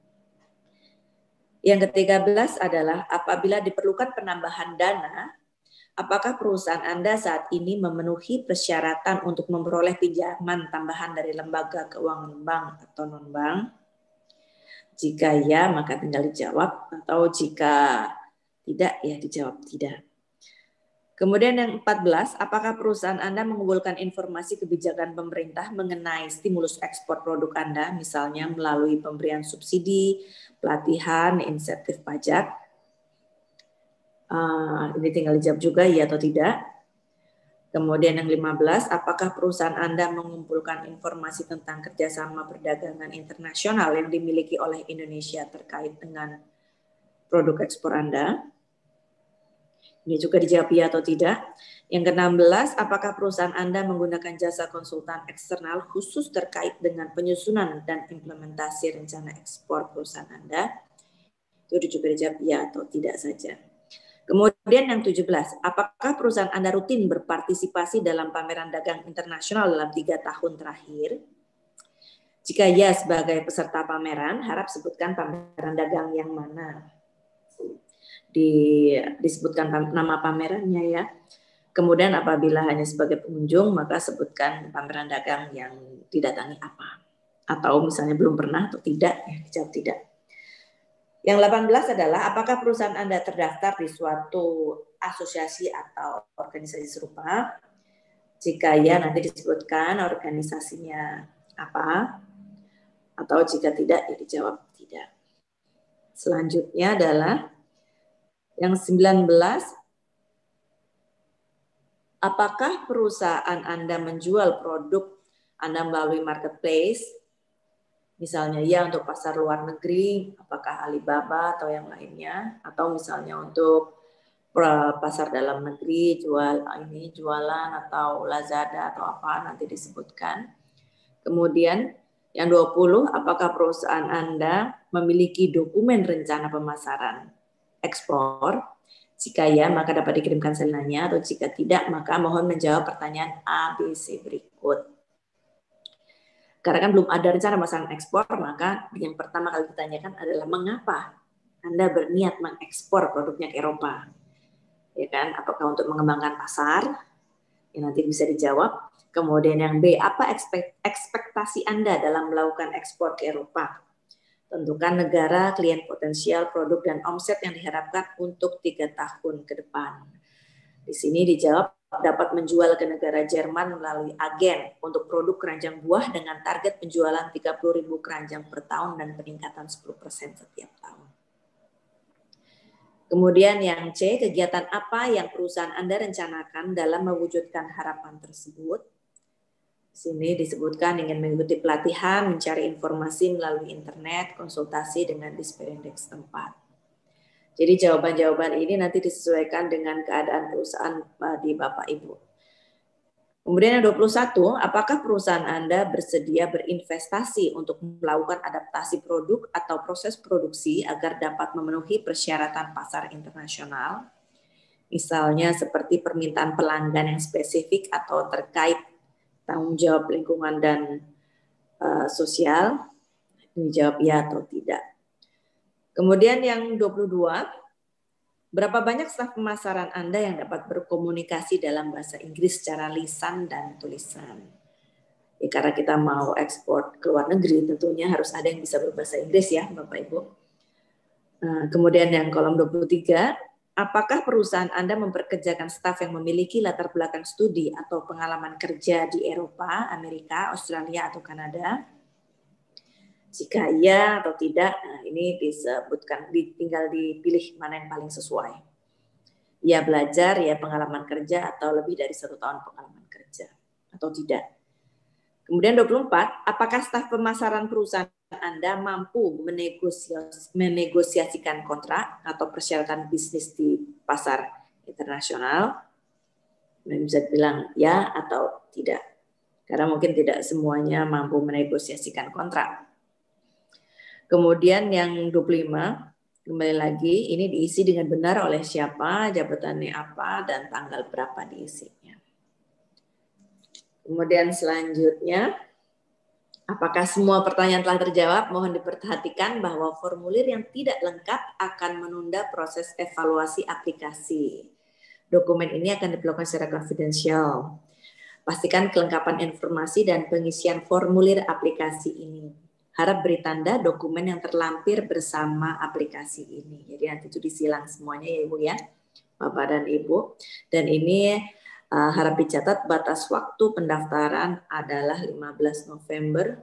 Yang ke-13 adalah apabila diperlukan penambahan dana, apakah perusahaan Anda saat ini memenuhi persyaratan untuk memperoleh pinjaman tambahan dari lembaga keuangan bank atau non-bank? Jika ya, maka tinggal dijawab, atau jika tidak, ya dijawab tidak. Kemudian yang 14, apakah perusahaan Anda mengumpulkan informasi kebijakan pemerintah mengenai stimulus ekspor produk Anda, misalnya melalui pemberian subsidi, pelatihan, insentif pajak? Ini tinggal dijawab juga iya atau tidak. Kemudian yang 15, apakah perusahaan Anda mengumpulkan informasi tentang kerjasama perdagangan internasional yang dimiliki oleh Indonesia terkait dengan produk ekspor Anda? Ini juga dijawab ya atau tidak. Yang ke-16, apakah perusahaan Anda menggunakan jasa konsultan eksternal khusus terkait dengan penyusunan dan implementasi rencana ekspor perusahaan Anda? Itu juga dijawab ya atau tidak saja. Kemudian yang 17, apakah perusahaan Anda rutin berpartisipasi dalam pameran dagang internasional dalam 3 tahun terakhir? Jika ya sebagai peserta pameran, harap sebutkan pameran dagang yang mana. Disebutkan nama pamerannya ya. Kemudian apabila hanya sebagai pengunjung, maka sebutkan pameran dagang yang didatangi apa. Atau misalnya belum pernah atau tidak, ya dijawab tidak. Yang 18 adalah apakah perusahaan Anda terdaftar di suatu asosiasi atau organisasi serupa? Jika ya, nanti disebutkan organisasinya apa. Atau jika tidak, ya dijawab tidak. Selanjutnya adalah yang 19, apakah perusahaan Anda menjual produk Anda melalui marketplace? Misalnya ya untuk pasar luar negeri, apakah Alibaba atau yang lainnya? Atau misalnya untuk pasar dalam negeri, jualan atau Lazada atau apa, nanti disebutkan. Kemudian yang 20, apakah perusahaan Anda memiliki dokumen rencana pemasaran ekspor? Jika ya, maka dapat dikirimkan salinannya, atau jika tidak, maka mohon menjawab pertanyaan A, B, C berikut. Karena kan belum ada rencana pemasaran ekspor, maka yang pertama kali ditanyakan adalah mengapa Anda berniat mengekspor produknya ke Eropa? Ya kan? Apakah untuk mengembangkan pasar? Ya, nanti bisa dijawab. Kemudian yang B, apa ekspektasi Anda dalam melakukan ekspor ke Eropa? Tentukan negara, klien potensial, produk, dan omset yang diharapkan untuk 3 tahun ke depan. Di sini dijawab dapat menjual ke negara Jerman melalui agen untuk produk keranjang buah dengan target penjualan 30.000 keranjang per tahun dan peningkatan 10% setiap tahun. Kemudian yang C, kegiatan apa yang perusahaan Anda rencanakan dalam mewujudkan harapan tersebut? Sini disebutkan ingin mengikuti pelatihan, mencari informasi melalui internet, konsultasi dengan Disperindex tempat. Jadi jawaban-jawaban ini nanti disesuaikan dengan keadaan perusahaan di Bapak Ibu. Kemudian yang 21, apakah perusahaan Anda bersedia berinvestasi untuk melakukan adaptasi produk atau proses produksi agar dapat memenuhi persyaratan pasar internasional? Misalnya seperti permintaan pelanggan yang spesifik atau terkait tanggung jawab lingkungan dan sosial, dijawab ya atau tidak. Kemudian yang 22, berapa banyak staf pemasaran Anda yang dapat berkomunikasi dalam bahasa Inggris secara lisan dan tulisan? Ya, karena kita mau ekspor ke luar negeri, tentunya harus ada yang bisa berbahasa Inggris ya Bapak Ibu. Kemudian yang kolom 23, apakah perusahaan Anda memperkerjakan staf yang memiliki latar belakang studi atau pengalaman kerja di Eropa, Amerika, Australia, atau Kanada? Jika iya atau tidak, nah ini disebutkan, tinggal dipilih mana yang paling sesuai. Ya belajar, ya pengalaman kerja, atau lebih dari 1 tahun pengalaman kerja, atau tidak. Kemudian 24, apakah staf pemasaran perusahaan Anda mampu menegosiasikan kontrak atau persyaratan bisnis di pasar internasional? Bisa bilang ya atau tidak. Karena mungkin tidak semuanya mampu menegosiasikan kontrak. Kemudian yang 25, kembali lagi, ini diisi dengan benar oleh siapa, jabatannya apa, dan tanggal berapa diisinya. Kemudian selanjutnya, apakah semua pertanyaan telah terjawab? Mohon diperhatikan bahwa formulir yang tidak lengkap akan menunda proses evaluasi aplikasi. Dokumen ini akan diperlakukan secara konfidensial. Pastikan kelengkapan informasi dan pengisian formulir aplikasi ini. Harap beri tanda dokumen yang terlampir bersama aplikasi ini. Jadi nanti itu disilang semuanya ya Ibu ya. Bapak dan Ibu. Dan ini harap dicatat batas waktu pendaftaran adalah 15 November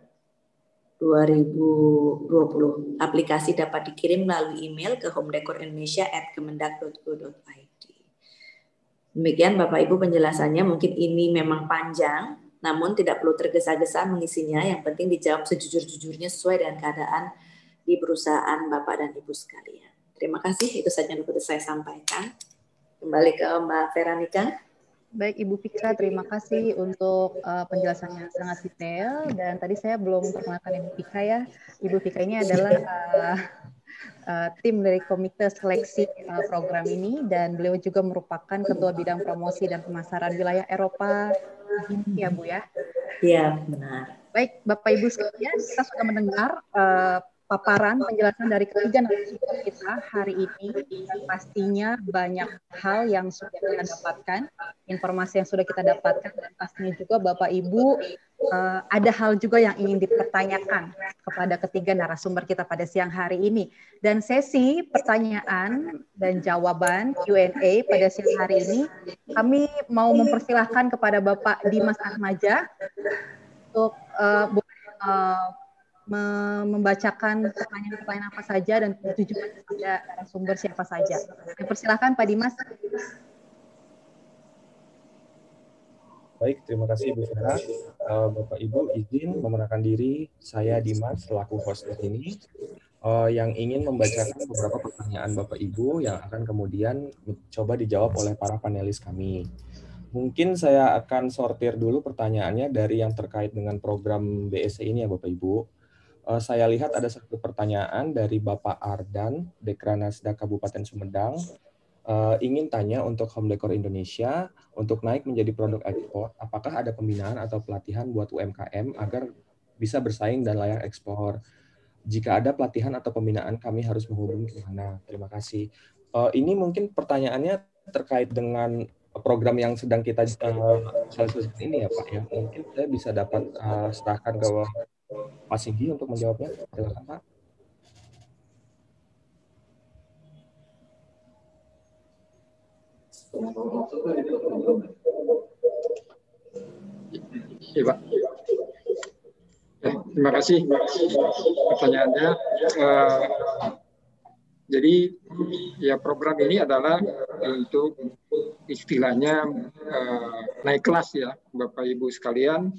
2020. Aplikasi dapat dikirim melalui email ke homedecorindonesia@kemendak.go.id. Demikian Bapak Ibu penjelasannya, mungkin ini memang panjang, namun tidak perlu tergesa-gesa mengisinya, yang penting dijawab sejujur-jujurnya sesuai dengan keadaan di perusahaan Bapak dan Ibu sekalian. Terima kasih, itu saja yang dapat saya sampaikan. Kembali ke Mbak Veronica. Baik Ibu Fika, terima kasih untuk penjelasannya sangat detail, dan tadi saya belum memperkenalkan Ibu Fika ya. Ibu Fika ini adalah tim dari Komite Seleksi program ini, dan beliau juga merupakan Ketua Bidang Promosi dan Pemasaran Wilayah Eropa. Ya Bu ya? Iya, benar. Baik Bapak Ibu sekalian, kita sudah mendengar paparan penjelasan dari ketiga narasumber kita hari ini, dan pastinya banyak hal yang sudah kita dapatkan, informasi yang sudah kita dapatkan, dan pastinya juga Bapak Ibu ada hal juga yang ingin dipertanyakan kepada ketiga narasumber kita pada siang hari ini. Dan sesi pertanyaan dan jawaban Q&A pada siang hari ini, kami mau mempersilahkan kepada Bapak Dimas Atmaja untuk membacakan pertanyaan-pertanyaan apa saja dan tujuan kepada narasumber siapa saja. Persilahkan Pak Dimas. Baik, terima kasih Bu Vera. Bapak Ibu izin memperkenalkan diri, saya Dimas selaku host di sini yang ingin membacakan beberapa pertanyaan Bapak Ibu yang akan kemudian coba dijawab oleh para panelis kami. Mungkin saya akan sortir dulu pertanyaannya dari yang terkait dengan program BSC ini ya Bapak Ibu. Saya lihat ada satu pertanyaan dari Bapak Ardan, Dekranasda Kabupaten Sumedang. Ingin tanya untuk Home Decor Indonesia, untuk naik menjadi produk ekspor, apakah ada pembinaan atau pelatihan buat UMKM agar bisa bersaing dan layak ekspor? Jika ada pelatihan atau pembinaan, kami harus menghubungi ke mana? Terima kasih. Ini mungkin pertanyaannya terkait dengan program yang sedang kita sosialisasikan ini ya Pak ya. Mungkin saya bisa dapat serahkan ke Pak Singgi untuk menjawabnya. Silakan Pak. Iya Pak. Terima kasih pertanyaannya. Jadi ya program ini adalah untuk istilahnya naik kelas ya Bapak Ibu sekalian,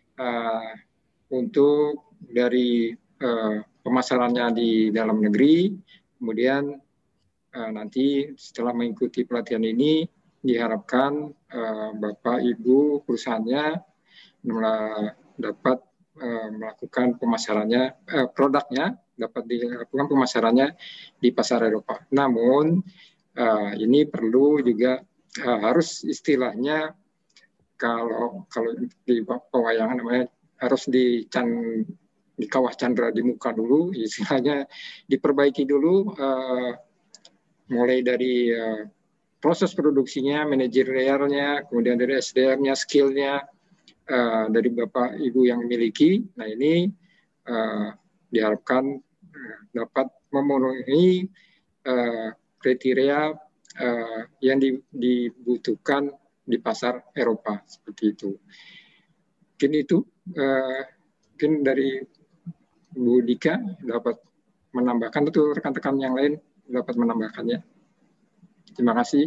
untuk dari pemasarannya di dalam negeri, kemudian nanti setelah mengikuti pelatihan ini diharapkan Bapak Ibu perusahaannya dapat melakukan pemasarannya, produknya dapat dilakukan pemasarannya di pasar Eropa. Namun ini perlu juga harus istilahnya kalau di pewayangan namanya harus di kawah candra di muka dulu, istilahnya diperbaiki dulu, mulai dari proses produksinya, manajerialnya, kemudian dari SDM-nya, skill-nya, dari Bapak Ibu yang memiliki. Nah ini diharapkan dapat memenuhi kriteria yang dibutuhkan di pasar Eropa, seperti itu. Mungkin itu, mungkin dari Bu Dika dapat menambahkan, itu rekan-rekan yang lain dapat menambahkannya. Terima kasih.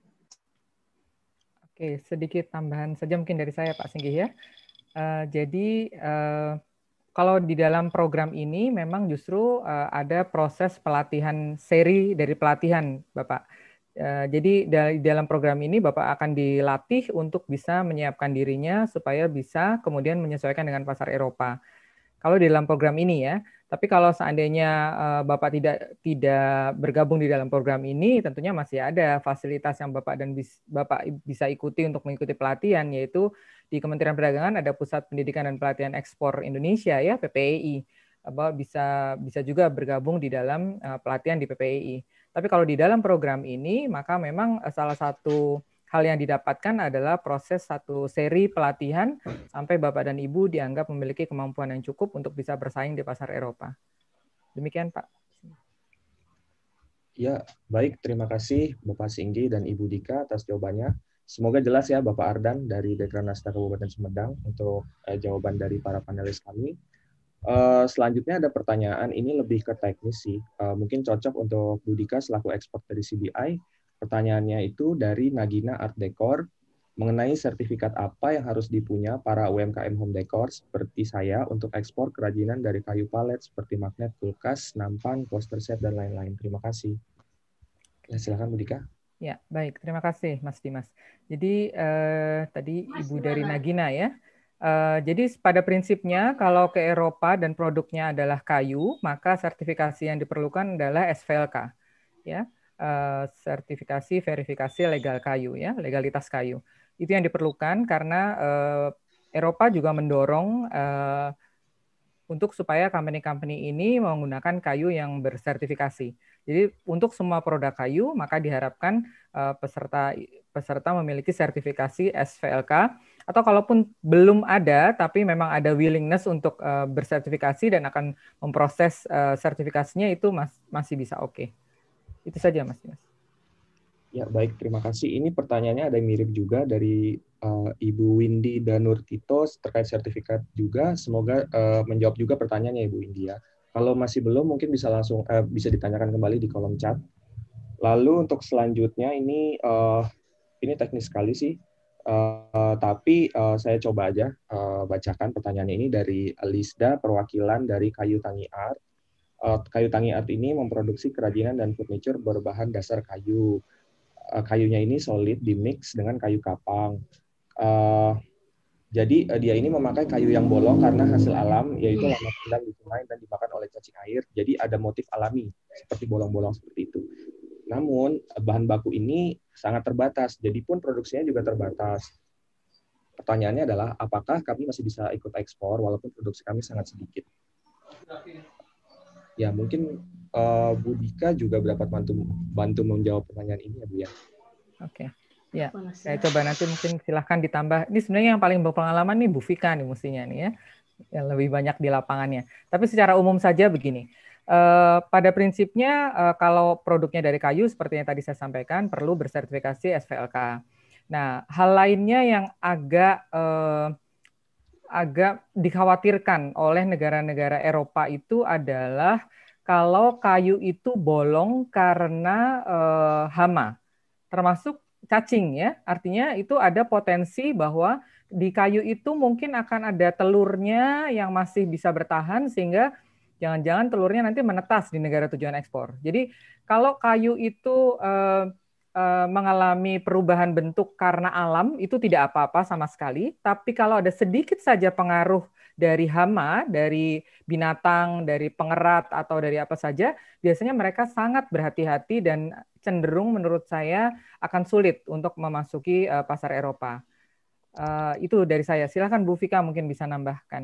Oke, sedikit tambahan saja mungkin dari saya Pak Singgih ya. Jadi kalau di dalam program ini memang justru ada proses pelatihan, seri dari pelatihan Bapak. Jadi di dalam program ini Bapak akan dilatih untuk bisa menyiapkan dirinya supaya bisa kemudian menyesuaikan dengan pasar Eropa. Kalau di dalam program ini ya, tapi kalau seandainya Bapak tidak bergabung di dalam program ini, tentunya masih ada fasilitas yang Bapak bisa ikuti untuk mengikuti pelatihan, yaitu di Kementerian Perdagangan ada Pusat Pendidikan dan Pelatihan Ekspor Indonesia ya, PPEI. Bapak bisa juga bergabung di dalam pelatihan di PPEI. Tapi kalau di dalam program ini, maka memang salah satu hal yang didapatkan adalah proses satu seri pelatihan sampai Bapak dan Ibu dianggap memiliki kemampuan yang cukup untuk bisa bersaing di pasar Eropa. Demikian, Pak. Ya, baik. Terima kasih Bapak Singgi dan Ibu Dika atas jawabannya. Semoga jelas ya Bapak Ardan dari Dekranasda Kabupaten Sumedang untuk jawaban dari para panelis kami. Selanjutnya ada pertanyaan, ini lebih ke teknis sih. Mungkin cocok untuk Bu Dika selaku ekspor dari CBI. Pertanyaannya itu dari Nagina Art Decor, mengenai sertifikat apa yang harus dipunya para UMKM home decor seperti saya untuk ekspor kerajinan dari kayu palet seperti magnet, kulkas, nampan, poster set, dan lain-lain. Terima kasih. Silakan Bu Dika. Ya, baik. Terima kasih Mas Dimas. Jadi tadi Ibu dari Nagina ya. Jadi pada prinsipnya kalau ke Eropa dan produknya adalah kayu, maka sertifikasi yang diperlukan adalah SVLK. Ya. Sertifikasi verifikasi legal kayu ya, legalitas kayu. Itu yang diperlukan karena Eropa juga mendorong untuk supaya company-company ini menggunakan kayu yang bersertifikasi. Jadi untuk semua produk kayu maka diharapkan peserta memiliki sertifikasi SVLK, atau kalaupun belum ada tapi memang ada willingness untuk bersertifikasi dan akan memproses sertifikasinya, itu masih bisa oke. Itu saja Mas Dimas. Ya, baik, terima kasih. Ini pertanyaannya ada yang mirip juga dari Ibu Windy Danurtito terkait sertifikat juga. Semoga menjawab juga pertanyaannya Ibu Windy ya. Kalau masih belum, mungkin bisa langsung bisa ditanyakan kembali di kolom chat. Lalu untuk selanjutnya ini teknis sekali sih, tapi saya coba aja bacakan pertanyaannya ini dari Lisda, perwakilan dari Kayu Tangi Art. Kayu Tangi Art ini memproduksi kerajinan dan furniture berbahan dasar kayu. Kayunya ini solid dimix dengan kayu kapang. Jadi dia ini memakai kayu yang bolong karena hasil alam, yaitu lama pendam di sungai dan dimakan oleh cacing air. Jadi ada motif alami seperti bolong-bolong seperti itu. Namun bahan baku ini sangat terbatas, jadi pun produksinya juga terbatas. Pertanyaannya adalah apakah kami masih bisa ikut ekspor walaupun produksi kami sangat sedikit? Ya mungkin Bu Dika juga dapat bantu menjawab pertanyaan ini ya Bu ya. Oke, ya saya coba nanti mungkin silahkan ditambah. Ini sebenarnya yang paling berpengalaman nih Bu Vika nih mestinya nih ya, yang lebih banyak di lapangannya. Tapi secara umum saja begini, pada prinsipnya kalau produknya dari kayu seperti yang tadi saya sampaikan perlu bersertifikasi SVLK. Nah, hal lainnya yang agak dikhawatirkan oleh negara-negara Eropa itu adalah kalau kayu itu bolong karena hama, termasuk cacing ya. Artinya itu ada potensi bahwa di kayu itu mungkin akan ada telurnya yang masih bisa bertahan sehingga jangan-jangan telurnya nanti menetas di negara tujuan ekspor. Jadi kalau kayu itu mengalami perubahan bentuk karena alam, itu tidak apa-apa sama sekali. Tapi kalau ada sedikit saja pengaruh dari hama, dari binatang, dari pengerat, atau dari apa saja, biasanya mereka sangat berhati-hati dan cenderung menurut saya akan sulit untuk memasuki pasar Eropa. Itu dari saya. Silakan Bu Vika mungkin bisa nambahkan.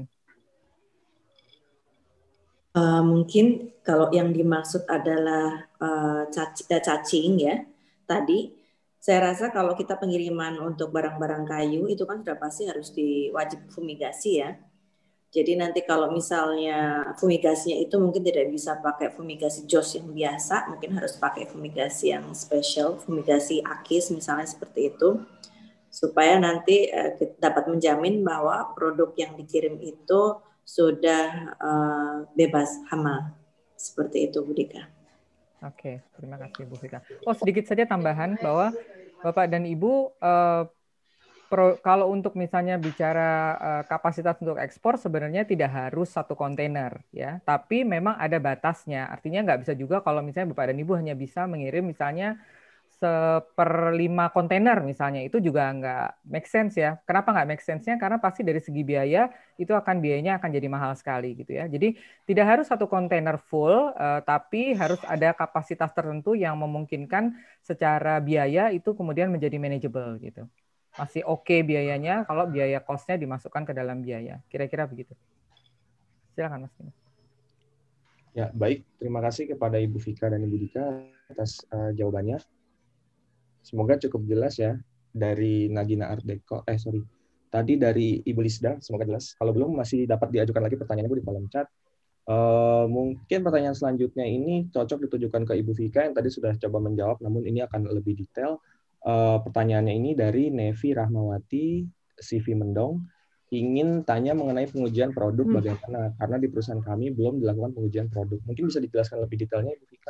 Mungkin kalau yang dimaksud adalah cacing ya, tadi saya rasa kalau kita pengiriman untuk barang-barang kayu itu kan sudah pasti harus diwajib fumigasi ya. Jadi nanti kalau misalnya fumigasinya itu mungkin tidak bisa pakai fumigasi JOS yang biasa, mungkin harus pakai fumigasi yang spesial, fumigasi AKIS misalnya seperti itu, supaya nanti dapat menjamin bahwa produk yang dikirim itu sudah bebas hama. Seperti itu Bu Dika. Oke, terima kasih Bu Vika. Oh, sedikit saja tambahan bahwa Bapak dan Ibu, kalau untuk misalnya bicara kapasitas untuk ekspor sebenarnya tidak harus satu kontainer ya, tapi memang ada batasnya. Artinya nggak bisa juga kalau misalnya Bapak dan Ibu hanya bisa mengirim misalnya 1/5 kontainer misalnya, itu juga nggak make sense ya. Kenapa nggak make sense-nya? Karena pasti dari segi biaya itu biayanya akan jadi mahal sekali gitu ya. Jadi tidak harus satu kontainer full, tapi harus ada kapasitas tertentu yang memungkinkan secara biaya itu kemudian menjadi manageable gitu. Masih oke biayanya kalau biaya cost-nya dimasukkan ke dalam biaya. Kira-kira begitu. Silakan Mas. Ya, baik. Terima kasih kepada Ibu Vika dan Ibu Dika atas jawabannya. Semoga cukup jelas ya dari Nagina Art Deco. Tadi dari Ibu Lisda, semoga jelas. Kalau belum masih dapat diajukan lagi pertanyaannya Bu di kolom chat. Mungkin pertanyaan selanjutnya ini cocok ditujukan ke Ibu Vika yang tadi sudah coba menjawab, namun ini akan lebih detail. Pertanyaannya ini dari Nevi Rahmawati, CV Mendong, ingin tanya mengenai pengujian produk bagaimana, karena di perusahaan kami belum dilakukan pengujian produk. Mungkin bisa dijelaskan lebih detailnya, Ibu Vika?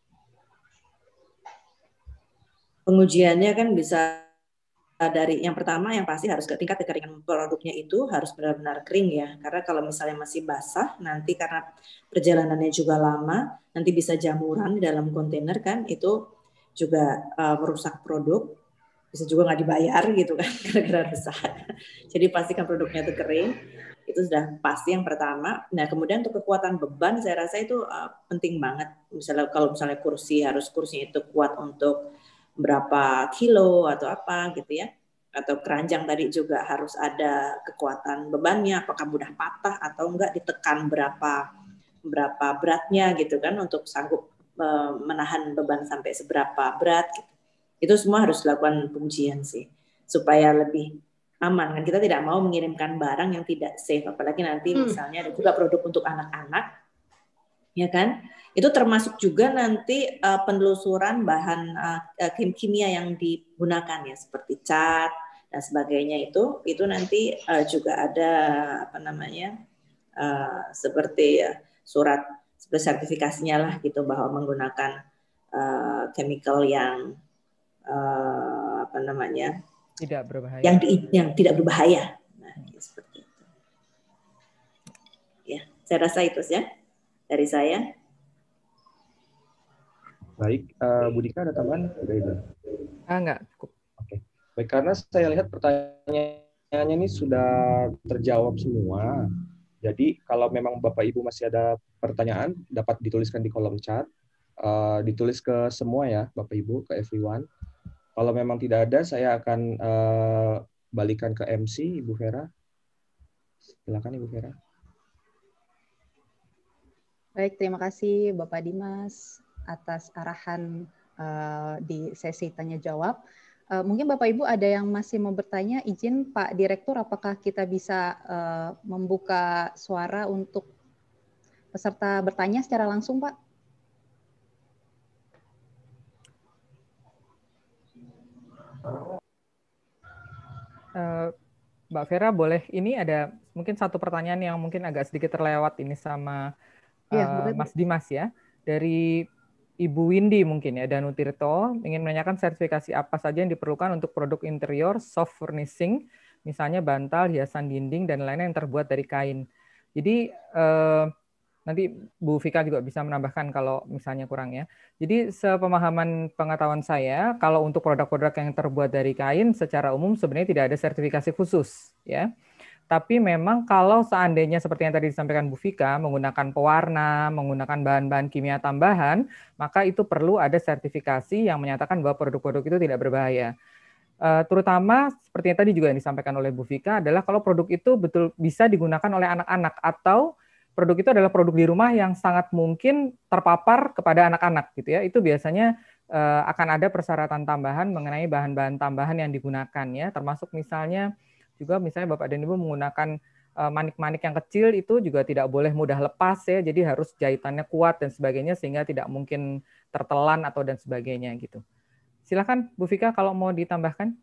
Pengujiannya kan bisa dari yang pertama yang pasti harus ke tingkat kekeringan produknya itu harus benar-benar kering ya, karena kalau misalnya masih basah nanti karena perjalanannya juga lama nanti bisa jamuran di dalam kontainer kan, itu juga merusak produk, bisa juga nggak dibayar gitu kan gara-gara besar. Jadi pastikan produknya itu kering, itu sudah pasti yang pertama. Nah kemudian untuk kekuatan beban saya rasa itu penting banget. Misalnya kalau misalnya kursinya itu kuat untuk berapa kilo atau apa gitu ya, atau keranjang tadi juga harus ada kekuatan bebannya, apakah mudah patah atau enggak, ditekan berapa beratnya gitu kan untuk sanggup menahan beban sampai seberapa berat gitu. Itu semua harus dilakukan pengujian sih supaya lebih aman kan. Kita tidak mau mengirimkan barang yang tidak safe, apalagi nanti misalnya ada juga produk untuk anak-anak ya kan, itu termasuk juga nanti penelusuran bahan kimia yang digunakan ya, seperti cat dan sebagainya, itu nanti juga ada apa namanya seperti surat sertifikasinya lah gitu, bahwa menggunakan chemical yang apa namanya tidak berbahaya, yang tidak berbahaya. Nah, seperti itu ya, saya rasa itu ya dari saya. Baik, Bu Dika ada tambahan? Enggak, cukup. Oke. Baik, karena saya lihat pertanyaannya ini sudah terjawab semua. Jadi kalau memang Bapak Ibu masih ada pertanyaan, dapat dituliskan di kolom chat. Ditulis ke semua ya, Bapak Ibu, ke everyone. Kalau memang tidak ada, saya akan balikan ke MC, Ibu Vera. Silakan, Ibu Vera. Baik, terima kasih Bapak Dimas atas arahan di sesi tanya jawab. Mungkin Bapak Ibu ada yang masih mau bertanya, izin Pak Direktur, apakah kita bisa membuka suara untuk peserta bertanya secara langsung, Pak? Mbak Vera, boleh, ini ada mungkin satu pertanyaan yang mungkin agak sedikit terlewat ini sama Mas Dimas ya, dari Ibu Windy mungkin ya, Danu Tirto, ingin menanyakan sertifikasi apa saja yang diperlukan untuk produk interior soft furnishing, misalnya bantal, hiasan dinding, dan lainnya yang terbuat dari kain. Jadi nanti Bu Vika juga bisa menambahkan kalau misalnya kurang ya. Jadi sepemahaman pengetahuan saya, kalau untuk produk-produk yang terbuat dari kain secara umum sebenarnya tidak ada sertifikasi khusus ya. Tapi memang kalau seandainya seperti yang tadi disampaikan Bu Vika, menggunakan pewarna, menggunakan bahan-bahan kimia tambahan, maka itu perlu ada sertifikasi yang menyatakan bahwa produk-produk itu tidak berbahaya. Terutama seperti yang tadi juga yang disampaikan oleh Bu Vika adalah kalau produk itu betul bisa digunakan oleh anak-anak, atau produk itu adalah produk di rumah yang sangat mungkin terpapar kepada anak-anak gitu ya. Itu biasanya akan ada persyaratan tambahan mengenai bahan-bahan tambahan yang digunakan ya, termasuk misalnya juga misalnya Bapak dan Ibu menggunakan manik-manik yang kecil, itu juga tidak boleh mudah lepas ya, jadi harus jahitannya kuat dan sebagainya sehingga tidak mungkin tertelan atau dan sebagainya gitu. Silakan Bu Vika kalau mau ditambahkan.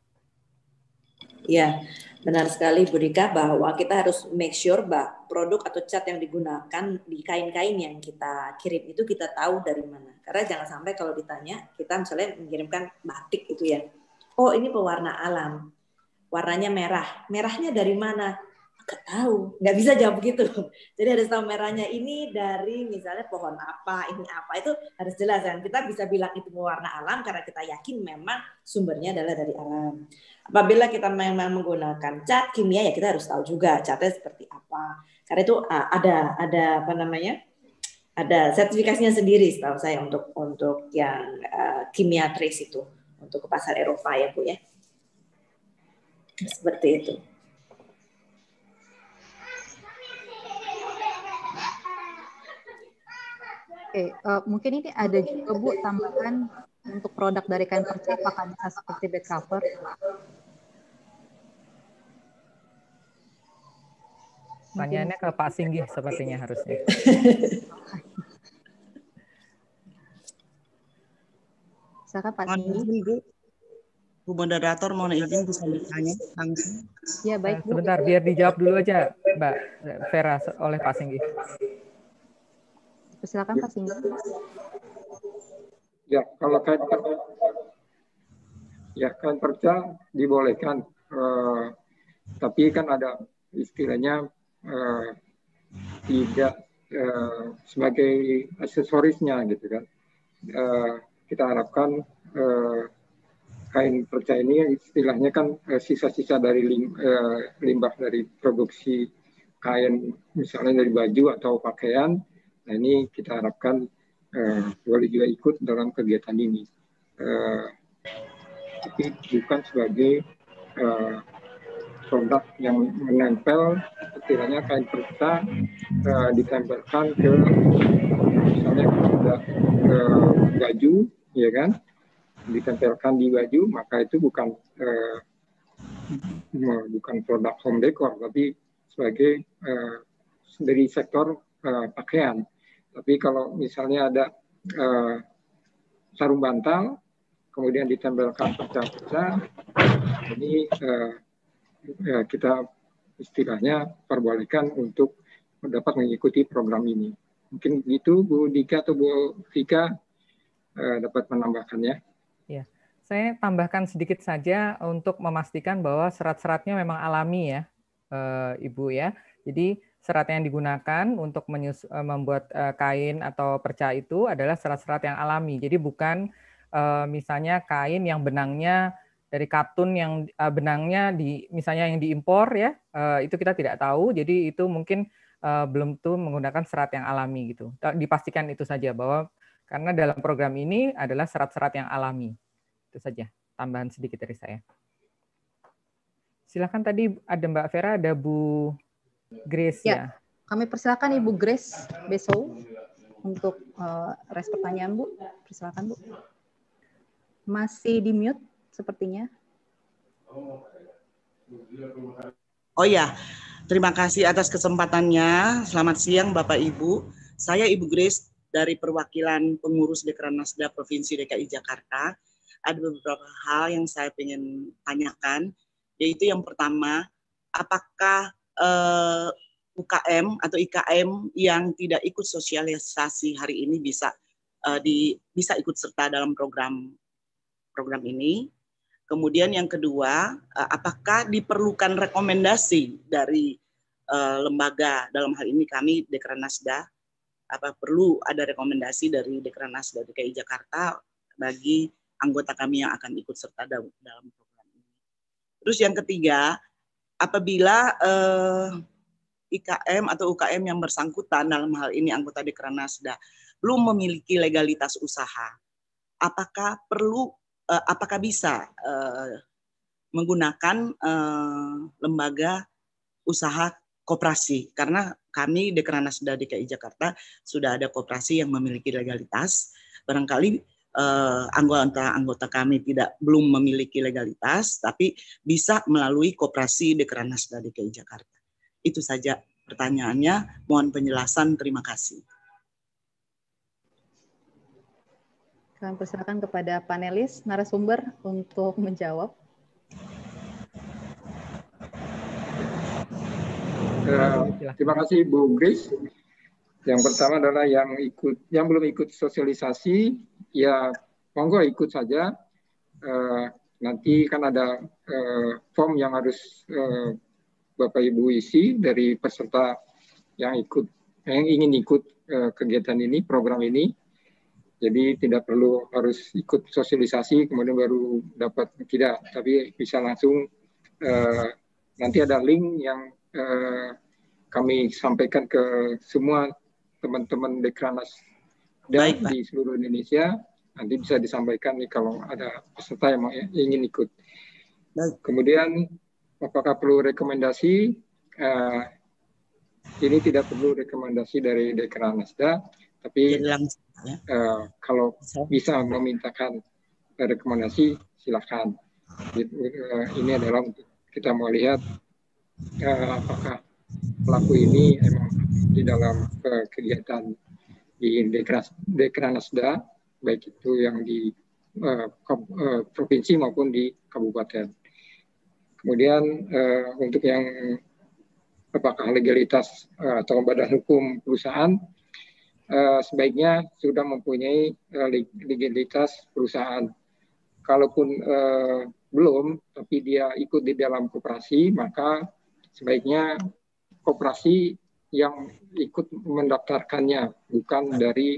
Ya, benar sekali Bu Dika, bahwa kita harus make sure bahwa produk atau cat yang digunakan di kain-kain yang kita kirim itu kita tahu dari mana. Karena jangan sampai kalau ditanya, kita misalnya mengirimkan batik itu ya, oh ini pewarna alam, warnanya merah, merahnya dari mana? Nggak tahu, nggak bisa jawab begitu. Jadi harus tahu merahnya ini dari misalnya pohon apa, ini apa, itu harus jelas kan. Kita bisa bilang itu pewarna alam karena kita yakin memang sumbernya adalah dari alam. Apabila kita memang menggunakan cat kimia ya kita harus tahu juga catnya seperti apa. Karena itu ada apa namanya? Ada sertifikasinya sendiri setahu saya untuk yang kimia trace itu untuk ke pasar Eropa ya Bu ya. Seperti itu. Oke, mungkin ini ada juga Bu tambahan untuk produk dari kain perca, apakah bisa seperti back cover? Pertanyaannya ke Pak Singgih sepertinya harusnya. Silakan Pak Mohon Singgih. izin, Bu. Bu moderator, mohon izin bisa bertanya langsung. Ya, baik Bu. Sebentar, biar dijawab dulu aja Mbak Vera oleh Pak Singgih. Silakan Pak Singgih. Ya, kalau kain perca dibolehkan, tapi kan ada istilahnya tidak sebagai aksesorisnya gitu kan. Kita harapkan kain perca ini istilahnya kan sisa-sisa dari limbah dari produksi kain, misalnya dari baju atau pakaian. Nah ini kita harapkan boleh juga ikut dalam kegiatan ini, tapi bukan sebagai produk yang menempel, istilahnya kain perca ditempelkan ke misalnya ada baju, ya kan, ditempelkan di baju, maka itu bukan produk home decor, tapi sebagai dari sektor pakaian. Tapi kalau misalnya ada sarung bantal, kemudian ditempelkan perca-perca, ini kita istilahnya perbolehkan untuk dapat mengikuti program ini. Mungkin itu Bu Dika atau Bu Vika dapat menambahkannya. Ya, saya tambahkan sedikit saja untuk memastikan bahwa serat-seratnya memang alami ya, Ibu ya. Jadi serat yang digunakan untuk membuat kain atau perca itu adalah serat-serat yang alami. Jadi bukan misalnya kain yang benangnya dari katun yang benangnya misalnya yang diimpor ya, itu kita tidak tahu. Jadi itu mungkin belum tuh menggunakan serat yang alami gitu. Dipastikan itu saja bahwa karena dalam program ini adalah serat-serat yang alami. Itu saja tambahan sedikit dari saya. Silakan, tadi ada Mbak Vera, ada Bu Grace ya. Kami persilakan Ibu Grace Beso untuk respon pertanyaan Bu. Persilakan Bu. Masih di mute sepertinya. Oh ya, terima kasih atas kesempatannya. Selamat siang Bapak Ibu. Saya Ibu Grace dari perwakilan pengurus Dekranasda Provinsi DKI Jakarta. Ada beberapa hal yang saya ingin tanyakan, yaitu yang pertama, apakah UKM atau IKM yang tidak ikut sosialisasi hari ini bisa ikut serta dalam program ini. Kemudian yang kedua, apakah diperlukan rekomendasi dari lembaga, dalam hal ini kami Dekranasda, apa perlu ada rekomendasi dari Dekranasda DKI Jakarta bagi anggota kami yang akan ikut serta dalam program ini. Terus yang ketiga, apabila IKM atau UKM yang bersangkutan, dalam hal ini anggota Dekranasda, belum memiliki legalitas usaha, apakah bisa menggunakan lembaga usaha koperasi? Karena kami Dekranasda DKI Jakarta sudah ada koperasi yang memiliki legalitas. Barangkali anggota kami belum memiliki legalitas, tapi bisa melalui koperasi Dekranasda DKI Jakarta. Itu saja pertanyaannya. Mohon penjelasan. Terima kasih. Kami persilakan kepada panelis narasumber untuk menjawab. Terima kasih Bu Grace. Yang pertama adalah yang belum ikut sosialisasi, ya monggo ikut saja. Nanti kan ada form yang harus Bapak Ibu isi dari peserta yang ingin ikut kegiatan ini, program ini. Jadi tidak perlu harus ikut sosialisasi kemudian baru dapat, tidak, tapi bisa langsung nanti ada link yang kami sampaikan ke semua teman-teman Dekranasda di seluruh Indonesia. Nanti bisa disampaikan nih kalau ada peserta yang ingin ikut. Kemudian apakah perlu rekomendasi? Ini tidak perlu rekomendasi dari Dekranasda, tapi kalau bisa memintakan rekomendasi silakan. Ini adalah untuk kita melihat apakah pelaku ini emang di dalam kegiatan di Dekranasda, baik itu yang di provinsi maupun di kabupaten. Kemudian untuk yang apakah legalitas atau badan hukum perusahaan, sebaiknya sudah mempunyai legalitas perusahaan. Kalaupun belum, tapi dia ikut di dalam koperasi, maka sebaiknya koperasi yang ikut mendaftarkannya, bukan dari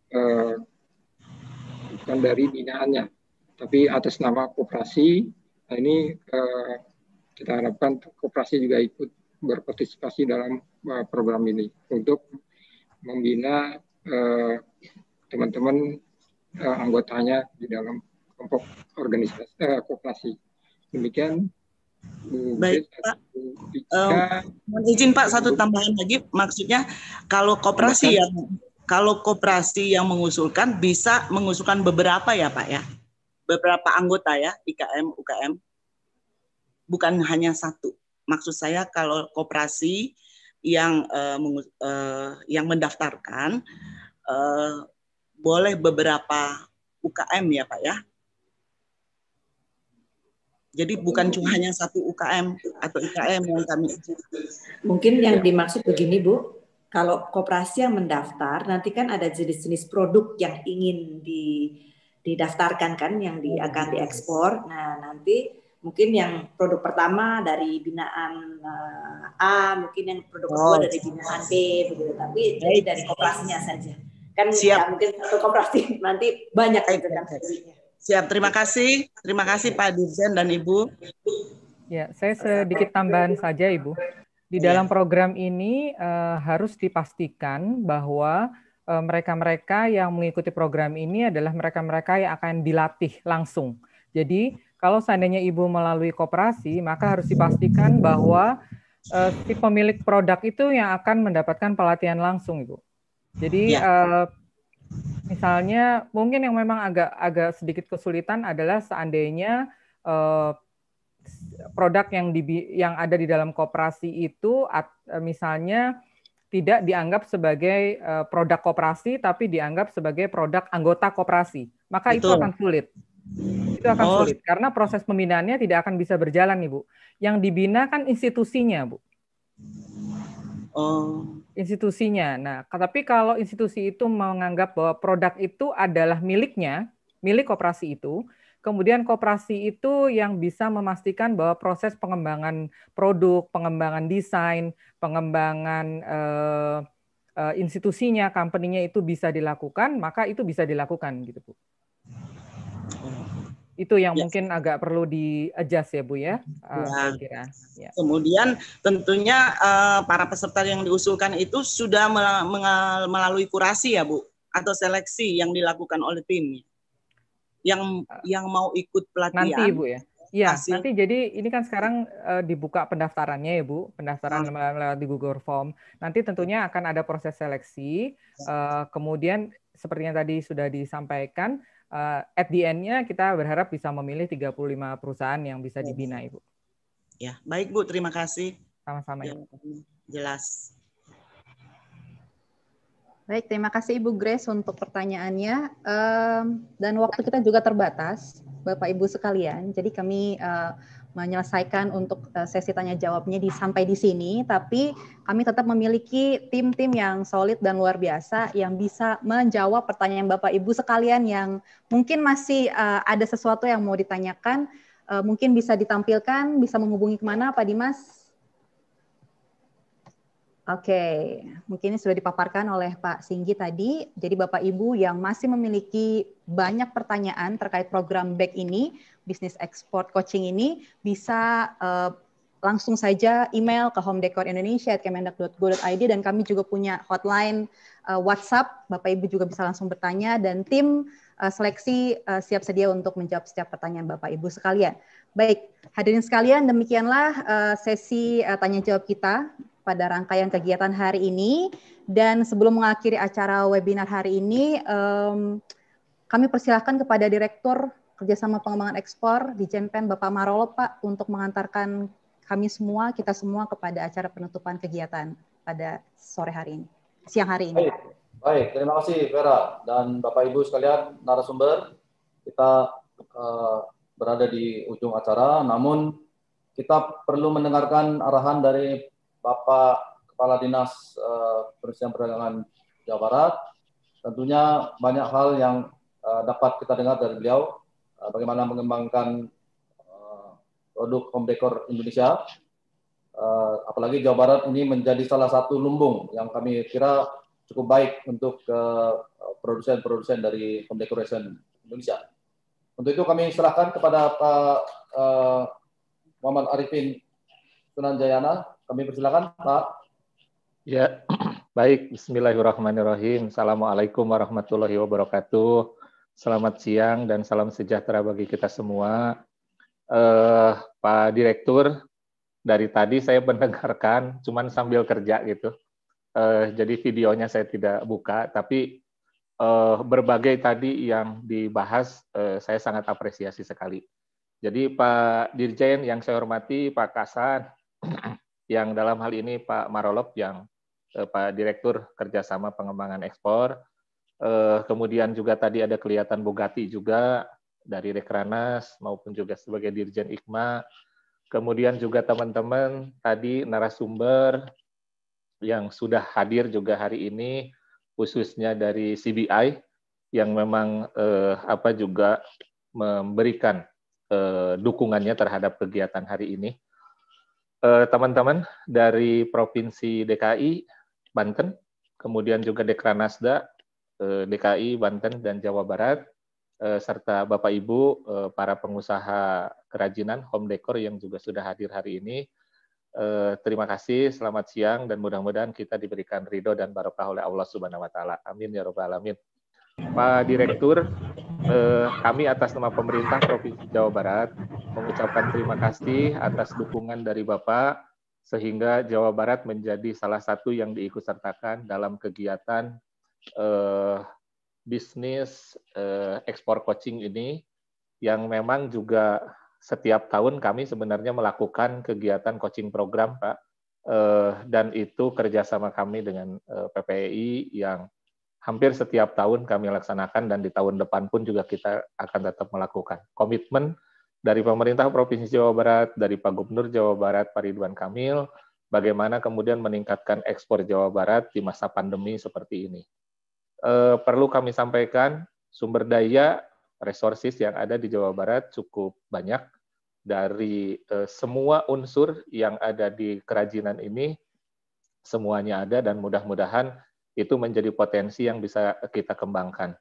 binaannya, tapi atas nama koperasi. Nah, ini kita harapkan koperasi juga ikut berpartisipasi dalam program ini untuk membina teman-teman anggotanya di dalam kelompok organisasi koperasi. Demikian. Baik, Pak. Mohon izin Pak, satu tambahan lagi, maksudnya kalau koperasi yang mengusulkan bisa mengusulkan beberapa ya Pak ya, beberapa anggota ya IKM UKM, bukan hanya satu. Maksud saya kalau koperasi yang mendaftarkan boleh beberapa UKM ya Pak ya. Jadi bukan cuma hanya satu UKM atau IKM yang kami. Mungkin yang dimaksud begini Bu, kalau koperasi yang mendaftar, nanti kan ada jenis-jenis produk yang ingin didaftarkan kan, yang akan diekspor. Nah nanti mungkin yang produk pertama dari binaan A, mungkin yang produk kedua dari binaan B, begitu. Tapi jadi dari koperasinya saja. Kan ya, mungkin satu koperasi nanti banyak itu kan. Siap, terima kasih Pak Dirjen dan Ibu. Ya, saya sedikit tambahan saja Ibu. Di dalam program ini harus dipastikan bahwa mereka-mereka yang mengikuti program ini adalah mereka-mereka yang akan dilatih langsung. Jadi kalau seandainya Ibu melalui koperasi, maka harus dipastikan bahwa si pemilik produk itu yang akan mendapatkan pelatihan langsung, Ibu. Jadi misalnya mungkin yang memang agak sedikit kesulitan adalah seandainya produk yang ada di dalam koperasi itu misalnya tidak dianggap sebagai produk koperasi tapi dianggap sebagai produk anggota koperasi, maka itu akan sulit. Itu akan sulit karena proses pembinaannya tidak akan bisa berjalan, Ibu. Yang dibina kan institusinya, Bu. Institusinya. Nah, tapi kalau institusi itu menganggap bahwa produk itu adalah milik koperasi itu, kemudian koperasi itu yang bisa memastikan bahwa proses pengembangan produk, pengembangan desain, pengembangan institusinya, company-nya itu bisa dilakukan, maka itu bisa dilakukan gitu, Bu. Itu yang mungkin agak perlu di-adjust ya Bu ya, saya kira. Ya. Kemudian tentunya para peserta yang diusulkan itu sudah melalui kurasi ya Bu, atau seleksi yang dilakukan oleh tim yang mau ikut pelatihan. Nanti Bu ya. Iya, nanti jadi ini kan sekarang dibuka pendaftarannya ya Bu, pendaftaran lewat di Google Form. Nanti tentunya akan ada proses seleksi, kemudian seperti yang tadi sudah disampaikan, at the end-nya kita berharap bisa memilih 35 perusahaan yang bisa dibina, Ibu. Ya, baik Bu, terima kasih. Sama-sama ya. Jelas. Baik, terima kasih Ibu Grace untuk pertanyaannya. Dan waktu kita juga terbatas, Bapak Ibu sekalian. Jadi kami menyelesaikan untuk sesi tanya jawabnya sampai di sini, tapi kami tetap memiliki tim-tim yang solid dan luar biasa yang bisa menjawab pertanyaan Bapak Ibu sekalian yang mungkin masih ada sesuatu yang mau ditanyakan, mungkin bisa ditampilkan, bisa menghubungi kemana Pak Dimas? Oke, mungkin ini sudah dipaparkan oleh Pak Singgi tadi. Jadi Bapak Ibu yang masih memiliki banyak pertanyaan terkait program BEC ini, Business Export Coaching ini, bisa langsung saja email ke homedecorindonesia@kemendak.go.id, dan kami juga punya hotline WhatsApp. Bapak Ibu juga bisa langsung bertanya dan tim seleksi siap sedia untuk menjawab setiap pertanyaan Bapak Ibu sekalian. Baik, hadirin sekalian, demikianlah sesi tanya jawab kita pada rangkaian kegiatan hari ini. Dan sebelum mengakhiri acara webinar hari ini, kami persilahkan kepada Direktur Kerjasama Pengembangan Ekspor di Genpen, Bapak Marolo, Pak, untuk mengantarkan kami semua, kita semua kepada acara penutupan kegiatan pada sore hari ini, siang hari ini. Baik, terima kasih Vera dan Bapak Ibu sekalian narasumber. Kita berada di ujung acara, namun kita perlu mendengarkan arahan dari Bapak Kepala Dinas Perindustrian Perdagangan Jawa Barat. Tentunya banyak hal yang dapat kita dengar dari beliau, bagaimana mengembangkan produk home decor Indonesia. Apalagi Jawa Barat ini menjadi salah satu lumbung yang kami kira cukup baik untuk produsen-produsen dari home decoration Indonesia. Untuk itu kami serahkan kepada Pak Muhammad Arifin Sunanjayana. Kami persilakan, Pak. Ya, baik. Bismillahirrahmanirrahim. Assalamualaikum warahmatullahi wabarakatuh. Selamat siang dan salam sejahtera bagi kita semua. Pak Direktur, dari tadi saya mendengarkan, cuman sambil kerja gitu. Jadi videonya saya tidak buka, tapi berbagai tadi yang dibahas saya sangat apresiasi sekali. Jadi Pak Dirjen yang saya hormati, Pak Kasan, yang dalam hal ini Pak Marolop yang Pak Direktur Kerjasama Pengembangan Ekspor, kemudian juga tadi ada kelihatan Bugatti juga dari Dekranas maupun juga sebagai Dirjen IKMA, kemudian juga teman-teman tadi narasumber yang sudah hadir juga hari ini, khususnya dari CBI yang memang juga memberikan dukungannya terhadap kegiatan hari ini. Teman-teman dari Provinsi DKI, Banten, kemudian juga Dekranasda, DKI, Banten, dan Jawa Barat, serta Bapak Ibu, para pengusaha kerajinan home decor yang juga sudah hadir hari ini. Terima kasih, selamat siang, dan mudah-mudahan kita diberikan ridho dan barokah oleh Allah Subhanahu wa Ta'ala. Amin ya Rabbal Alamin. Pak Direktur, kami atas nama pemerintah Provinsi Jawa Barat mengucapkan terima kasih atas dukungan dari Bapak sehingga Jawa Barat menjadi salah satu yang diikutsertakan dalam kegiatan bisnis ekspor coaching ini, yang memang juga setiap tahun kami sebenarnya melakukan kegiatan coaching program, Pak, dan itu kerjasama kami dengan PPI yang hampir setiap tahun kami laksanakan, dan di tahun depan pun juga kita akan tetap melakukan. Komitmen dari pemerintah Provinsi Jawa Barat, dari Pak Gubernur Jawa Barat, Pak Ridwan Kamil, bagaimana kemudian meningkatkan ekspor Jawa Barat di masa pandemi seperti ini. Perlu kami sampaikan, sumber daya, resources yang ada di Jawa Barat cukup banyak. Dari semua unsur yang ada di kerajinan ini, semuanya ada, dan mudah-mudahan itu menjadi potensi yang bisa kita kembangkan.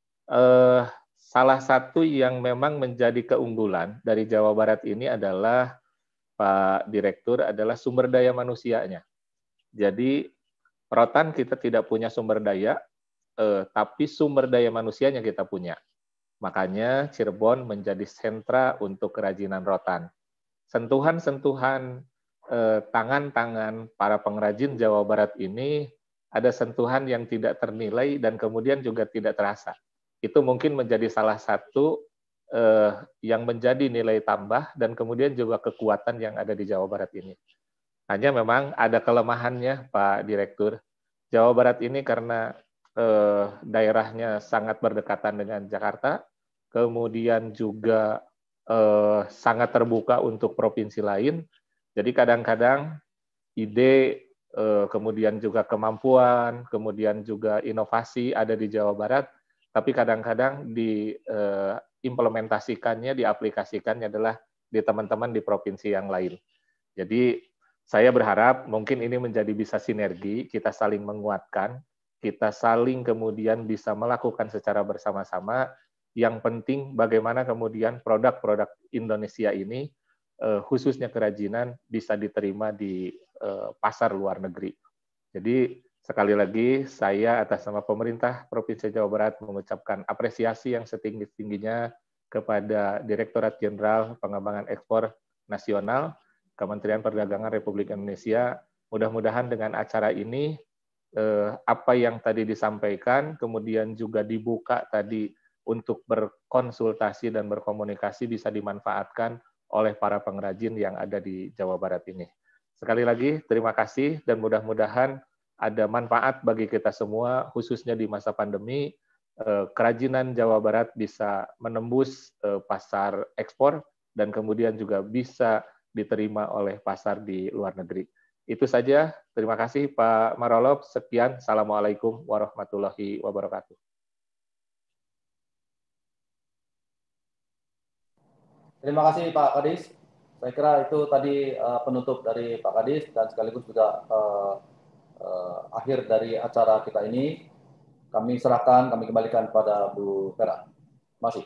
Salah satu yang memang menjadi keunggulan dari Jawa Barat ini adalah, Pak Direktur, adalah sumber daya manusianya. Jadi, rotan kita tidak punya sumber daya, tapi sumber daya manusianya kita punya. Makanya Cirebon menjadi sentra untuk kerajinan rotan. Sentuhan-sentuhan tangan-tangan para pengrajin Jawa Barat ini ada sentuhan yang tidak ternilai dan kemudian juga tidak terasa. Itu mungkin menjadi salah satu yang menjadi nilai tambah dan kemudian juga kekuatan yang ada di Jawa Barat ini. Hanya memang ada kelemahannya, Pak Direktur. Jawa Barat ini karena daerahnya sangat berdekatan dengan Jakarta, kemudian juga sangat terbuka untuk provinsi lain. Jadi kadang-kadang ide, kemudian juga kemampuan, kemudian juga inovasi ada di Jawa Barat, tapi kadang-kadang diimplementasikannya, diaplikasikannya adalah di teman-teman di provinsi yang lain. Jadi saya berharap mungkin ini menjadi bisa sinergi, kita saling menguatkan, kita saling kemudian bisa melakukan secara bersama-sama. Yang penting bagaimana kemudian produk-produk Indonesia ini, khususnya kerajinan, bisa diterima di pasar luar negeri. Jadi sekali lagi saya atas nama pemerintah Provinsi Jawa Barat mengucapkan apresiasi yang setinggi-tingginya kepada Direktorat Jenderal Pengembangan Ekspor Nasional, Kementerian Perdagangan Republik Indonesia. Mudah-mudahan dengan acara ini apa yang tadi disampaikan, kemudian juga dibuka tadi untuk berkonsultasi dan berkomunikasi bisa dimanfaatkan oleh para pengrajin yang ada di Jawa Barat ini. Sekali lagi, terima kasih dan mudah-mudahan ada manfaat bagi kita semua, khususnya di masa pandemi, kerajinan Jawa Barat bisa menembus pasar ekspor dan kemudian juga bisa diterima oleh pasar di luar negeri. Itu saja. Terima kasih Pak Marolop. Sekian. Assalamualaikum warahmatullahi wabarakatuh. Terima kasih Pak Kadis. Saya kira itu tadi penutup dari Pak Kadis dan sekaligus juga akhir dari acara kita ini. Kami serahkan, kami kembalikan kepada Bu Vera. Masih.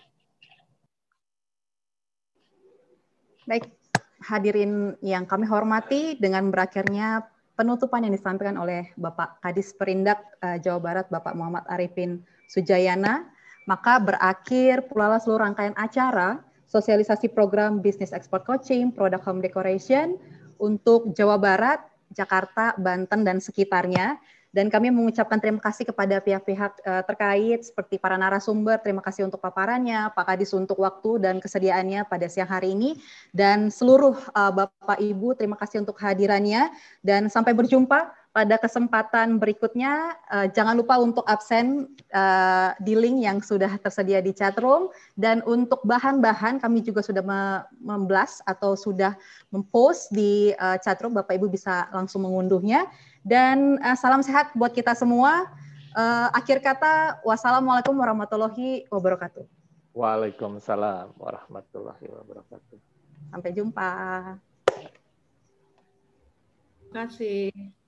Baik, hadirin yang kami hormati, dengan berakhirnya penutupan yang disampaikan oleh Bapak Kadis Perindak Jawa Barat, Bapak Muhammad Arifin Sujayana, maka berakhir pula seluruh rangkaian acara sosialisasi program Business Export Coaching, Product Home Decoration untuk Jawa Barat, Jakarta, Banten, dan sekitarnya. Dan kami mengucapkan terima kasih kepada pihak-pihak terkait seperti para narasumber, terima kasih untuk paparannya, Pak Kadis untuk waktu dan kesediaannya pada siang hari ini, dan seluruh Bapak Ibu, terima kasih untuk kehadirannya, dan sampai berjumpa pada kesempatan berikutnya. Jangan lupa untuk absen di link yang sudah tersedia di chatroom, dan untuk bahan-bahan kami juga sudah memblast atau sudah mempost di chatroom, Bapak Ibu bisa langsung mengunduhnya. Dan salam sehat buat kita semua. Akhir kata, wassalamualaikum warahmatullahi wabarakatuh. Waalaikumsalam warahmatullahi wabarakatuh. Sampai jumpa. Terima kasih.